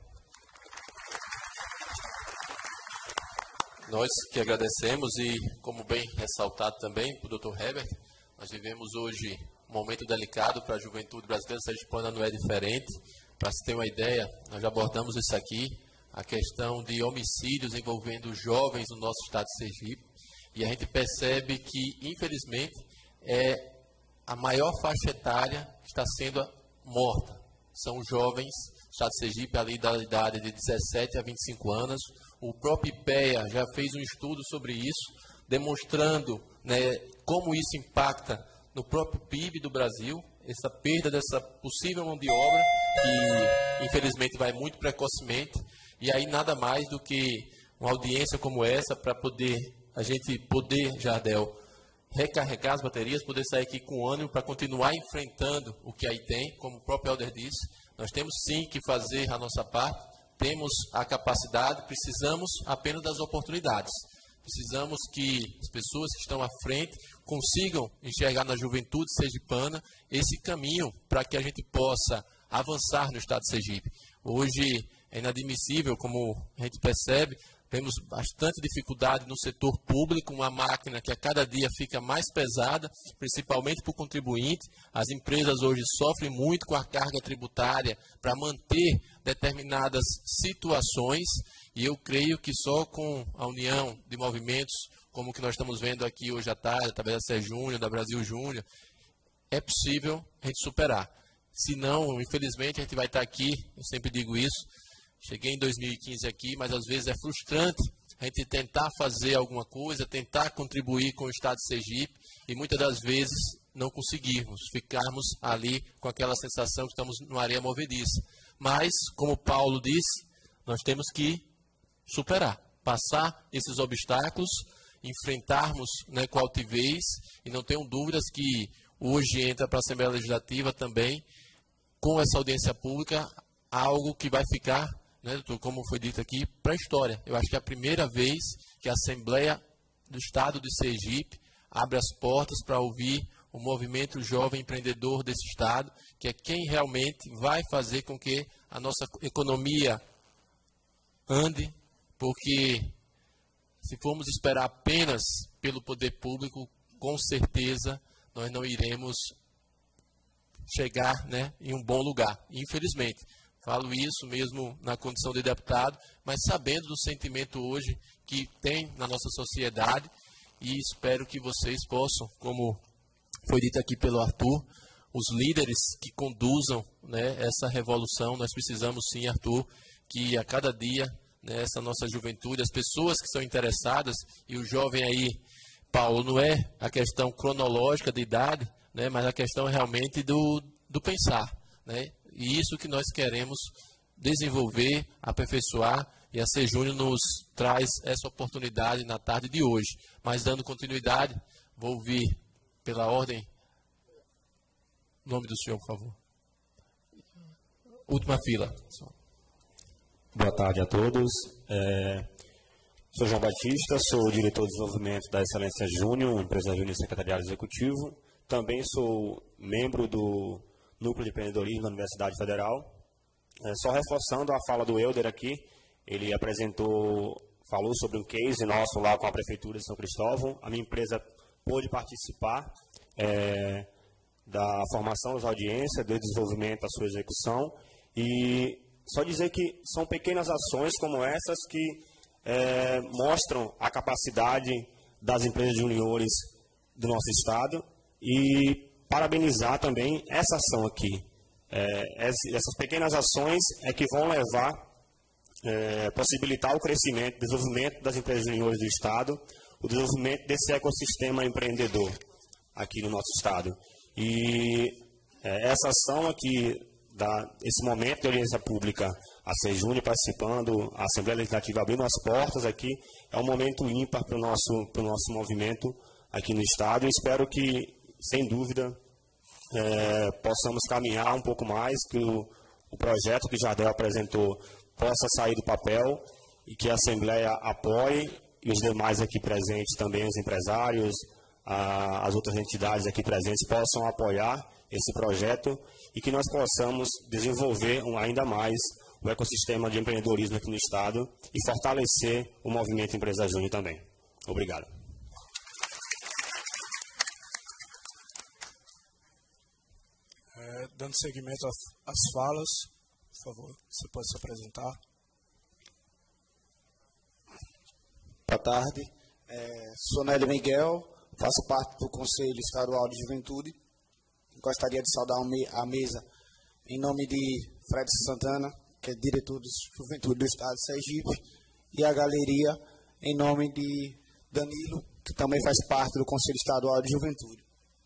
Nós que agradecemos e, como bem ressaltado também por Dr. Herbert, nós vivemos hoje um momento delicado para a juventude brasileira, sergipana não é diferente. Para se ter uma ideia, nós já abordamos isso aqui, a questão de homicídios envolvendo jovens no nosso estado de Sergipe, e a gente percebe que, infelizmente, a maior faixa etária que está sendo morta. São jovens, no estado de Sergipe, ali da idade de 17 a 25 anos. O próprio IPEA já fez um estudo sobre isso, demonstrando, né, como isso impacta no próprio PIB do Brasil, essa perda dessa possível mão de obra, que infelizmente vai muito precocemente, e aí nada mais do que uma audiência como essa, para a gente poder, Jardel, recarregar as baterias, poder sair aqui com ânimo para continuar enfrentando o que aí tem, como o próprio Helder disse. Nós temos sim que fazer a nossa parte, temos a capacidade, precisamos apenas das oportunidades. Precisamos que as pessoas que estão à frente consigam enxergar na juventude sergipana esse caminho para que a gente possa avançar no estado de Sergipe. Hoje é inadmissível, como a gente percebe, temos bastante dificuldade no setor público, uma máquina que a cada dia fica mais pesada, principalmente para o contribuinte. As empresas hoje sofrem muito com a carga tributária para manter determinadas situações, e eu creio que só com a união de movimentos, como o que nós estamos vendo aqui hoje à tarde, através da Ser Júnior, da Brasil Júnior, é possível a gente superar. Se não, infelizmente, a gente vai estar aqui, eu sempre digo isso, cheguei em 2015 aqui, mas às vezes é frustrante a gente tentar fazer alguma coisa, tentar contribuir com o estado de Sergipe e muitas das vezes não conseguirmos, ficarmos ali com aquela sensação que estamos numa areia movediça. Mas, como Paulo disse, nós temos que superar, passar esses obstáculos, enfrentarmos, né, com altivez, e não tenham dúvidas que hoje entra para a Assembleia Legislativa também, com essa audiência pública, algo que vai ficar, né, doutor, como foi dito aqui, para a história. Eu acho que é a primeira vez que a Assembleia do Estado de Sergipe abre as portas para ouvir o movimento jovem empreendedor desse Estado, que é quem realmente vai fazer com que a nossa economia ande, porque se formos esperar apenas pelo poder público, com certeza nós não iremos chegar, né, em um bom lugar, infelizmente. Falo isso mesmo na condição de deputado, mas sabendo do sentimento hoje que tem na nossa sociedade, e espero que vocês possam, como foi dito aqui pelo Arthur, os líderes que conduzam, né, essa revolução. Nós precisamos sim, Arthur, que a cada dia, né, essa nossa juventude, as pessoas que são interessadas, e o jovem aí, Paulo, não é a questão cronológica de idade, né, mas a questão realmente do pensar, né? E isso que nós queremos desenvolver, aperfeiçoar, e a Ser Júnior nos traz essa oportunidade na tarde de hoje. Mas dando continuidade, vou ouvir pela ordem, o nome do senhor, por favor. Última fila. Boa tarde a todos. Sou João Batista, sou diretor de desenvolvimento da Excelência Júnior, empresa Júnior Secretariado Executivo. Também sou membro do Núcleo de Empreendedorismo da Universidade Federal. Só reforçando a fala do Helder aqui, ele falou sobre um case nosso lá com a Prefeitura de São Cristóvão. A minha empresa pôde participar da formação das audiências, do desenvolvimento da sua execução, e só dizer que são pequenas ações como essas que mostram a capacidade das empresas juniores do nosso Estado, e parabenizar também essa ação aqui. Essas pequenas ações é que vão possibilitar o crescimento, o desenvolvimento das empresas juniores do Estado, o desenvolvimento desse ecossistema empreendedor aqui no nosso Estado. E essa ação aqui, esse momento de audiência pública, a Ser Júnior participando, a Assembleia Legislativa abrindo as portas aqui, é um momento ímpar para o nosso movimento aqui no Estado. Eu espero que, sem dúvida, possamos caminhar um pouco mais, que o projeto que Jardel apresentou possa sair do papel e que a Assembleia apoie e os demais aqui presentes também, os empresários, as outras entidades aqui presentes possam apoiar esse projeto e que nós possamos desenvolver ainda mais o ecossistema de empreendedorismo aqui no Estado e fortalecer o movimento Empresa Júnior também. Obrigado. Dando seguimento às falas, por favor, você pode se apresentar. Boa tarde, sou Nélio Miguel, faço parte do Conselho Estadual de Juventude. Gostaria de saudar a mesa em nome de Fred Santana, que é diretor de Juventude do Estado de Sergipe, e a galeria em nome de Danilo, que também faz parte do Conselho Estadual de Juventude.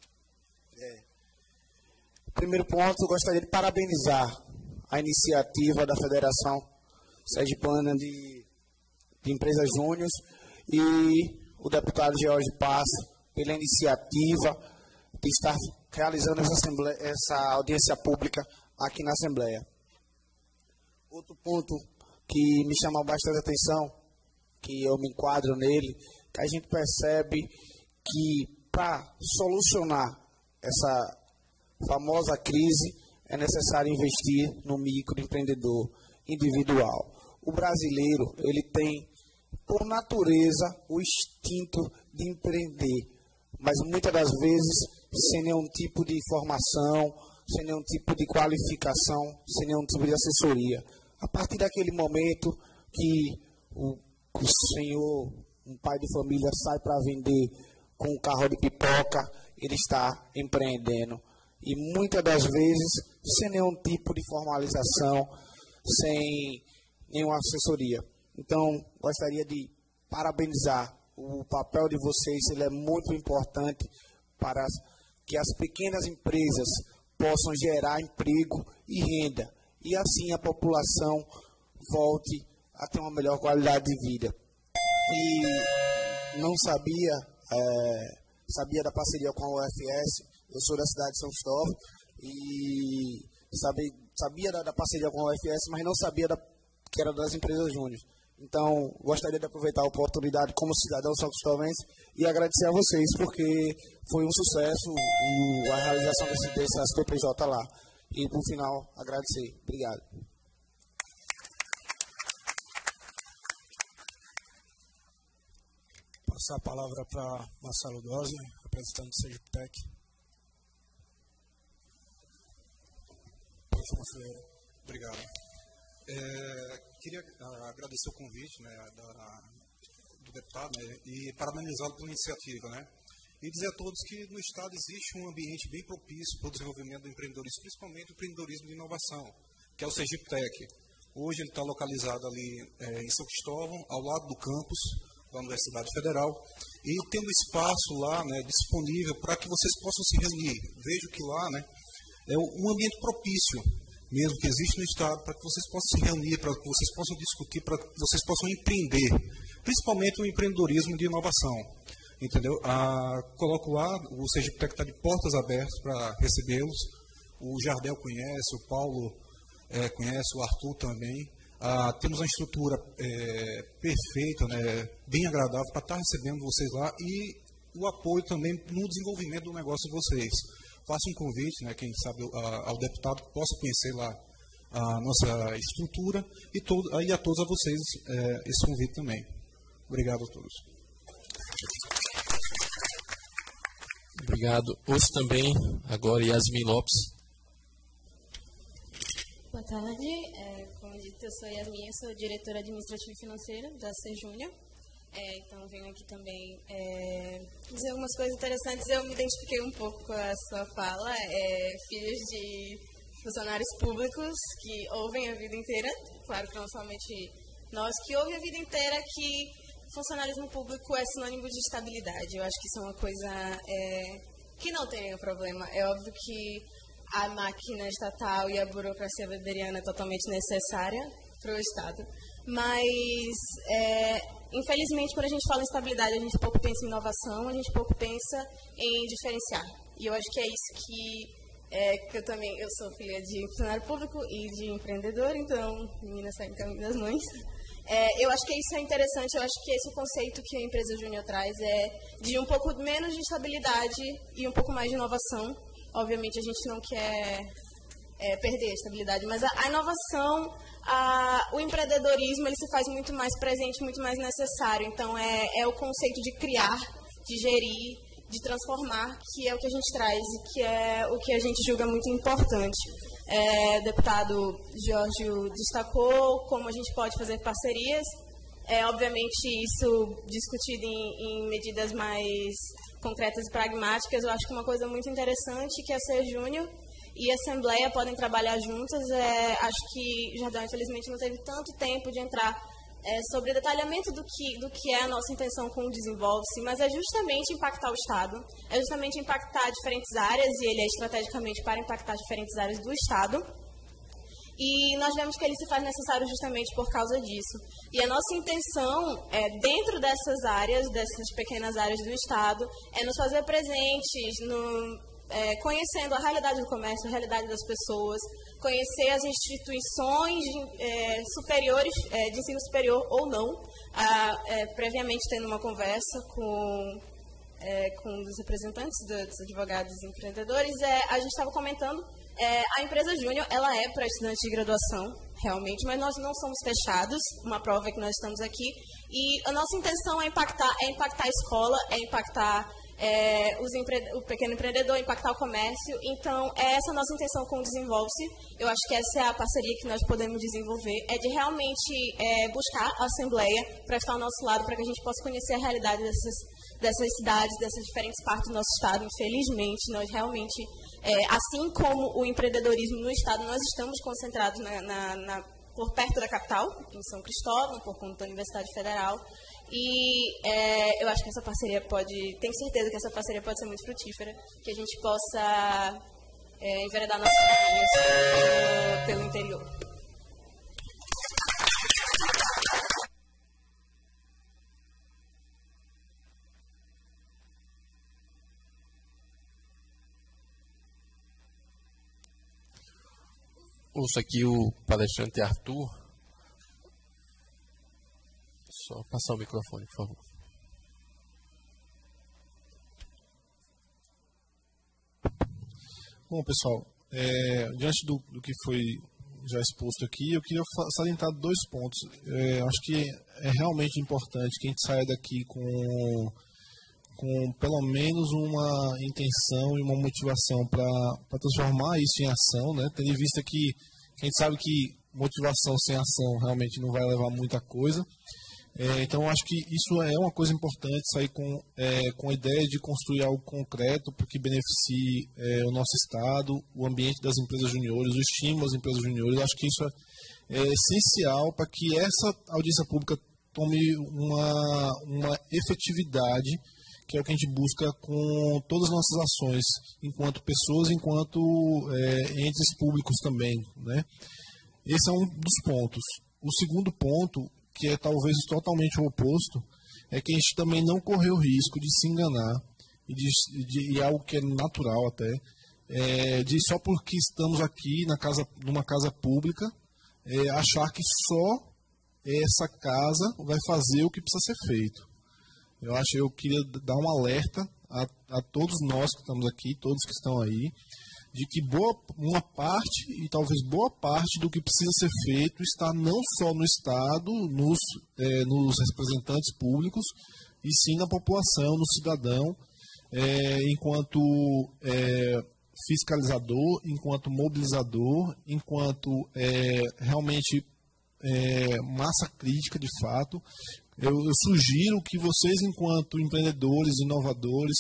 Primeiro ponto, eu gostaria de parabenizar a iniciativa da Federação Sergipana de Empresas Júnior e o deputado George Passo pela iniciativa de estar realizando essa audiência pública aqui na Assembleia. Outro ponto que me chama bastante atenção, que eu me enquadro nele, que a gente percebe que para solucionar essa famosa crise é necessário investir no microempreendedor individual. O brasileiro, ele tem, por natureza, o instinto de empreender, mas muitas das vezes sem nenhum tipo de formação, sem nenhum tipo de qualificação, sem nenhum tipo de assessoria. A partir daquele momento que o senhor, um pai de família, sai para vender com um carro de pipoca, ele está empreendendo. E muitas das vezes sem nenhum tipo de formalização, sem nenhuma assessoria. Então, gostaria de parabenizar o papel de vocês, ele é muito importante para que as pequenas empresas possam gerar emprego e renda. E assim a população volte a ter uma melhor qualidade de vida. E não sabia da parceria com a UFS. Eu sou da cidade de São Cristóvão e sabia da parceria com a UFS, mas não sabia que era das empresas júnior. Então, gostaria de aproveitar a oportunidade como cidadão são cristóvense e agradecer a vocês, porque foi um sucesso a realização dessa PPJ lá. E, por final, agradecer. Obrigado. Passar a palavra para Marcelo Dose, representante do Sergipe Tech. Obrigado. Queria agradecer o convite, do deputado, e parabenizá-lo pela iniciativa, e dizer a todos que no Estado existe um ambiente bem propício para o desenvolvimento do empreendedorismo, principalmente o empreendedorismo de inovação, que é o Sergipe Tech. Hoje ele está localizado ali em São Cristóvão, ao lado do campus da Universidade Federal, e tendo espaço lá disponível para que vocês possam se reunir. Vejo que lá é um ambiente propício mesmo que existe no Estado para que vocês possam se reunir, para que vocês possam discutir, para que vocês possam empreender, principalmente o empreendedorismo de inovação. Entendeu? Coloco lá, o Sergipe Tech está de portas abertas para recebê-los. O Jardel conhece, o Paulo conhece, o Arthur também. Temos uma estrutura perfeita, bem agradável para estar recebendo vocês lá e o apoio também no desenvolvimento do negócio de vocês. Faço um convite, quem sabe, ao deputado que possa conhecer lá a nossa estrutura e a todos vocês esse convite também. Obrigado a todos. Obrigado. Ouço também agora Yasmin Lopes. Boa tarde. Como dito, eu sou Yasmin, sou diretora administrativa e financeira da Serjúnior. Então, venho aqui também dizer algumas coisas interessantes. Eu me identifiquei um pouco com a sua fala. Filhos de funcionários públicos que ouvem a vida inteira. Claro que não somente nós que ouvem a vida inteira, que funcionalismo público é sinônimo de estabilidade. Eu acho que isso é uma coisa que não tem nenhum problema. É óbvio que a máquina estatal e a burocracia weberiana é totalmente necessária para o Estado. Mas, infelizmente, quando a gente fala em estabilidade, a gente pouco pensa em inovação, a gente pouco pensa em diferenciar. E eu acho que é isso que que eu sou filha de funcionário público e de empreendedor, então, menina sai em caminho das mães. Eu acho que isso é interessante, eu acho que esse conceito que a empresa Júnior traz é de um pouco menos de estabilidade e um pouco mais de inovação. Obviamente, a gente não quer perder a estabilidade, mas a inovação, o empreendedorismo, ele se faz muito mais presente, muito mais necessário. Então, é o conceito de criar, de gerir, de transformar, que é o que a gente traz e que é o que a gente julga muito importante. O deputado Jorge destacou como a gente pode fazer parcerias. Obviamente, isso discutido em medidas mais concretas e pragmáticas. Eu acho que uma coisa muito interessante que a Ser Júnior e a Assembleia podem trabalhar juntas. Acho que Jardel, infelizmente, não teve tanto tempo de entrar sobre o detalhamento do que é a nossa intenção com o Desenvolve-se, mas é justamente impactar o Estado, é justamente impactar diferentes áreas, e ele é estrategicamente para impactar diferentes áreas do Estado. E nós vemos que ele se faz necessário justamente por causa disso. E a nossa intenção, dentro dessas áreas, dessas pequenas áreas do Estado, é nos fazer presentes, conhecendo a realidade do comércio, a realidade das pessoas, conhecer as instituições superiores, de ensino superior ou não, previamente tendo uma conversa com os representantes dos advogados e empreendedores. A gente estava comentando, a empresa Júnior, ela é para estudantes de graduação, realmente, mas nós não somos fechados, uma prova é que nós estamos aqui, e a nossa intenção é impactar a escola, é impactar o pequeno empreendedor, impactar o comércio. Então, essa é a nossa intenção com o Desenvolve-se. Eu acho que essa é a parceria que nós podemos desenvolver, de realmente buscar a Assembleia para estar ao nosso lado, para que a gente possa conhecer a realidade dessas cidades, dessas diferentes partes do nosso Estado. Infelizmente, nós realmente, assim como o empreendedorismo no Estado, nós estamos concentrados por perto da capital, em São Cristóvão, por conta da Universidade Federal. E eu acho que essa parceria tenho certeza que essa parceria pode ser muito frutífera, que a gente possa enveredar nossos caminhos pelo interior. Ouço aqui o palestrante Arthur. Só passar o microfone, por favor. Bom, pessoal, diante do que foi já exposto aqui, eu queria salientar 2 pontos. Acho que é realmente importante que a gente saia daqui com pelo menos uma intenção e uma motivação para transformar isso em ação, né? Tendo em vista que a gente sabe que motivação sem ação realmente não vai levar muita coisa. Então, acho que isso é uma coisa importante, sair com a ideia de construir algo concreto para que beneficie o nosso Estado, o ambiente das empresas juniores, o estímulo às empresas juniores. Acho que isso é essencial para que essa audiência pública tome uma efetividade, que é o que a gente busca com todas as nossas ações, enquanto pessoas, enquanto entes públicos também, né? Esse é um dos pontos. O segundo ponto, que é talvez totalmente o oposto, é que a gente também não correr o risco de se enganar, e algo que é natural até, de só porque estamos aqui numa casa pública, achar que só essa casa vai fazer o que precisa ser feito. Eu queria dar um alerta a todos nós que estamos aqui, todos que estão aí, de que uma parte, e talvez boa parte do que precisa ser feito está não só no Estado, nos representantes públicos, e sim na população, no cidadão, enquanto fiscalizador, enquanto mobilizador, enquanto realmente massa crítica de fato. Eu sugiro que vocês, enquanto empreendedores, inovadores,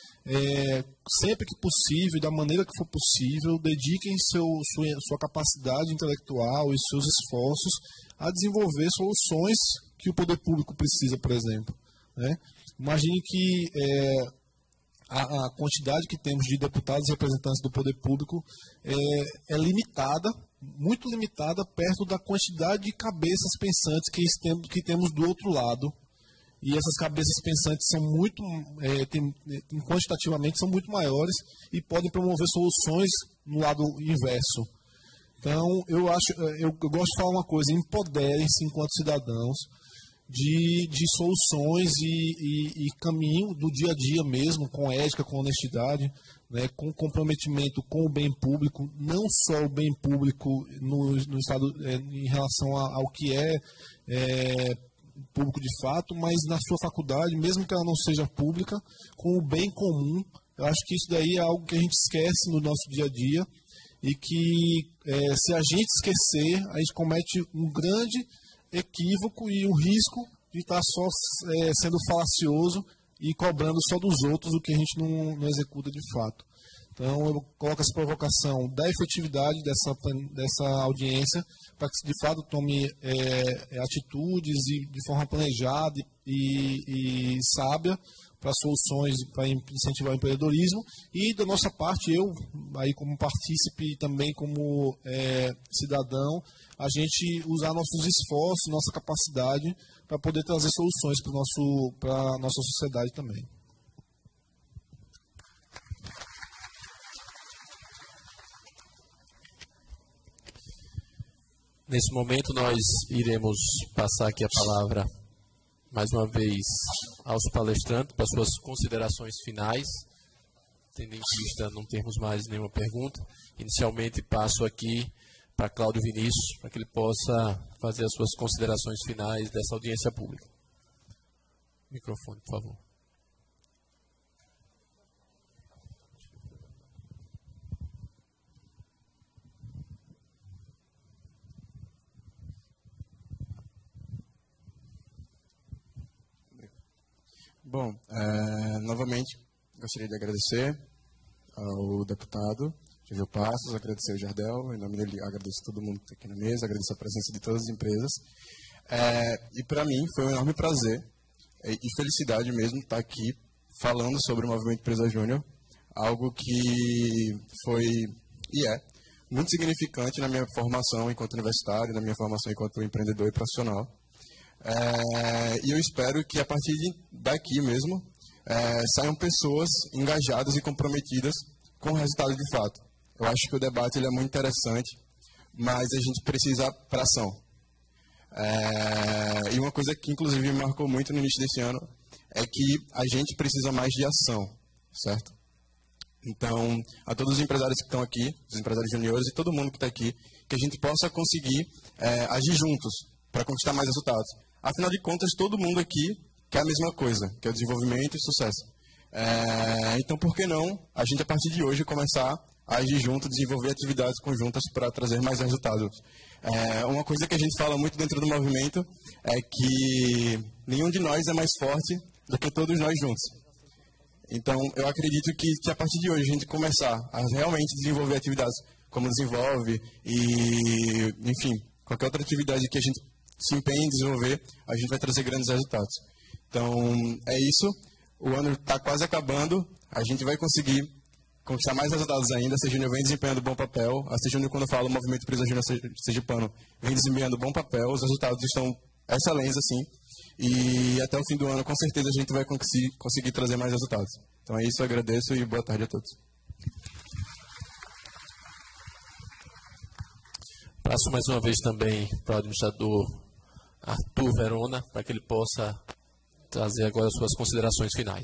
sempre que possível, da maneira que for possível, dediquem sua capacidade intelectual e seus esforços a desenvolver soluções que o poder público precisa, por exemplo, né? Imagine que a quantidade que temos de deputados e representantes do poder público é limitada, muito limitada, perto da quantidade de cabeças pensantes que temos do outro lado. E essas cabeças pensantes são quantitativamente são muito maiores e podem promover soluções no lado inverso. Então, eu gosto de falar uma coisa: empoderem-se enquanto cidadãos de soluções e caminho do dia a dia mesmo, com ética, com honestidade, né, com comprometimento com o bem público, não só o bem público no Estado em relação ao que é público de fato, mas na sua faculdade, mesmo que ela não seja pública, com o bem comum. Eu acho que isso daí é algo que a gente esquece no nosso dia a dia e que se a gente esquecer, a gente comete um grande equívoco e um risco de estar só sendo falacioso e cobrando só dos outros o que a gente não executa de fato. Então, eu coloco essa provocação da efetividade dessa audiência para que, de fato, tome atitudes e de forma planejada e sábia para soluções, para incentivar o empreendedorismo. E, da nossa parte, eu, aí como partícipe e também como cidadão, a gente usar nossos esforços, nossa capacidade para poder trazer soluções para a nossa sociedade também. Nesse momento, nós iremos passar aqui a palavra, mais uma vez, aos palestrantes, para suas considerações finais, tendo em vista não termos mais nenhuma pergunta. Inicialmente, passo aqui para Cláudio Vinícius, para que ele possa fazer as suas considerações finais dessa audiência pública. Microfone, por favor. Bom, novamente, gostaria de agradecer ao deputado Jorge Passos, agradecer ao Jardel, em nome dele agradeço a todo mundo que está aqui na mesa, agradeço a presença de todas as empresas. E para mim foi um enorme prazer e felicidade mesmo estar aqui falando sobre o Movimento Empresa Júnior, algo que foi e é muito significante na minha formação enquanto universitário, na minha formação enquanto empreendedor e profissional. E eu espero que a partir daqui mesmo saiam pessoas engajadas e comprometidas com o resultado de fato. Eu acho que o debate ele é muito interessante, mas a gente precisa para ação. E uma coisa que inclusive me marcou muito no início desse ano é que a gente precisa mais de ação, certo? Então, a todos os empresários que estão aqui, os empresários juniores e todo mundo que está aqui, que a gente possa conseguir agir juntos para conquistar mais resultados. Afinal de contas, todo mundo aqui quer a mesma coisa, que é o desenvolvimento e sucesso. Então, por que não a gente, a partir de hoje, começar a agir junto, desenvolver atividades conjuntas para trazer mais resultados? Uma coisa que a gente fala muito dentro do movimento é que nenhum de nós é mais forte do que todos nós juntos. Então, eu acredito que a partir de hoje a gente começar a realmente desenvolver atividades como desenvolve e, enfim, qualquer outra atividade que a gente se empenhe em desenvolver, a gente vai trazer grandes resultados. Então, é isso. O ano está quase acabando. A gente vai conseguir conquistar mais resultados ainda. A CJúnior vem desempenhando bom papel. A CJúnior, quando eu falo Movimento Empresa Júnior Sergipano, vem desempenhando bom papel. Os resultados estão excelentes, assim. E até o fim do ano, com certeza, a gente vai conseguir trazer mais resultados. Então é isso, eu agradeço e boa tarde a todos. Passo mais uma vez também para o administrador Arthur Verona, para que ele possa trazer agora as suas considerações finais.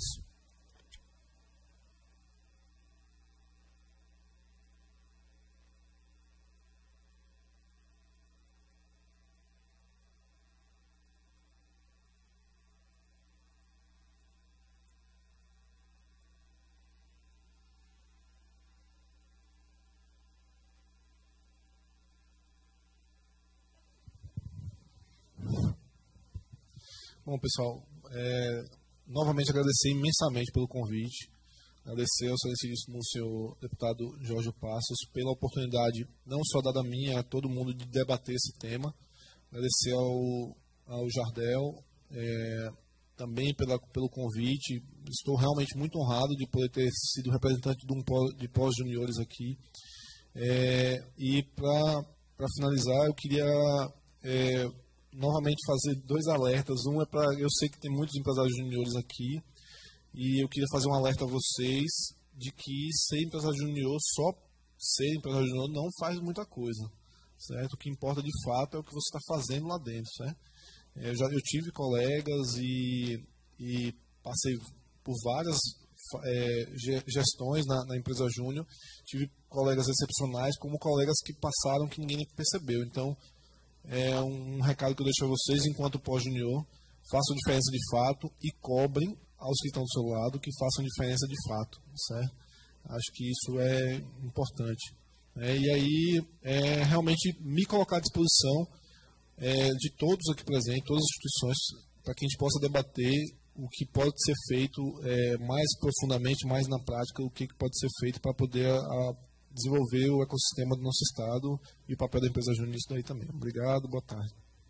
Bom, pessoal, novamente agradecer imensamente pelo convite, agradecer ao excelentíssimo senhor deputado Jorge Passos pela oportunidade, não só dada a mim, a todo mundo, de debater esse tema, agradecer ao Jardel, também pelo convite. Estou realmente muito honrado de poder ter sido representante de pós-juniores aqui. E para finalizar, eu queria novamente fazer dois alertas. Um é para... Eu sei que tem muitos empresários juniores aqui e eu queria fazer um alerta a vocês de que ser empresário junior só ser empresário júnior não faz muita coisa, certo? O que importa de fato é o que você está fazendo lá dentro, certo? Eu tive colegas e passei por várias gestões na empresa júnior, tive colegas excepcionais, como colegas que passaram que ninguém percebeu. Então, é um recado que eu deixo a vocês, enquanto pós-junior, façam diferença de fato e cobrem aos que estão do seu lado que façam diferença de fato, certo? Acho que isso é importante. E aí, realmente me colocar à disposição de todos aqui presentes, todas as instituições, para que a gente possa debater o que pode ser feito mais profundamente, mais na prática, o que pode ser feito para poder desenvolver o ecossistema do nosso Estado e o papel da empresa júnior nisso daí também. Obrigado, boa tarde.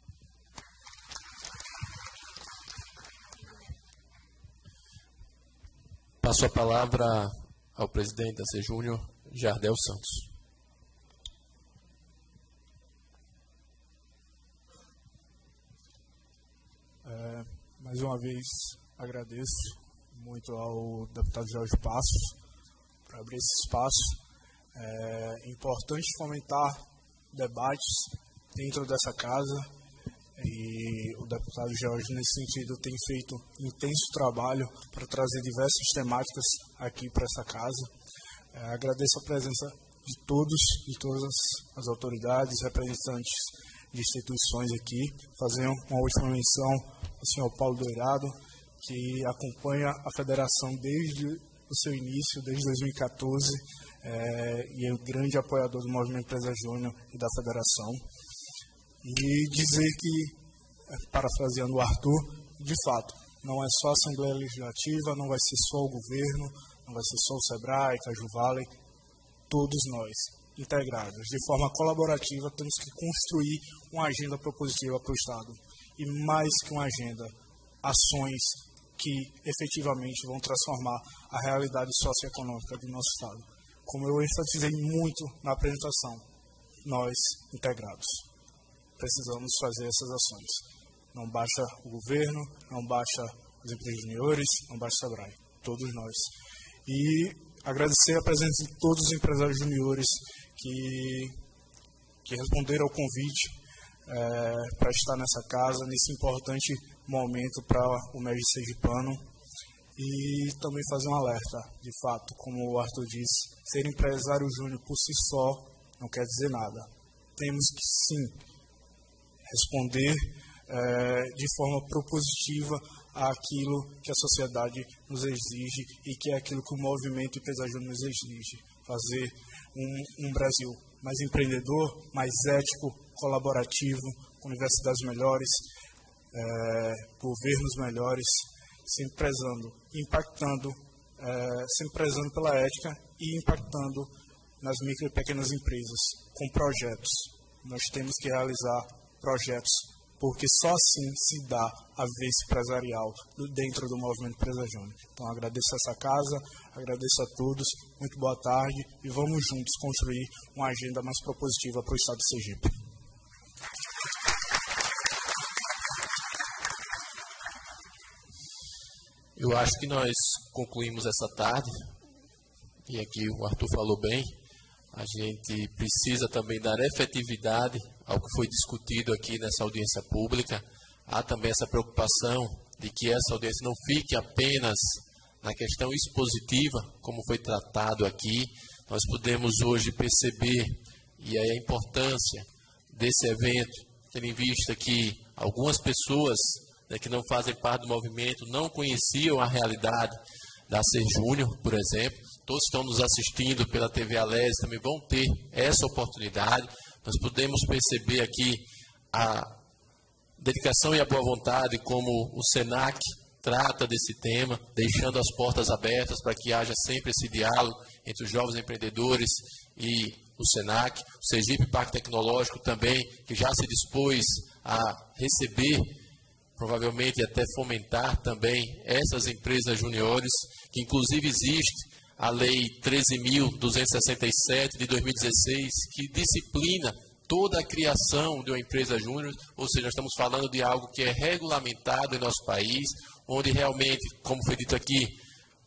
Passo a palavra ao presidente da Sejúnior, Jardel Santos. Mais uma vez, agradeço muito ao deputado Jorge Passos por abrir esse espaço. É importante fomentar debates dentro dessa casa e o deputado Jorge, nesse sentido, tem feito intenso trabalho para trazer diversas temáticas aqui para essa casa. Agradeço a presença de todos, de todas as autoridades, representantes de instituições aqui. Fazer uma última menção ao senhor Paulo Doirado, que acompanha a federação desde o seu início, desde 2014, e é um grande apoiador do Movimento Empresa Júnior e da federação. E dizer que, parafraseando o Arthur, de fato, não é só a Assembleia Legislativa, não vai ser só o governo, não vai ser só o SEBRAE, Caju Valley, todos nós, integrados, de forma colaborativa, temos que construir uma agenda propositiva para o Estado. E mais que uma agenda, ações que efetivamente vão transformar a realidade socioeconômica do nosso Estado. Como eu enfatizei muito na apresentação, nós, integrados, precisamos fazer essas ações. Não basta o governo, não basta as empresas juniores, não basta o SEBRAE, todos nós. E agradecer a presença de todos os empresários juniores que responderam ao convite para estar nessa casa, nesse importante momento para o MEG sergipano. E também fazer um alerta, de fato, como o Arthur disse, ser empresário júnior por si só não quer dizer nada. Temos que, sim, responder de forma propositiva àquilo que a sociedade nos exige e que é aquilo que o movimento Empresa Júnior nos exige. Fazer um Brasil mais empreendedor, mais ético, colaborativo, com universidades melhores, governos melhores, sempre prezando, impactando, sempre prezando pela ética e impactando nas micro e pequenas empresas, com projetos. Nós temos que realizar projetos, porque só assim se dá a vez empresarial dentro do movimento Empresa Júnior. Então, agradeço a essa casa, agradeço a todos, muito boa tarde e vamos juntos construir uma agenda mais propositiva para o Estado de Sergipe. Eu acho que nós concluímos essa tarde, e aqui o Arthur falou bem, a gente precisa também dar efetividade ao que foi discutido aqui nessa audiência pública. Há também essa preocupação de que essa audiência não fique apenas na questão expositiva, como foi tratado aqui. Nós podemos hoje perceber, e aí a importância desse evento, tendo em vista que algumas pessoas que não fazem parte do movimento não conheciam a realidade da Sejúnior, por exemplo. Todos que estão nos assistindo pela TV Alés também vão ter essa oportunidade. Nós podemos perceber aqui a dedicação e a boa vontade como o SENAC trata desse tema, deixando as portas abertas para que haja sempre esse diálogo entre os jovens empreendedores e o SENAC. O Sergipe Parque Tecnológico também, que já se dispôs a receber, provavelmente até fomentar também essas empresas juniores, que inclusive existe a Lei 13.267 de 2016, que disciplina toda a criação de uma empresa júnior, ou seja, nós estamos falando de algo que é regulamentado em nosso país, onde realmente, como foi dito aqui,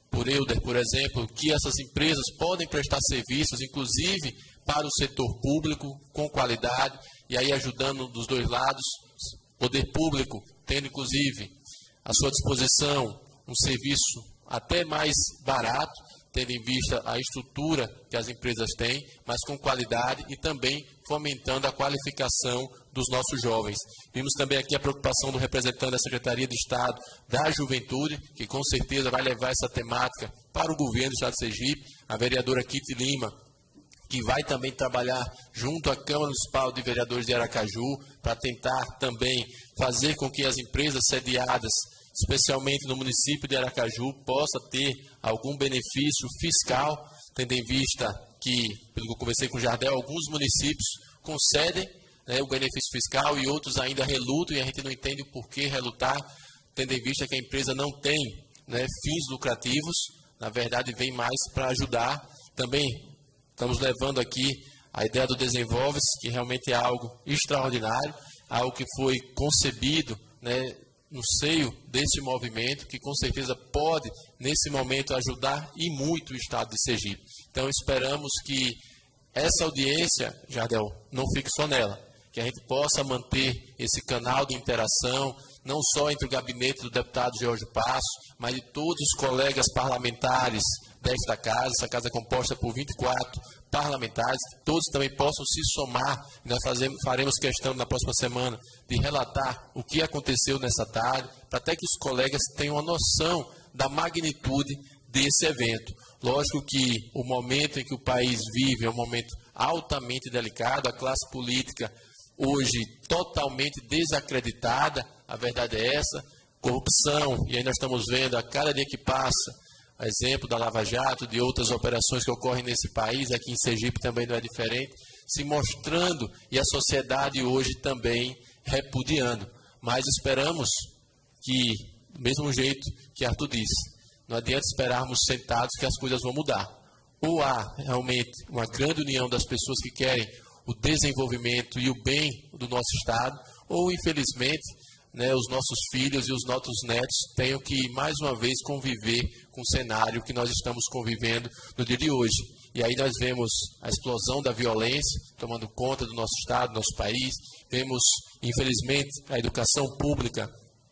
por Euder, por exemplo, que essas empresas podem prestar serviços, inclusive para o setor público, com qualidade, e aí ajudando dos dois lados, poder público, tendo inclusive à sua disposição um serviço até mais barato, tendo em vista a estrutura que as empresas têm, mas com qualidade e também fomentando a qualificação dos nossos jovens. Vimos também aqui a preocupação do representante da Secretaria de Estado da Juventude, que com certeza vai levar essa temática para o governo do Estado de Sergipe, a vereadora Kitty Lima, que vai também trabalhar junto à Câmara Municipal de Vereadores de Aracaju, para tentar também fazer com que as empresas sediadas, especialmente no município de Aracaju, possa ter algum benefício fiscal, tendo em vista que, pelo que eu conversei com o Jardel, alguns municípios concedem, né, o benefício fiscal e outros ainda relutam, e a gente não entende o porquê relutar, tendo em vista que a empresa não tem, né, fins lucrativos, na verdade vem mais para ajudar. Também estamos levando aqui a ideia do Desenvolve-se, que realmente é algo extraordinário, algo que foi concebido, né, no seio desse movimento, que com certeza pode, nesse momento, ajudar e muito o Estado de Sergipe. Então, esperamos que essa audiência, Jardel, não fique só nela, que a gente possa manter esse canal de interação, não só entre o gabinete do deputado George Passos, mas de todos os colegas parlamentares desta casa. Essa casa é composta por 24 parlamentares, que todos também possam se somar. Nós faremos questão na próxima semana de relatar o que aconteceu nessa tarde, para até que os colegas tenham uma noção da magnitude desse evento. Lógico que o momento em que o país vive é um momento altamente delicado, a classe política hoje totalmente desacreditada, a verdade é essa, corrupção, e aí nós estamos vendo a cada dia que passa, a exemplo da Lava Jato, de outras operações que ocorrem nesse país, aqui em Sergipe também não é diferente, se mostrando e a sociedade hoje também repudiando. Mas esperamos que, do mesmo jeito que Arthur disse, não adianta esperarmos sentados que as coisas vão mudar. Ou há realmente uma grande união das pessoas que querem o desenvolvimento e o bem do nosso Estado, ou infelizmente, né, os nossos filhos e os nossos netos tenham que, mais uma vez, conviver com o cenário que nós estamos convivendo no dia de hoje. E aí nós vemos a explosão da violência tomando conta do nosso Estado, do nosso país. Vemos, infelizmente, a educação pública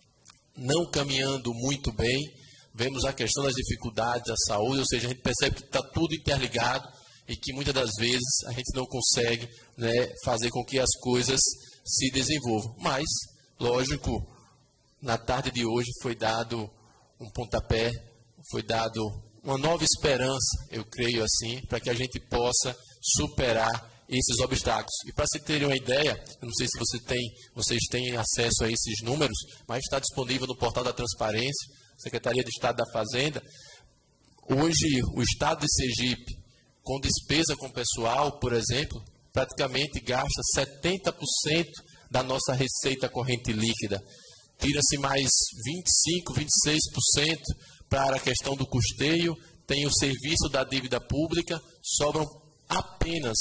não caminhando muito bem. Vemos a questão das dificuldades da saúde, ou seja, a gente percebe que está tudo interligado e que muitas das vezes a gente não consegue, né, fazer com que as coisas se desenvolvam. Mas, lógico, na tarde de hoje foi dado um pontapé, foi dado uma nova esperança, eu creio assim, para que a gente possa superar esses obstáculos. E para se terem uma ideia, eu não sei se vocês têm acesso a esses números, mas está disponível no portal da Transparência, Secretaria de Estado da Fazenda. Hoje, o Estado de Sergipe, com despesa com pessoal, por exemplo, praticamente gasta 70% da nossa receita corrente líquida. Tira-se mais 25%, 26% para a questão do custeio, tem o serviço da dívida pública, sobram apenas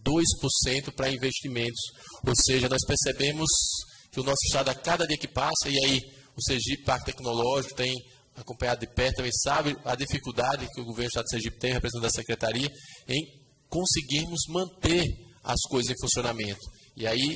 2% para investimentos. Ou seja, nós percebemos que o nosso Estado, a cada dia que passa, e aí o Sergipe Parque Tecnológico tem acompanhado de perto, também sabe a dificuldade que o governo do Estado de Sergipe tem, representando a Secretaria, em conseguirmos manter as coisas em funcionamento. E aí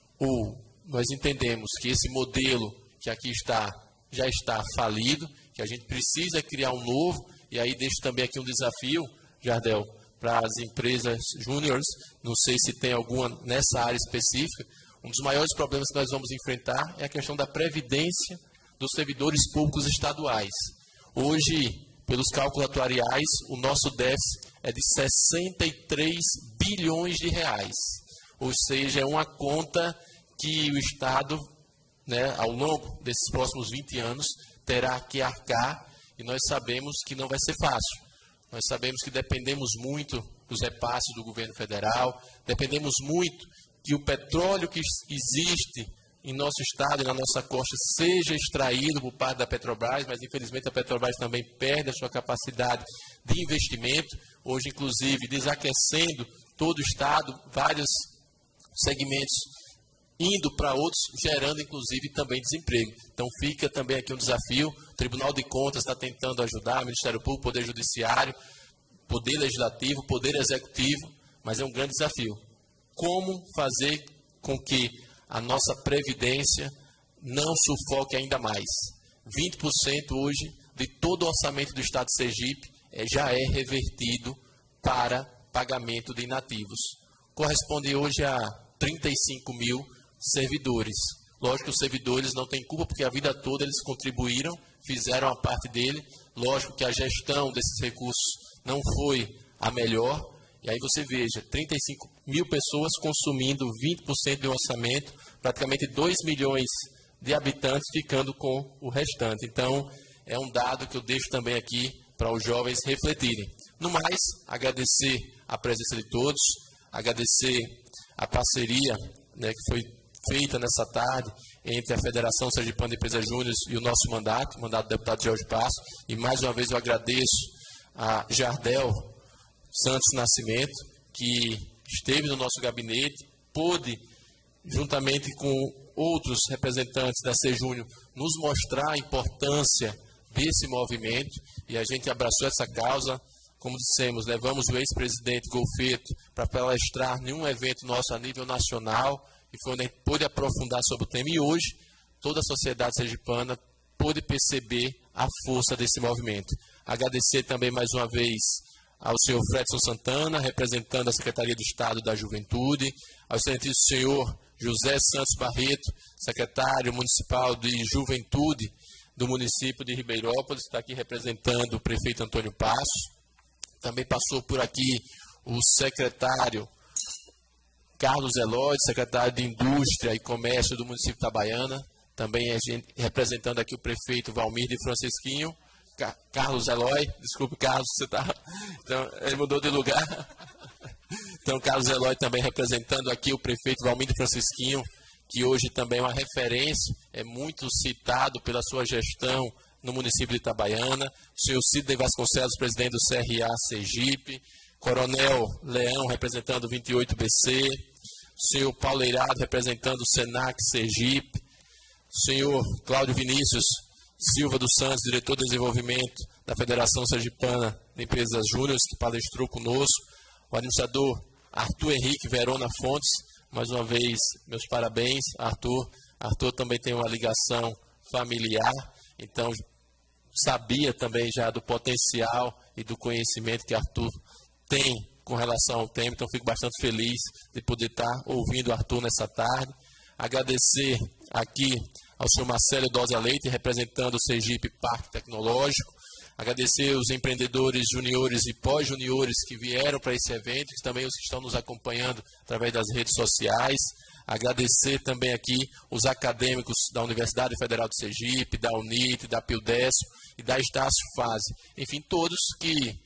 nós entendemos que esse modelo que aqui está, já está falido, que a gente precisa criar um novo, e aí deixo também aqui um desafio, Jardel, para as empresas júniores, não sei se tem alguma nessa área específica. Um dos maiores problemas que nós vamos enfrentar é a questão da previdência dos servidores públicos estaduais. Hoje, pelos cálculos atuariais, o nosso déficit é de 63 bilhões de reais. Ou seja, é uma conta que o Estado, né, ao longo desses próximos 20 anos, terá que arcar, e nós sabemos que não vai ser fácil. Nós sabemos que dependemos muito dos repasses do governo federal, dependemos muito que o petróleo que existe em nosso estado e na nossa costa seja extraído por parte da Petrobras, mas infelizmente a Petrobras também perde a sua capacidade de investimento, hoje inclusive desaquecendo todo o estado, vários segmentos indo para outros, gerando inclusive também desemprego. Então fica também aqui um desafio. O Tribunal de Contas está tentando ajudar, o Ministério Público, o Poder Judiciário, Poder Legislativo, Poder Executivo, mas é um grande desafio. Como fazer com que a nossa Previdência não sufoque ainda mais? 20% hoje de todo o orçamento do Estado de Sergipe já é revertido para pagamento de inativos. Corresponde hoje a 35 mil servidores. Lógico que os servidores não têm culpa, porque a vida toda eles contribuíram, fizeram a parte dele. Lógico que a gestão desses recursos não foi a melhor. E aí você veja, 35 mil pessoas consumindo 20% do orçamento, praticamente 2 milhões de habitantes ficando com o restante. Então, é um dado que eu deixo também aqui para os jovens refletirem. No mais, agradecer a presença de todos, agradecer a parceria, né, que foi feita nessa tarde entre a Federação Sergipana de Empresas Júniores e o nosso mandato, o mandato do deputado Jorge Passos. E mais uma vez eu agradeço a Jardel Santos Nascimento, que esteve no nosso gabinete, pôde, juntamente com outros representantes da Sejúnior, nos mostrar a importância desse movimento, e a gente abraçou essa causa. Como dissemos, levamos o ex-presidente Golfeto para palestrar em um evento nosso a nível nacional, e foi onde a gente pôde aprofundar sobre o tema, e hoje toda a sociedade sergipana pôde perceber a força desse movimento. Agradecer também mais uma vez ao senhor Fredson Santana, representando a Secretaria do Estado da Juventude, ao excelentíssimo senhor José Santos Barreto, secretário municipal de Juventude do município de Ribeirópolis, está aqui representando o prefeito Antônio Passos. Também passou por aqui o secretário Carlos Eloy, secretário de Indústria e Comércio do município de Itabaiana. Também representando aqui o prefeito Valmir de Francisquinho. Carlos Eloy, desculpe, Carlos, você está... Então, ele mudou de lugar. Então, Carlos Eloy também representando aqui o prefeito Valmir de Francisquinho, que hoje também é uma referência, é muito citado pela sua gestão no município de Itabaiana. O senhor Sidney Vasconcelos, presidente do CRA Sergipe. Coronel Leão, representando o 28BC. O senhor Paulo Eirado, representando o SENAC Sergipe. O senhor Cláudio Vinícius Silva dos Santos, diretor de desenvolvimento da Federação Sergipana de Empresas Júniores, que palestrou conosco. O administrador Arthur Henrique Verona Fontes, mais uma vez, meus parabéns, Arthur. Arthur também tem uma ligação familiar, então sabia também já do potencial e do conhecimento que Arthur tem com relação ao tema, então fico bastante feliz de poder estar ouvindo o Arthur nessa tarde. Agradecer aqui ao senhor Marcelo Dosa Leite, representando o Sergipe Parque Tecnológico. Agradecer os empreendedores juniores e pós-juniores que vieram para esse evento, e também os que estão nos acompanhando através das redes sociais. Agradecer também aqui os acadêmicos da Universidade Federal de Sergipe, da UNIT, da Pildesp e da Estácio Fase. Enfim, todos que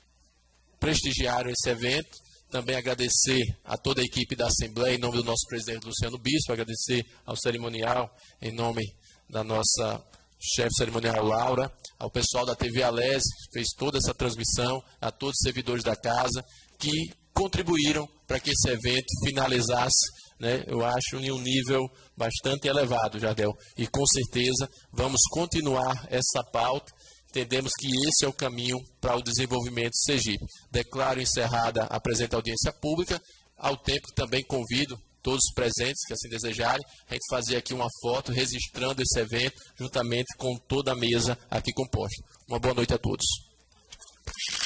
prestigiaram esse evento. Também agradecer a toda a equipe da Assembleia, em nome do nosso presidente Luciano Bispo, agradecer ao cerimonial, em nome da nossa chefe cerimonial Laura, ao pessoal da TV Alese, que fez toda essa transmissão, a todos os servidores da casa, que contribuíram para que esse evento finalizasse, né, eu acho, em um nível bastante elevado, Jardel. E com certeza vamos continuar essa pauta. Entendemos que esse é o caminho para o desenvolvimento de Sergipe. Declaro encerrada a presente audiência pública, ao tempo que também convido todos os presentes, que assim desejarem, a gente fazer aqui uma foto registrando esse evento, juntamente com toda a mesa aqui composta. Uma boa noite a todos.